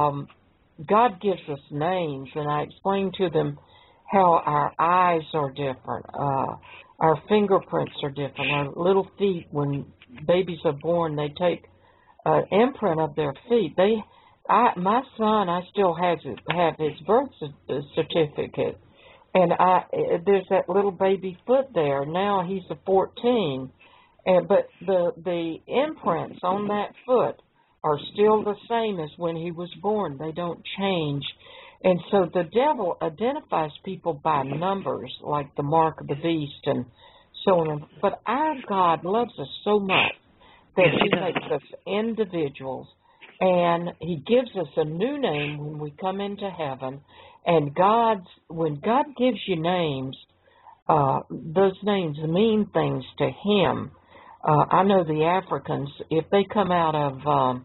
God gives us names, and I explained to them how our eyes are different, our fingerprints are different, our little feet, when babies are born, they take an imprint of their feet. My son, I still have his birth certificate, and there's that little baby foot there. Now he's a 14, but the imprints on that foot are still the same as when he was born. They don't change. And so the devil identifies people by numbers, like the mark of the beast and so on. But our God loves us so much that he makes us individuals, and he gives us a new name when we come into heaven. And when God gives you names, those names mean things to him. I know the Africans, if they come out of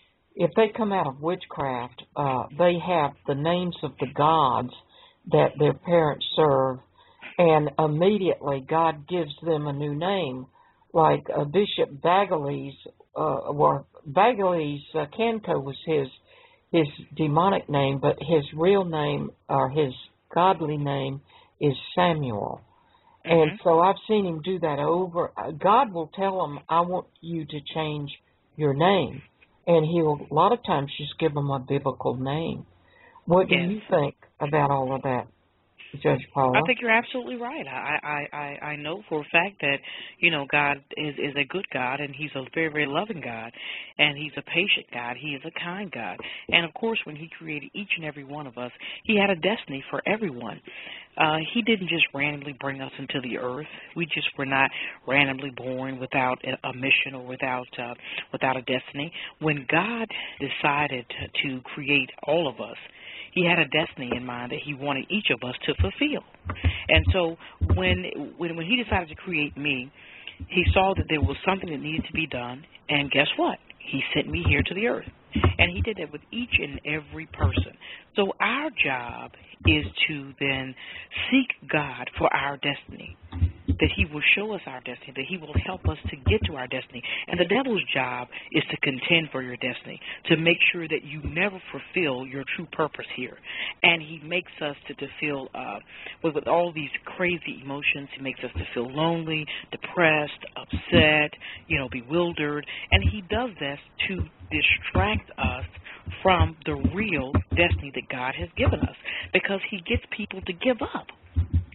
witchcraft, they have the names of the gods that their parents serve, and immediately God gives them a new name. Like Bishop Bagales, Bagales Canco was his demonic name, but his real name, or his godly name, is Samuel. And so I've seen him do that over. God will tell him, I want you to change your name. And he'll, a lot of times, just give them a biblical name. What do you think about all of that, Judge Paula? I think you're absolutely right. I know for a fact that, God is a good God, and he's a very, very loving God, and he's a patient God. He is a kind God. And, of course, when he created each and every one of us, he had a destiny for everyone. He didn't just randomly bring us into the earth. We just were not randomly born without a mission or without a destiny. When God decided to create all of us, he had a destiny in mind that he wanted each of us to fulfill. And so when he decided to create me, he saw that there was something that needed to be done, and guess what? He sent me here to the earth. And he did that with each and every person. So our job is to then seek God for our destiny, that he will show us our destiny, that he will help us to get to our destiny. And the devil's job is to contend for your destiny, to make sure that you never fulfill your true purpose here. And he makes us to feel, with all these crazy emotions, he makes us to feel lonely, depressed, upset, bewildered. And he does this to distract us from the real destiny that God has given us, because he gets people to give up.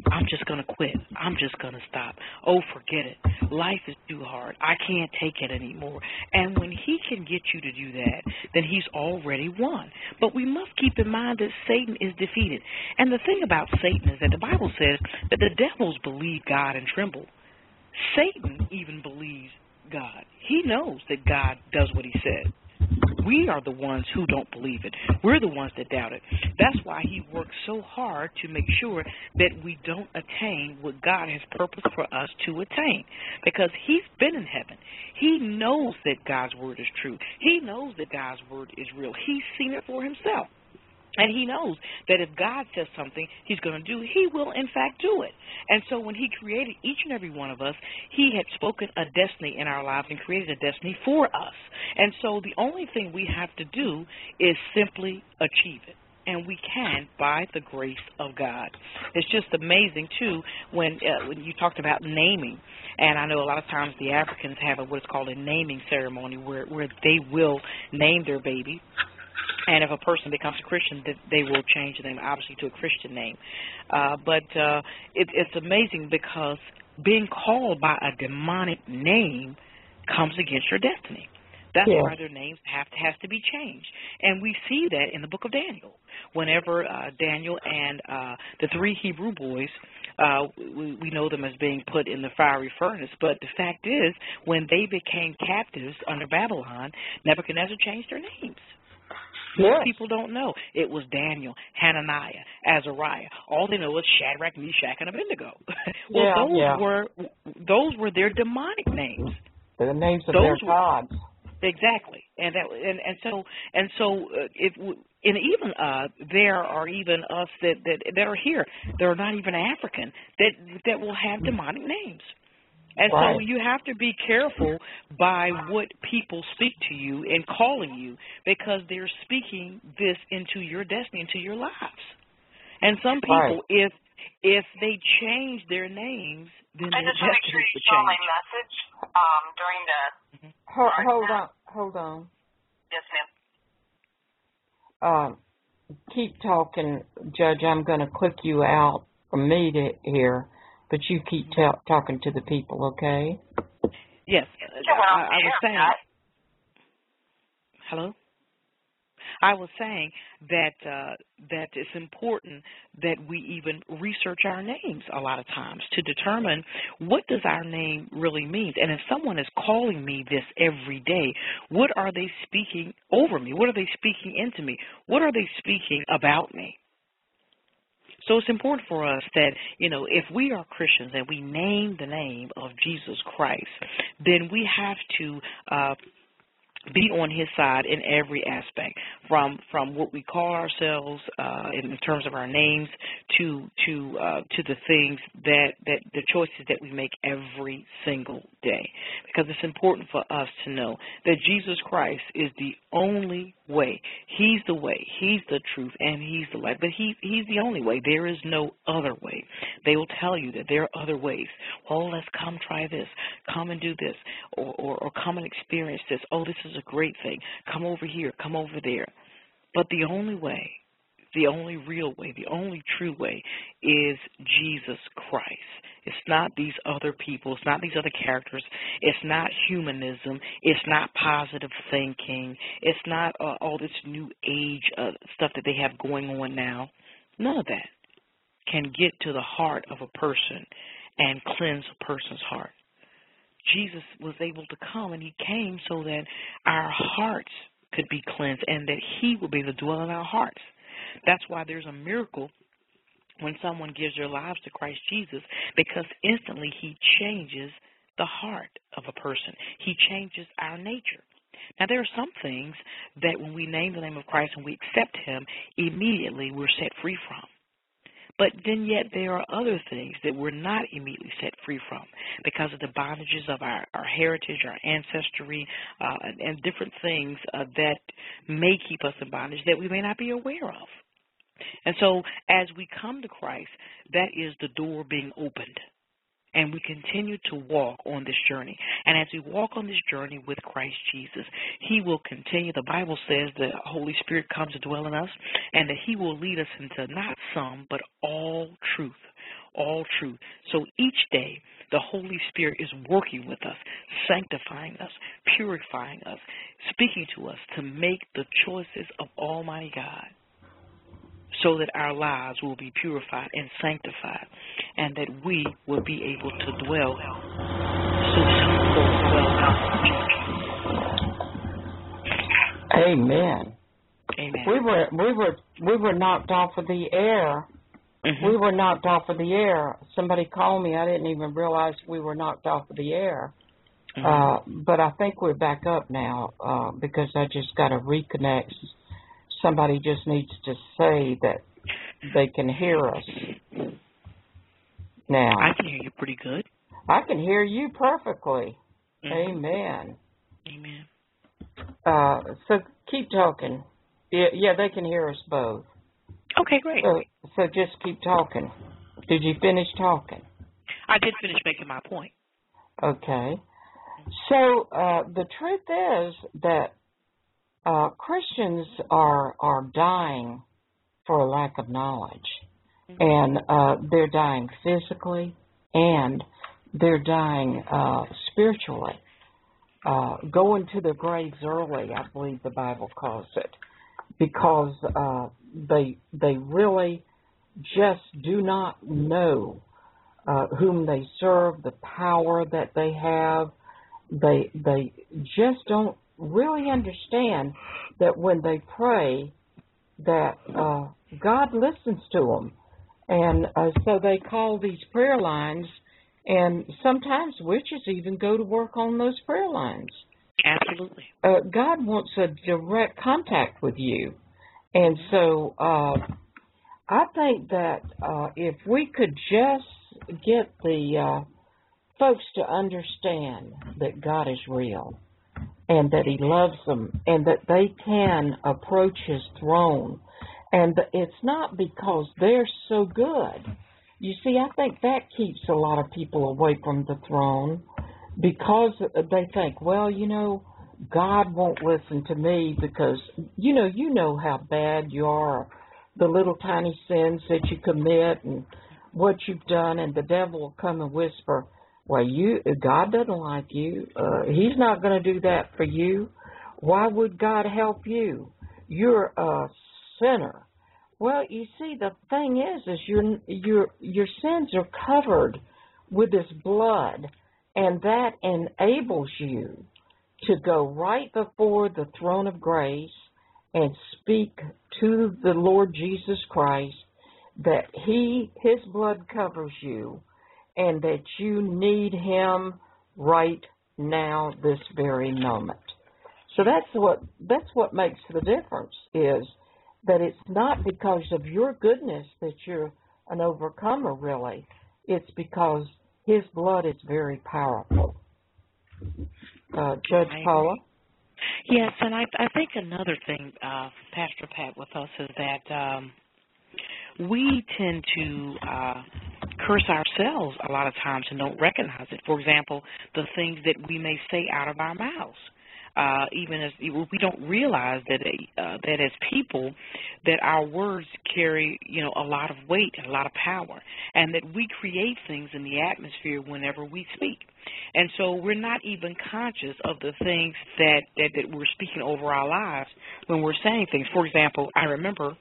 I'm just going to quit. I'm just going to stop. Oh, forget it. Life is too hard. I can't take it anymore. And when he can get you to do that, then he's already won. But we must keep in mind that Satan is defeated. And the thing about Satan is that the Bible says that the devils believe God and tremble. Satan even believes God. He knows that God does what he said. We are the ones who don't believe it. We're the ones that doubt it. That's why he works so hard to make sure that we don't attain what God has purposed for us to attain. Because he's been in heaven. He knows that God's word is true. He knows that God's word is real. He's seen it for himself. And he knows that if God says something he's going to do, he will, in fact, do it. And so when he created each and every one of us, he had spoken a destiny in our lives and created a destiny for us. And so the only thing we have to do is simply achieve it. And we can by the grace of God. It's just amazing, too, when you talked about naming. And I know a lot of times the Africans have what's called a naming ceremony where they will name their baby. And if a person becomes a Christian, they will change the name, obviously, to a Christian name. But it's amazing because being called by a demonic name comes against your destiny. That's why their names has to be changed. And we see that in the book of Daniel. Whenever Daniel and the three Hebrew boys, we know them as being put in the fiery furnace. But the fact is, when they became captives under Babylon, Nebuchadnezzar changed their names. Most people don't know. It was Daniel, Hananiah, Azariah. All they know is Shadrach, Meshach, and Abednego. Those were their demonic names. The names of their gods. Exactly, and even there are even us that are here. They're not even African that will have demonic names. And so you have to be careful by what people speak to you and calling you, because they're speaking this into your destiny, into your lives. And some people, if they change their names, then their destiny will change. My message during the Hold on. Yes, ma'am. Keep talking, Judge. I'm going to click you out from me here. But you keep talking to the people, okay? Yes. I was saying. Hello? I was saying that it's important that we even research our names a lot of times to determine what does our name really mean. And if someone is calling me this every day, what are they speaking over me? What are they speaking into me? What are they speaking about me? So it's important for us that, if we are Christians and we name the name of Jesus Christ, then we have to be on his side in every aspect, from what we call ourselves in terms of our names to the things that the choices that we make every single day. Because it's important for us to know that Jesus Christ is the only way. He's the way, he's the truth, and he's the light. But he's the only way. There is no other way. They will tell you that there are other ways. Well, let's come try this. Come and do this. Or come and experience this. Oh, this is a great thing. Come over here. Come over there. But the only way, the only real way, the only true way is Jesus Christ. It's not these other people. It's not these other characters. It's not humanism. It's not positive thinking. It's not all this new age stuff that they have going on now. None of that can get to the heart of a person and cleanse a person's heart. Jesus was able to come, and he came so that our hearts could be cleansed and that he would be able to dwell in our hearts. That's why there's a miracle when someone gives their lives to Christ Jesus, because instantly he changes the heart of a person. He changes our nature. Now, there are some things that when we name the name of Christ and we accept him, immediately we're set free from. But then yet there are other things that we're not immediately set free from because of the bondages of our heritage, our ancestry, and different things that may keep us in bondage that we may not be aware of. And so as we come to Christ, that is the door being opened. And we continue to walk on this journey. And as we walk on this journey with Christ Jesus, he will continue. The Bible says the Holy Spirit comes to dwell in us and that he will lead us into not some, but all truth. all truth. So each day, the Holy Spirit is working with us, sanctifying us, purifying us, speaking to us to make the choices of Almighty God so that our lives will be purified and sanctified and that we will be able to dwell Amen. Amen. We were knocked off of the air. Mm-hmm. We were knocked off of the air. Somebody called me. I didn't even realize we were knocked off of the air. Mm-hmm. But I think we're back up now because I just got to reconnect. Somebody just needs to say that they can hear us now. I can hear you pretty good. I can hear you perfectly. Mm-hmm. Amen. Amen. So keep talking. Yeah, they can hear us both. Okay, great. So just keep talking. Did you finish talking? I did finish making my point. Okay. So the truth is that Christians are dying for a lack of knowledge. And they're dying physically and they're dying spiritually. Going to their graves early, I believe the Bible calls it, because they really just do not know whom they serve, the power that they have. They just don't really understand that when they pray that God listens to them. And so they call these prayer lines, and sometimes witches even go to work on those prayer lines. Absolutely. God wants a direct contact with you. And so I think that if we could just get the folks to understand that God is real and that He loves them and that they can approach His throne, and it's not because they're so good. You see, I think that keeps a lot of people away from the throne because they think, well, God won't listen to me because, you know how bad you are, the little tiny sins that you commit and what you've done, and the devil will come and whisper, well, God doesn't like you. He's not going to do that for you. Why would God help you? You're a sinner. Well, you see, the thing is your sins are covered with His blood, and that enables you to go right before the throne of grace and speak to the Lord Jesus Christ that His blood covers you and that you need Him right now, this very moment. So that's what makes the difference, is that it's not because of your goodness that you're an overcomer, really. It's because His blood is very powerful. Judge Paula? Yes, and I think another thing, Pastor Pat, with us is that we tend to curse ourselves a lot of times and don't recognize it. For example, the things that we may say out of our mouths. Even as we don't realize that that as people, that our words carry, a lot of weight and a lot of power, and that we create things in the atmosphere whenever we speak. And so we're not even conscious of the things that we're speaking over our lives when we're saying things. For example, I remember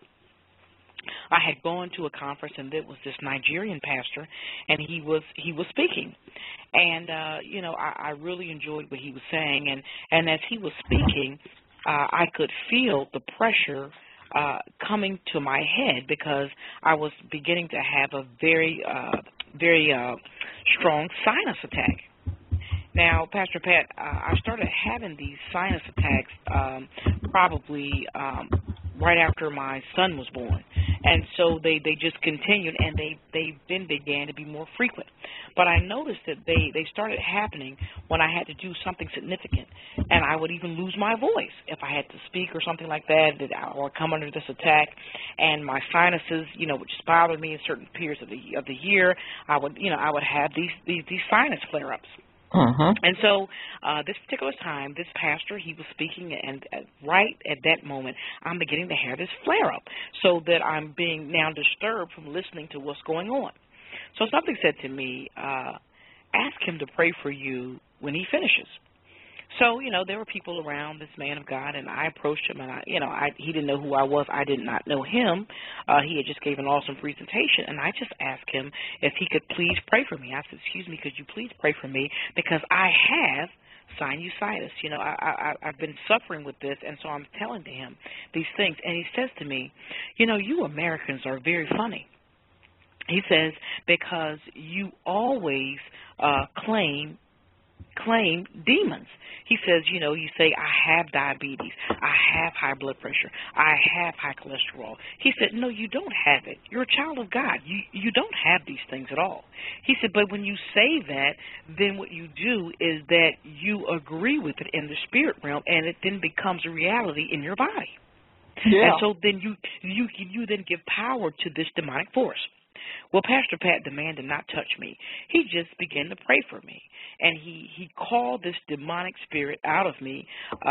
I had gone to a conference, and there was this Nigerian pastor, and he was speaking. And, I really enjoyed what he was saying. And as he was speaking, I could feel the pressure coming to my head because I was beginning to have a very strong sinus attack. Now, Pastor Pat, I started having these sinus attacks probably right after my son was born. And so they just continued, and they then began to be more frequent. But I noticed that they started happening when I had to do something significant, and I would even lose my voice if I had to speak or something like that, I would come under this attack, and my sinuses, would just bother me in certain periods of the year. I would have these sinus flare-ups. Uh-huh. And so this particular time, this pastor, he was speaking, and right at that moment, I'm beginning to have this flare-up so that I'm being now disturbed from listening to what's going on. So something said to me, ask him to pray for you when he finishes. So, there were people around this man of God, and I approached him, and he didn't know who I was. I did not know him. He had just gave an awesome presentation, and I just asked him if he could please pray for me. I said, excuse me, could you please pray for me? Because I have sinusitis. I've been suffering with this, and so I'm telling to him these things. And he says to me, you Americans are very funny. He says, because you always claim demons. He says, you say, I have diabetes, I have high blood pressure, I have high cholesterol. He said, no, you don't have it. You're a child of God. You don't have these things at all. He said, but when you say that, then what you do is that you agree with it in the spirit realm, and it then becomes a reality in your body. Yeah. And so then you then give power to this demonic force. Well, Pastor Pat, the man did not touch me. He just began to pray for me, and he called this demonic spirit out of me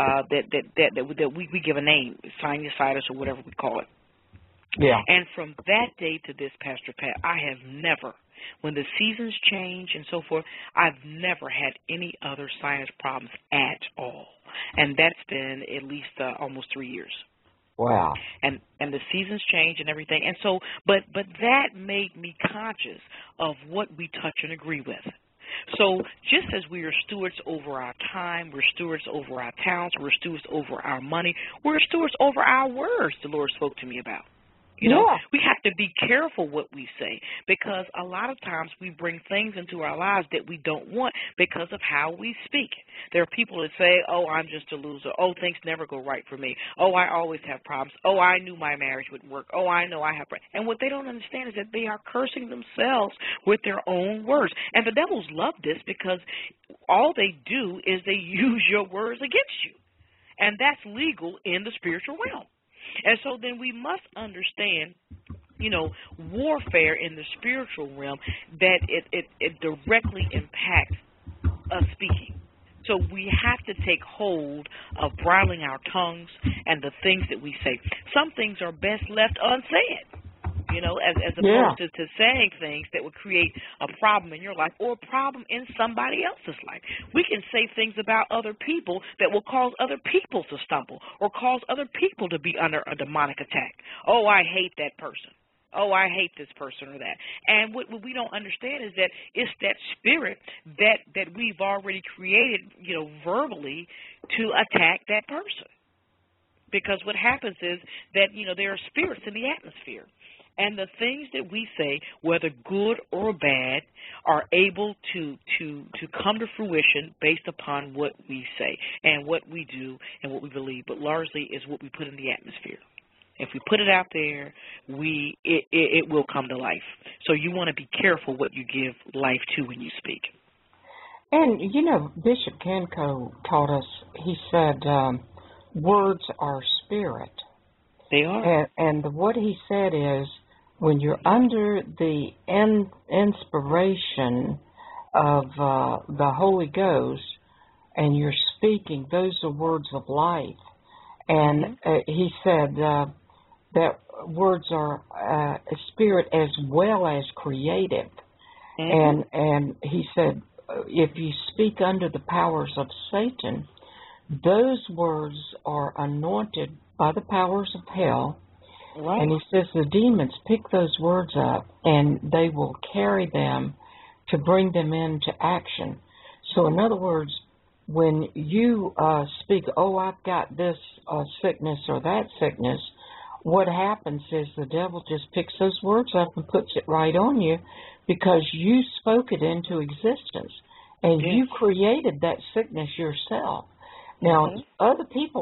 that we give a name, sinusitis or whatever we call it. Yeah. And from that day to this, Pastor Pat, I have never, when the seasons change and so forth, I've never had any other sinus problems at all, and that's been at least almost 3 years. Wow. And the seasons change and everything. And so, but that made me conscious of what we touch and agree with. So just as we are stewards over our time, we're stewards over our talents, we're stewards over our money, we're stewards over our words, the Lord spoke to me about. We have to be careful what we say, because a lot of times we bring things into our lives that we don't want because of how we speak. There are people that say, oh, I'm just a loser. Oh, things never go right for me. Oh, I always have problems. Oh, I knew my marriage wouldn't work. Oh, I know I have problems. And what they don't understand is that they are cursing themselves with their own words. And the devils love this because all they do is they use your words against you. And that's legal in the spiritual realm. And so then we must understand, warfare in the spiritual realm, that it directly impacts us speaking. So we have to take hold of bridling our tongues and the things that we say. Some things are best left unsaid, as opposed to saying things that would create a problem in your life or a problem in somebody else's life. We can say things about other people that will cause other people to stumble or cause other people to be under a demonic attack. Oh, I hate that person. Oh, I hate this person or that. And what we don't understand is that it's that spirit that we've already created, verbally to attack that person. Because what happens is that, there are spirits in the atmosphere. And the things that we say, whether good or bad, are able to come to fruition based upon what we say and what we do and what we believe, but largely is what we put in the atmosphere. If we put it out there, it will come to life. So you want to be careful what you give life to when you speak. And, Bishop Kenko taught us, he said, words are spirit. They are. And what he said is, when you're under the inspiration of the Holy Ghost and you're speaking, those are words of life. And he said that words are spirit as well as creative. And he said, if you speak under the powers of Satan, those words are anointed by the powers of hell. Right. And he says the demons pick those words up and they will carry them to bring them into action. So in other words, when you speak, oh, I've got this sickness or that sickness, what happens is the devil just picks those words up and puts it right on you because you spoke it into existence and you created that sickness yourself. Now, other people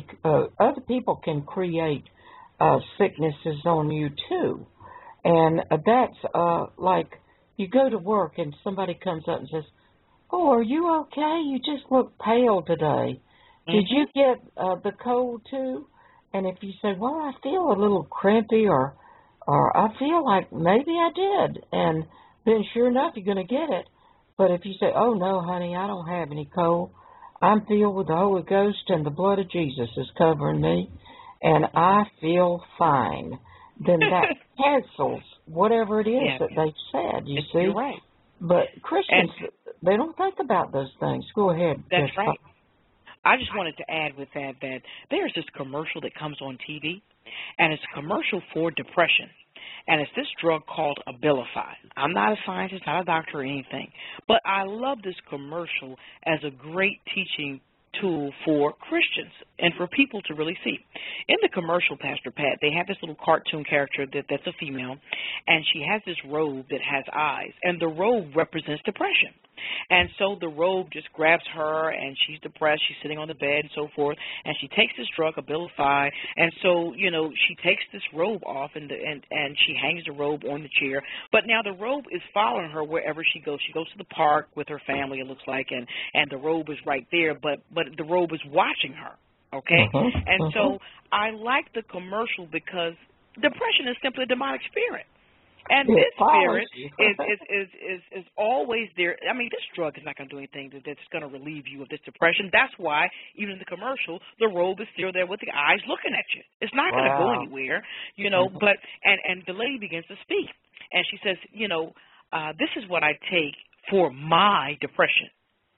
can create sicknesses on you too, and that's like you go to work and somebody comes up and says, "Oh, are you okay? You just look pale today. Did you get the cold too?" And if you say, "Well, I feel a little crampy," or "I feel like maybe I did," and then sure enough you're going to get it. But if you say, "Oh no, honey, I don't have any cold. I'm filled with the Holy Ghost and the blood of Jesus is covering me, and I feel fine," then that cancels whatever it is Yeah. that they said, you see. You're right. But Christians, they don't think about those things. Go ahead. That's Jessica. right. I just wanted to add with that there's this commercial that comes on TV, and it's a commercial for depression. And it's this drug called Abilify. I'm not a scientist, not a doctor or anything, but I love this commercial as a great teaching tool for Christians and for people to really see. In the commercial, Pastor Pat, they have this little cartoon character that's a female, and she has this robe that has eyes, and the robe represents depression. And so the robe just grabs her, and she's depressed. She's sitting on the bed and so forth, and she takes this drug, Abilify, and so, she takes this robe off, and she hangs the robe on the chair. But now the robe is following her wherever she goes. She goes to the park with her family, it looks like, and the robe is right there, but the robe is watching her, okay? And so I like the commercial because depression is simply a demonic spirit. And this spirit is always there. I mean, this drug is not going to do anything that's going to relieve you of this depression. That's why, even in the commercial, the robe is still there with the eyes looking at you. It's not going to go anywhere, but and the lady begins to speak. And she says, this is what I take for my depression.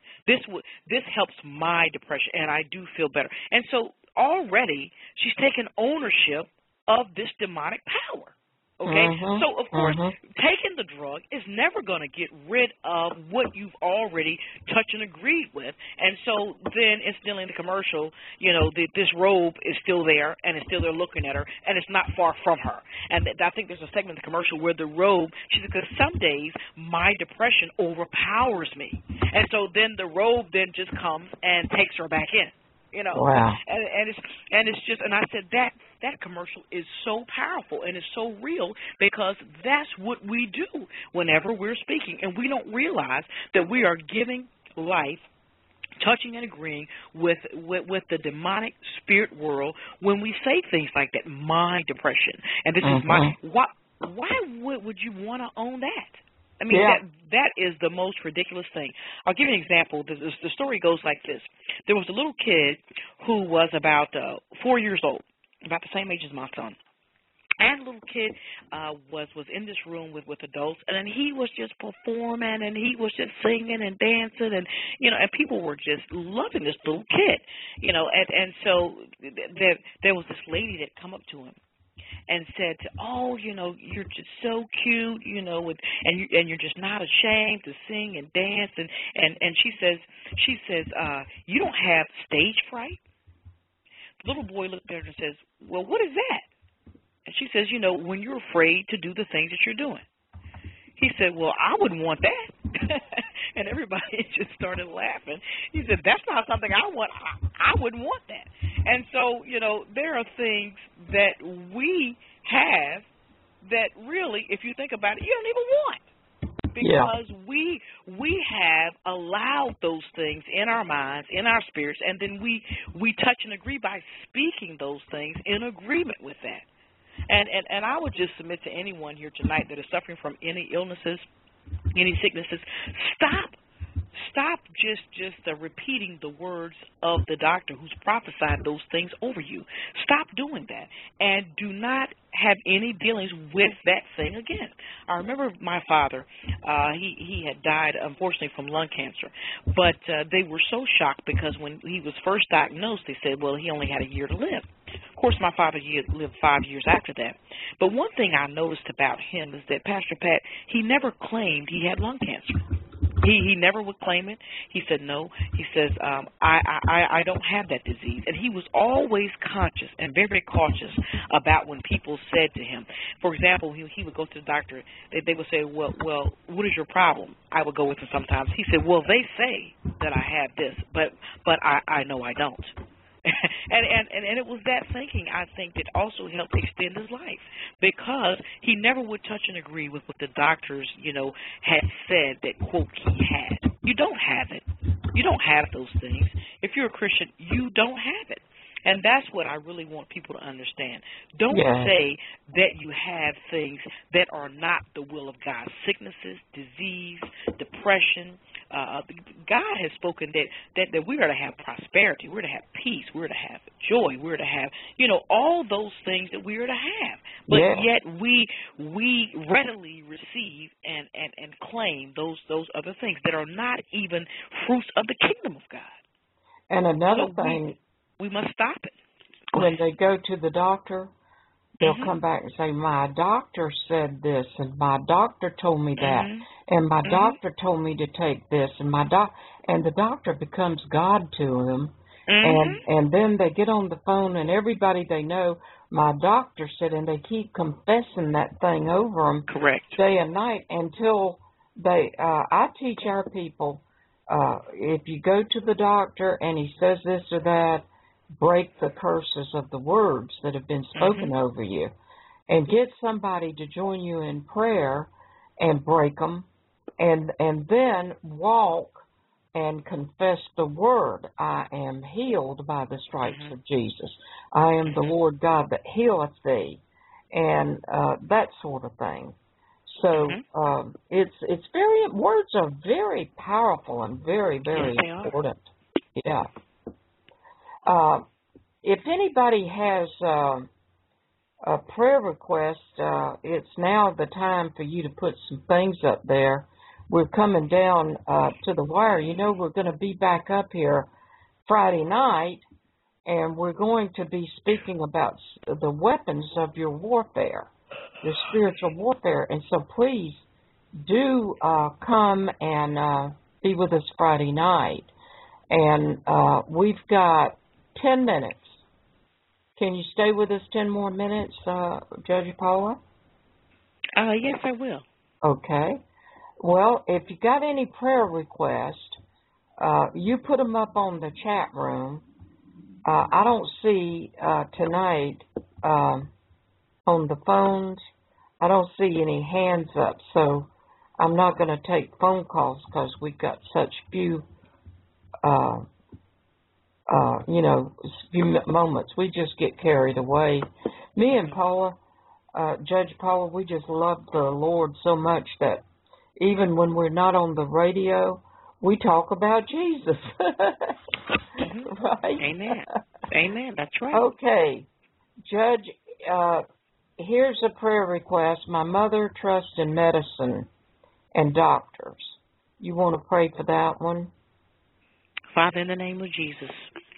This helps my depression, and I do feel better. And so already she's taken ownership of this demonic power. Okay, so of course, taking the drug is never going to get rid of what you've already touched and agreed with. And so then instantly in the commercial, this robe is still there, and it's still there looking at her, and it's not far from her. And I think there's a segment in the commercial where the robe, she said, because some days my depression overpowers me. And so then the robe then just comes and takes her back in. Wow. And it's just, and I said that commercial is so powerful and it's so real because that's what we do whenever we're speaking, and we don't realize that we are giving life, touching and agreeing with the demonic spirit world when we say things like that. My depression, and this is my. Why would you want to own that? I mean, that is the most ridiculous thing. I'll give you an example. The story goes like this. There was a little kid who was about 4 years old, about the same age as my son. And the little kid was in this room with adults, and then he was just performing, and he was just singing and dancing, and and people were just loving this little kid, and so there was this lady that come up to him and said, "Oh, you're just so cute, and you're just not ashamed to sing and dance." And she says, "You don't have stage fright?" The little boy looked at her and says, "Well, what is that?" And she says, "When you're afraid to do the things that you're doing." He said, "Well, I wouldn't want that." And everybody just started laughing. He said, "That's not something I want. I wouldn't want that." And so, there are things that we have that really, if you think about it, you don't even want. Because we have allowed those things in our minds, in our spirits, and then we touch and agree by speaking those things in agreement with that. And I would just submit to anyone here tonight that is suffering from any illnesses, any sicknesses, stop just repeating the words of the doctor who's prophesied those things over you. Stop doing that, and do not have any dealings with that thing again. I remember my father, he had died, unfortunately, from lung cancer, but they were so shocked because when he was first diagnosed, they said, well, he only had a year to live. Of course, my father lived 5 years after that. But one thing I noticed about him is that, Pastor Pat, he never claimed he had lung cancer. He never would claim it. He said no. He says, I don't have that disease. And he was always conscious and very, very cautious about when people said to him. For example, he would go to the doctor. They would say, well, what is your problem? I would go with him sometimes. He said, well, they say that I have this, but I know I don't. And it was that thinking, I think, that also helped extend his life, because he never would touch and agree with what the doctors, had said that, quote, he had. You don't have it. You don't have those things. If you're a Christian, you don't have it. And that's what I really want people to understand. Don't say that you have things that are not the will of God. Sicknesses, disease, depression. God has spoken that we're to have prosperity, we're to have peace, we're to have joy, we're to have, all those things that we're to have. But Yeah. yet we readily receive and claim those other things that are not even fruits of the kingdom of God. And another So thing, we must stop it. when they go to the doctor, they'll Mhm. come back and say, my doctor said this, and my doctor told me that, Mhm. and my Mhm. doctor told me to take this, and and the doctor becomes God to them, Mhm. and then they get on the phone, and everybody they know, my doctor said, and they keep confessing that thing over them Correct. day and night until they. I teach our people, if you go to the doctor and he says this or that, break the curses of the words that have been spoken over you, and get somebody to join you in prayer and break them, and then walk and confess the word. I am healed by the stripes of Jesus. I am the Lord God that healeth thee, and that sort of thing. So it's very, words are very powerful and very, very Yes, they are. important. Yeah. If anybody has a prayer request, it's now the time for you to put some things up there. We're coming down to the wire. You know, we're going to be back up here Friday night, and we're going to be speaking about the weapons of your warfare, your spiritual warfare. And so please do come and be with us Friday night. And we've got 10 minutes. Can you stay with us 10 more minutes, Judge Paula? Yes, I will. Okay. Well, if you got any prayer requests, you put them up on the chat room. I don't see tonight on the phones, I don't see any hands up, so I'm not going to take phone calls because we've got such few few moments. We just get carried away. Me and Paula, Judge Paula, we just love the Lord so much that even when we're not on the radio, we talk about Jesus. Right? Amen. Amen. That's right. Okay. Judge, here's a prayer request. My mother trusts in medicine and doctors. You want to pray for that one? Father, in the name of Jesus,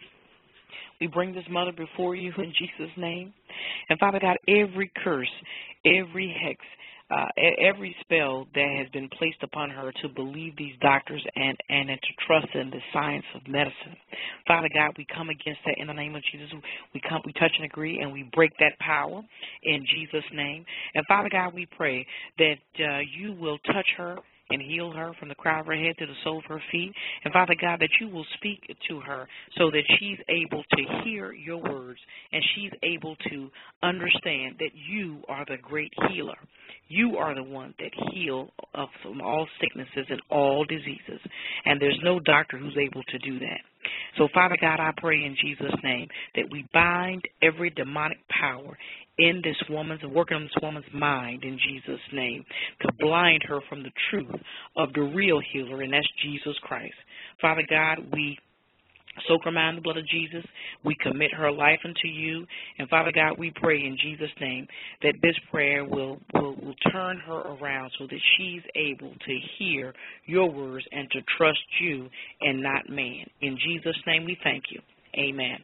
we bring this mother before you in Jesus' name. And Father God, every curse, every hex, every spell that has been placed upon her to believe these doctors and to trust in the science of medicine. Father God, we come against that in the name of Jesus. We touch and agree, and we break that power in Jesus' name. And Father God, we pray that you will touch her and heal her from the crown of her head to the sole of her feet. And, Father God, that you will speak to her so that she's able to hear your words and she's able to understand that you are the great healer. You are the one that heals from all sicknesses and all diseases. And there's no doctor who's able to do that. So, Father God, I pray in Jesus' name that we bind every demonic power in this woman's, working on this woman's mind in Jesus' name, to blind her from the truth of the real healer, and that's Jesus Christ. Father God, we soak her mind in the blood of Jesus. We commit her life unto you. And Father God, we pray in Jesus' name that this prayer will turn her around so that she's able to hear your words and to trust you and not man. In Jesus' name we thank you. Amen.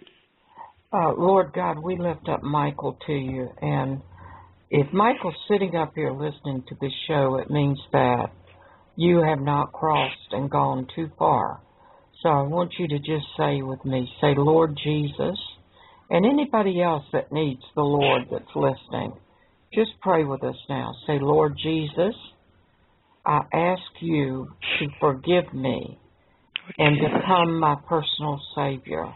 Lord God, we lift up Michael to you. And if Michael's sitting up here listening to this show, it means that you have not crossed and gone too far. So I want you to just say with me, say, Lord Jesus, and anybody else that needs the Lord that's listening, just pray with us now. Say, Lord Jesus, I ask you to forgive me and become my personal Savior.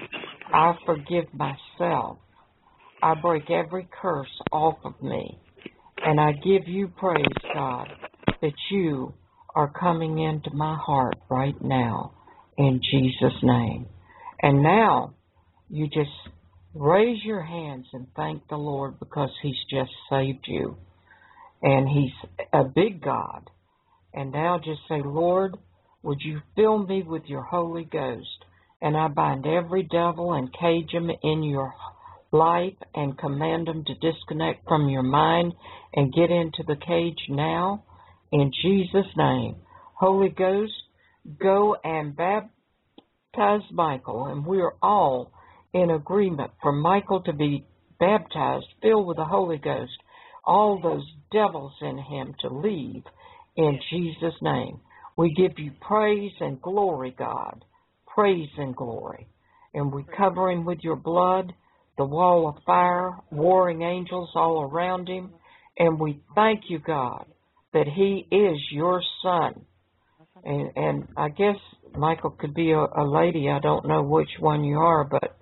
I forgive myself. I break every curse off of me. And I give you praise, God, that you are coming into my heart right now in Jesus' name. And now you just raise your hands and thank the Lord because he's just saved you. And he's a big God. And now just say, Lord, would you fill me with your Holy Ghost? And I bind every devil and cage him in your life and command them to disconnect from your mind and get into the cage now in Jesus' name. Holy Ghost, go and baptize Michael, and we are all in agreement for Michael to be baptized, filled with the Holy Ghost, all those devils in him to leave in Jesus' name. We give you praise and glory, God, praise and glory. And we cover him with your blood, the wall of fire, warring angels all around him. And we thank you, God, that he is your son. And I guess Michael could be a lady. I don't know which one you are, but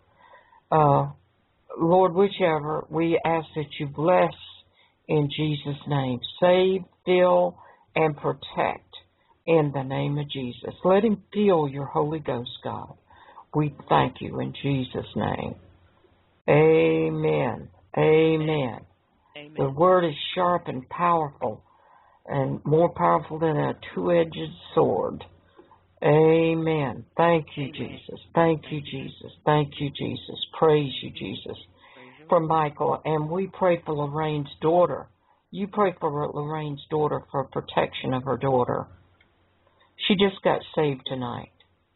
Lord, whichever, we ask that you bless in Jesus' name. Save, fill, and protect in the name of Jesus. Let him feel your Holy Ghost, God. We thank you in Jesus' name. Amen. Amen. Amen. The word is sharp and powerful, and more powerful than a two-edged sword. Amen. Thank you, Amen. Jesus. Thank you, Jesus. Thank you, Jesus. Praise you, Jesus. For Michael, and we pray for Lorraine's daughter. You pray for Lorraine's daughter for protection of her daughter. She just got saved tonight.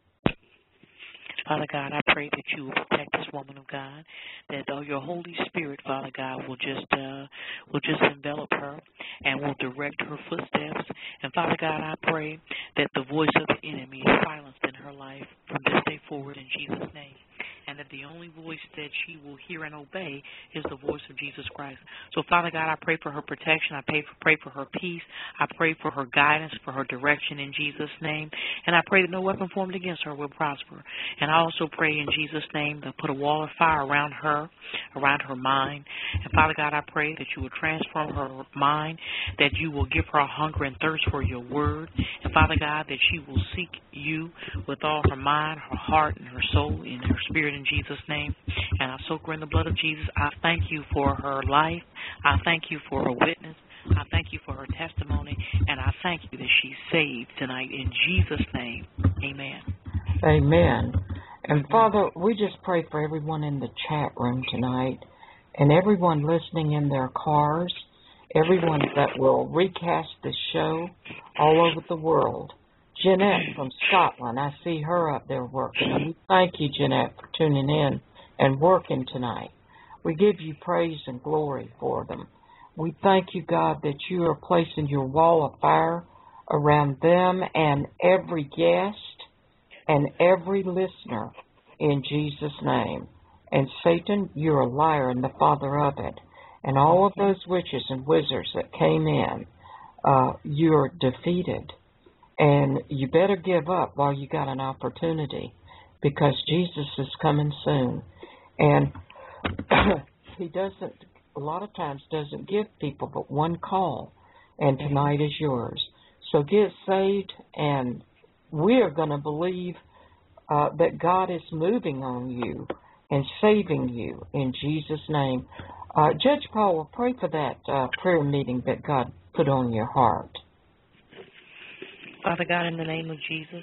Father God, I pray that you will protect this woman of God, that your Holy Spirit, Father God, will just envelop her and will direct her footsteps. And Father God, I pray that the voice of the enemy is silenced in her life from this day forward in Jesus' name. And that the only voice that she will hear and obey is the voice of Jesus Christ. So, Father God, I pray for her protection. I pray for her peace. I pray for her guidance, for her direction in Jesus' name. And I pray that no weapon formed against her will prosper. And I also pray in Jesus' name to put a wall of fire around her mind. And, Father God, I pray that you will transform her mind, that you will give her a hunger and thirst for your word. And, Father God, that she will seek you with all her mind, her heart, and her soul, and her spirit in Jesus' name. And I soak her in the blood of Jesus. I thank you for her life. I thank you for her witness. I thank you for her testimony. And I thank you that she's saved tonight in Jesus' name. Amen. Amen. And Father, we just pray for everyone in the chat room tonight and everyone listening in their cars, everyone that will recast this show all over the world. Jeanette from Scotland, I see her up there working. And we thank you, Jeanette, for tuning in and working tonight. We give you praise and glory for them. We thank you, God, that you are placing your wall of fire around them and every guest and every listener in Jesus' name. And Satan, you're a liar and the father of it. And all of those witches and wizards that came in, you're defeated. And you better give up while you got an opportunity, because Jesus is coming soon. And he doesn't, a lot of times, doesn't give people but one call. And tonight is yours. So get saved, and we are going to believe that God is moving on you and saving you in Jesus' name. Judge Paul will pray for that prayer meeting that God put on your heart. Father God, in the name of Jesus,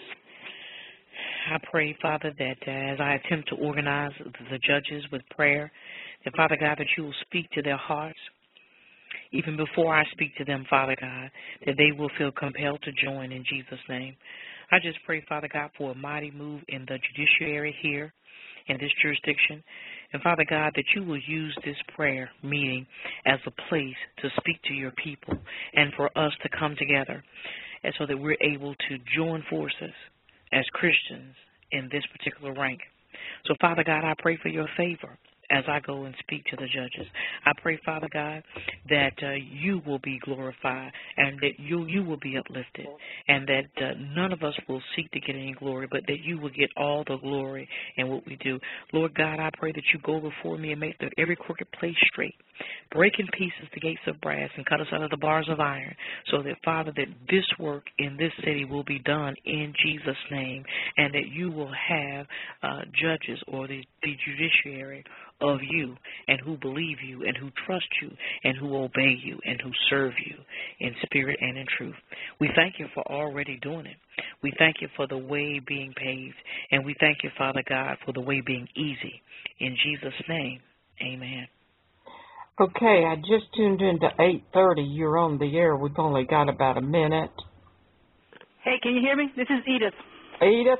I pray, Father, that as I attempt to organize the judges with prayer, that, Father God, that you will speak to their hearts. Even before I speak to them, Father God, that they will feel compelled to join in Jesus' name. I just pray, Father God, for a mighty move in the judiciary here in this jurisdiction. And, Father God, that you will use this prayer meeting as a place to speak to your people and for us to come together, and so that we're able to join forces as Christians in this particular rank. So, Father God, I pray for your favor as I go and speak to the judges. I pray, Father God, that you will be glorified and that you will be uplifted, and that none of us will seek to get any glory, but that you will get all the glory in what we do. Lord God, I pray that you go before me and make every crooked place straight. Break in pieces the gates of brass and cut us out of the bars of iron, so that, Father, that this work in this city will be done in Jesus' name, and that you will have judges or the judiciary of you, and who believe you, and who trust you, and who obey you, and who serve you in spirit and in truth. We thank you for already doing it. We thank you for the way being paved, and we thank you, Father God, for the way being easy. In Jesus' name, Amen. Okay, I just tuned into 8:30. You're on the air. We've only got about a minute. Hey, can you hear me? This is Edith. Edith,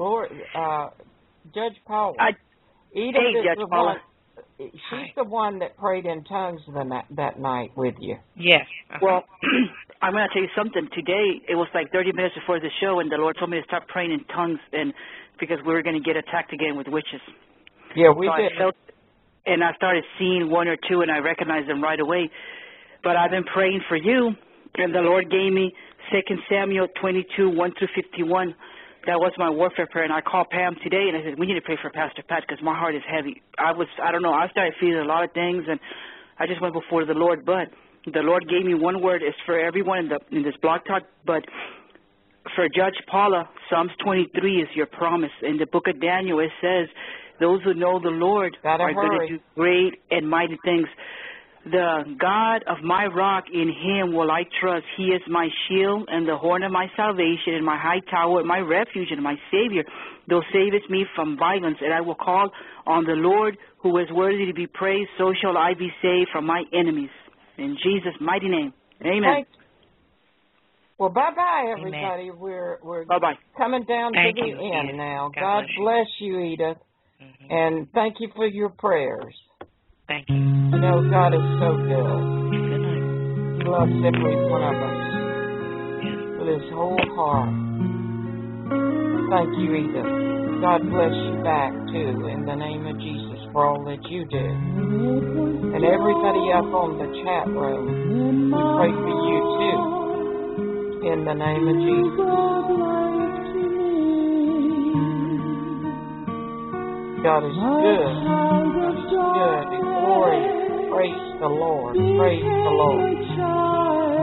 Judge Paula. Edith Hey, is Judge the Paula. one. She's the one that prayed in tongues that night with you. Yes. Well, I'm going to tell you something. Today, it was like 30 minutes before the show, and the Lord told me to start praying in tongues, and because we were going to get attacked again with witches. Yeah, we So did. and I started seeing one or two, and I recognized them right away. But I've been praying for you, and the Lord gave me 2 Samuel 22, 1 through 51. That was my warfare prayer, and I called Pam today, and I said, we need to pray for Pastor Pat because my heart is heavy. I don't know, I started feeling a lot of things, and I just went before the Lord. But the Lord gave me one word. It's for everyone in this blog talk, but for Judge Paula, Psalms 23 is your promise. In the book of Daniel, it says, those who know the Lord are going to do great and mighty things. The God of my rock, in him will I trust. He is my shield and the horn of my salvation and my high tower and my refuge and my Savior. Thou savest me from violence, and I will call on the Lord who is worthy to be praised. So shall I be saved from my enemies. In Jesus' mighty name. Amen. Thanks. Well, bye-bye, everybody. Amen. We're Bye-bye. coming down Thank to you, the end Edith. now. God bless you, Edith. Mm-hmm. And thank you for your prayers. Thank you. You know, God is so good. Good night. He loves every one of us Yes. with his whole heart. Thank you, Edith. God bless you back, too, in the name of Jesus, for all that you do. And everybody up on the chat room, we pray for you, too, in the name of Jesus. God is good. God is good. His glory. Praise the Lord. Praise the Lord.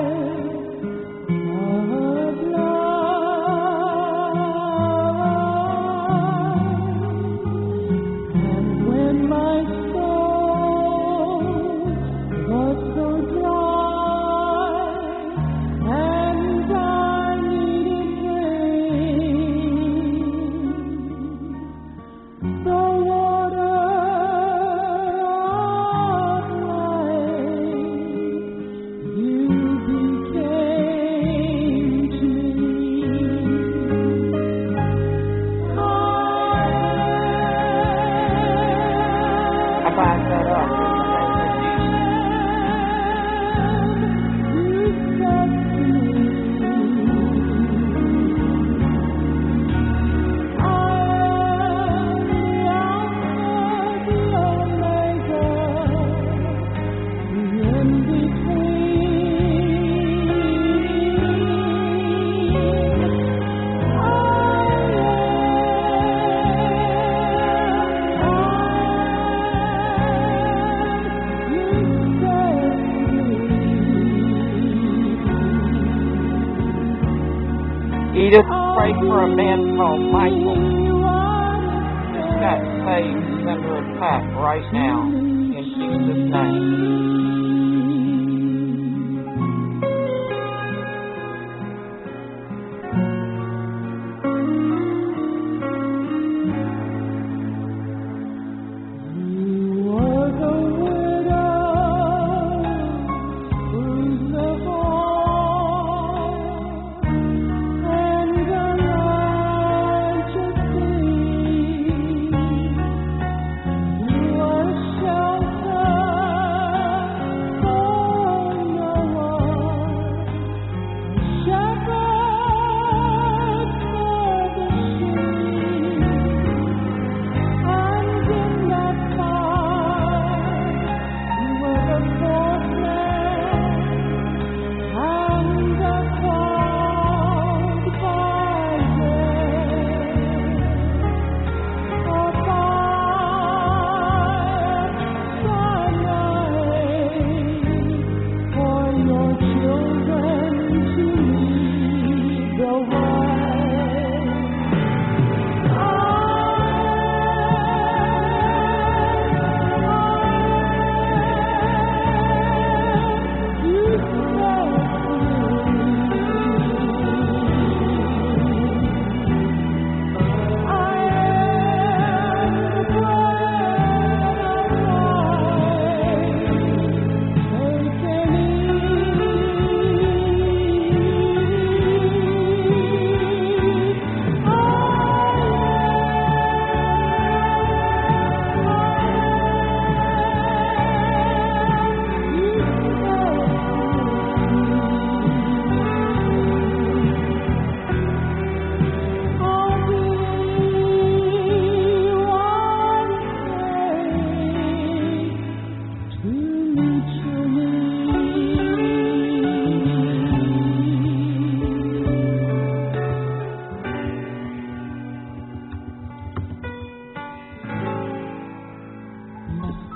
Edith, pray for a man called Michael who's got saved. He's under attack right now. In Jesus' name.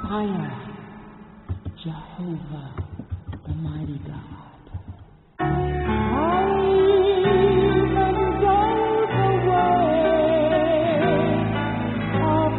fire, Jehovah, the mighty God. I am those away of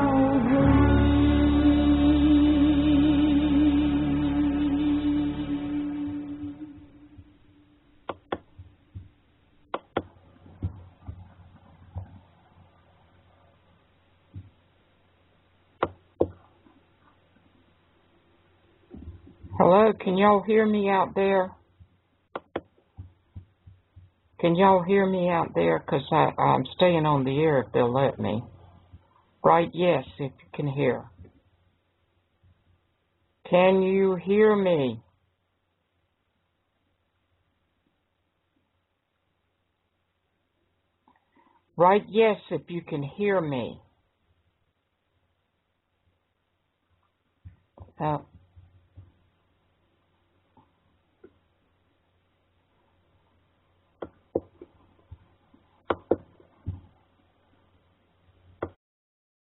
Hello, can y'all hear me out there? Can y'all hear me out there? Because I'm staying on the air if they'll let me. Right, yes, if you can hear. Can you hear me? Right, yes, if you can hear me.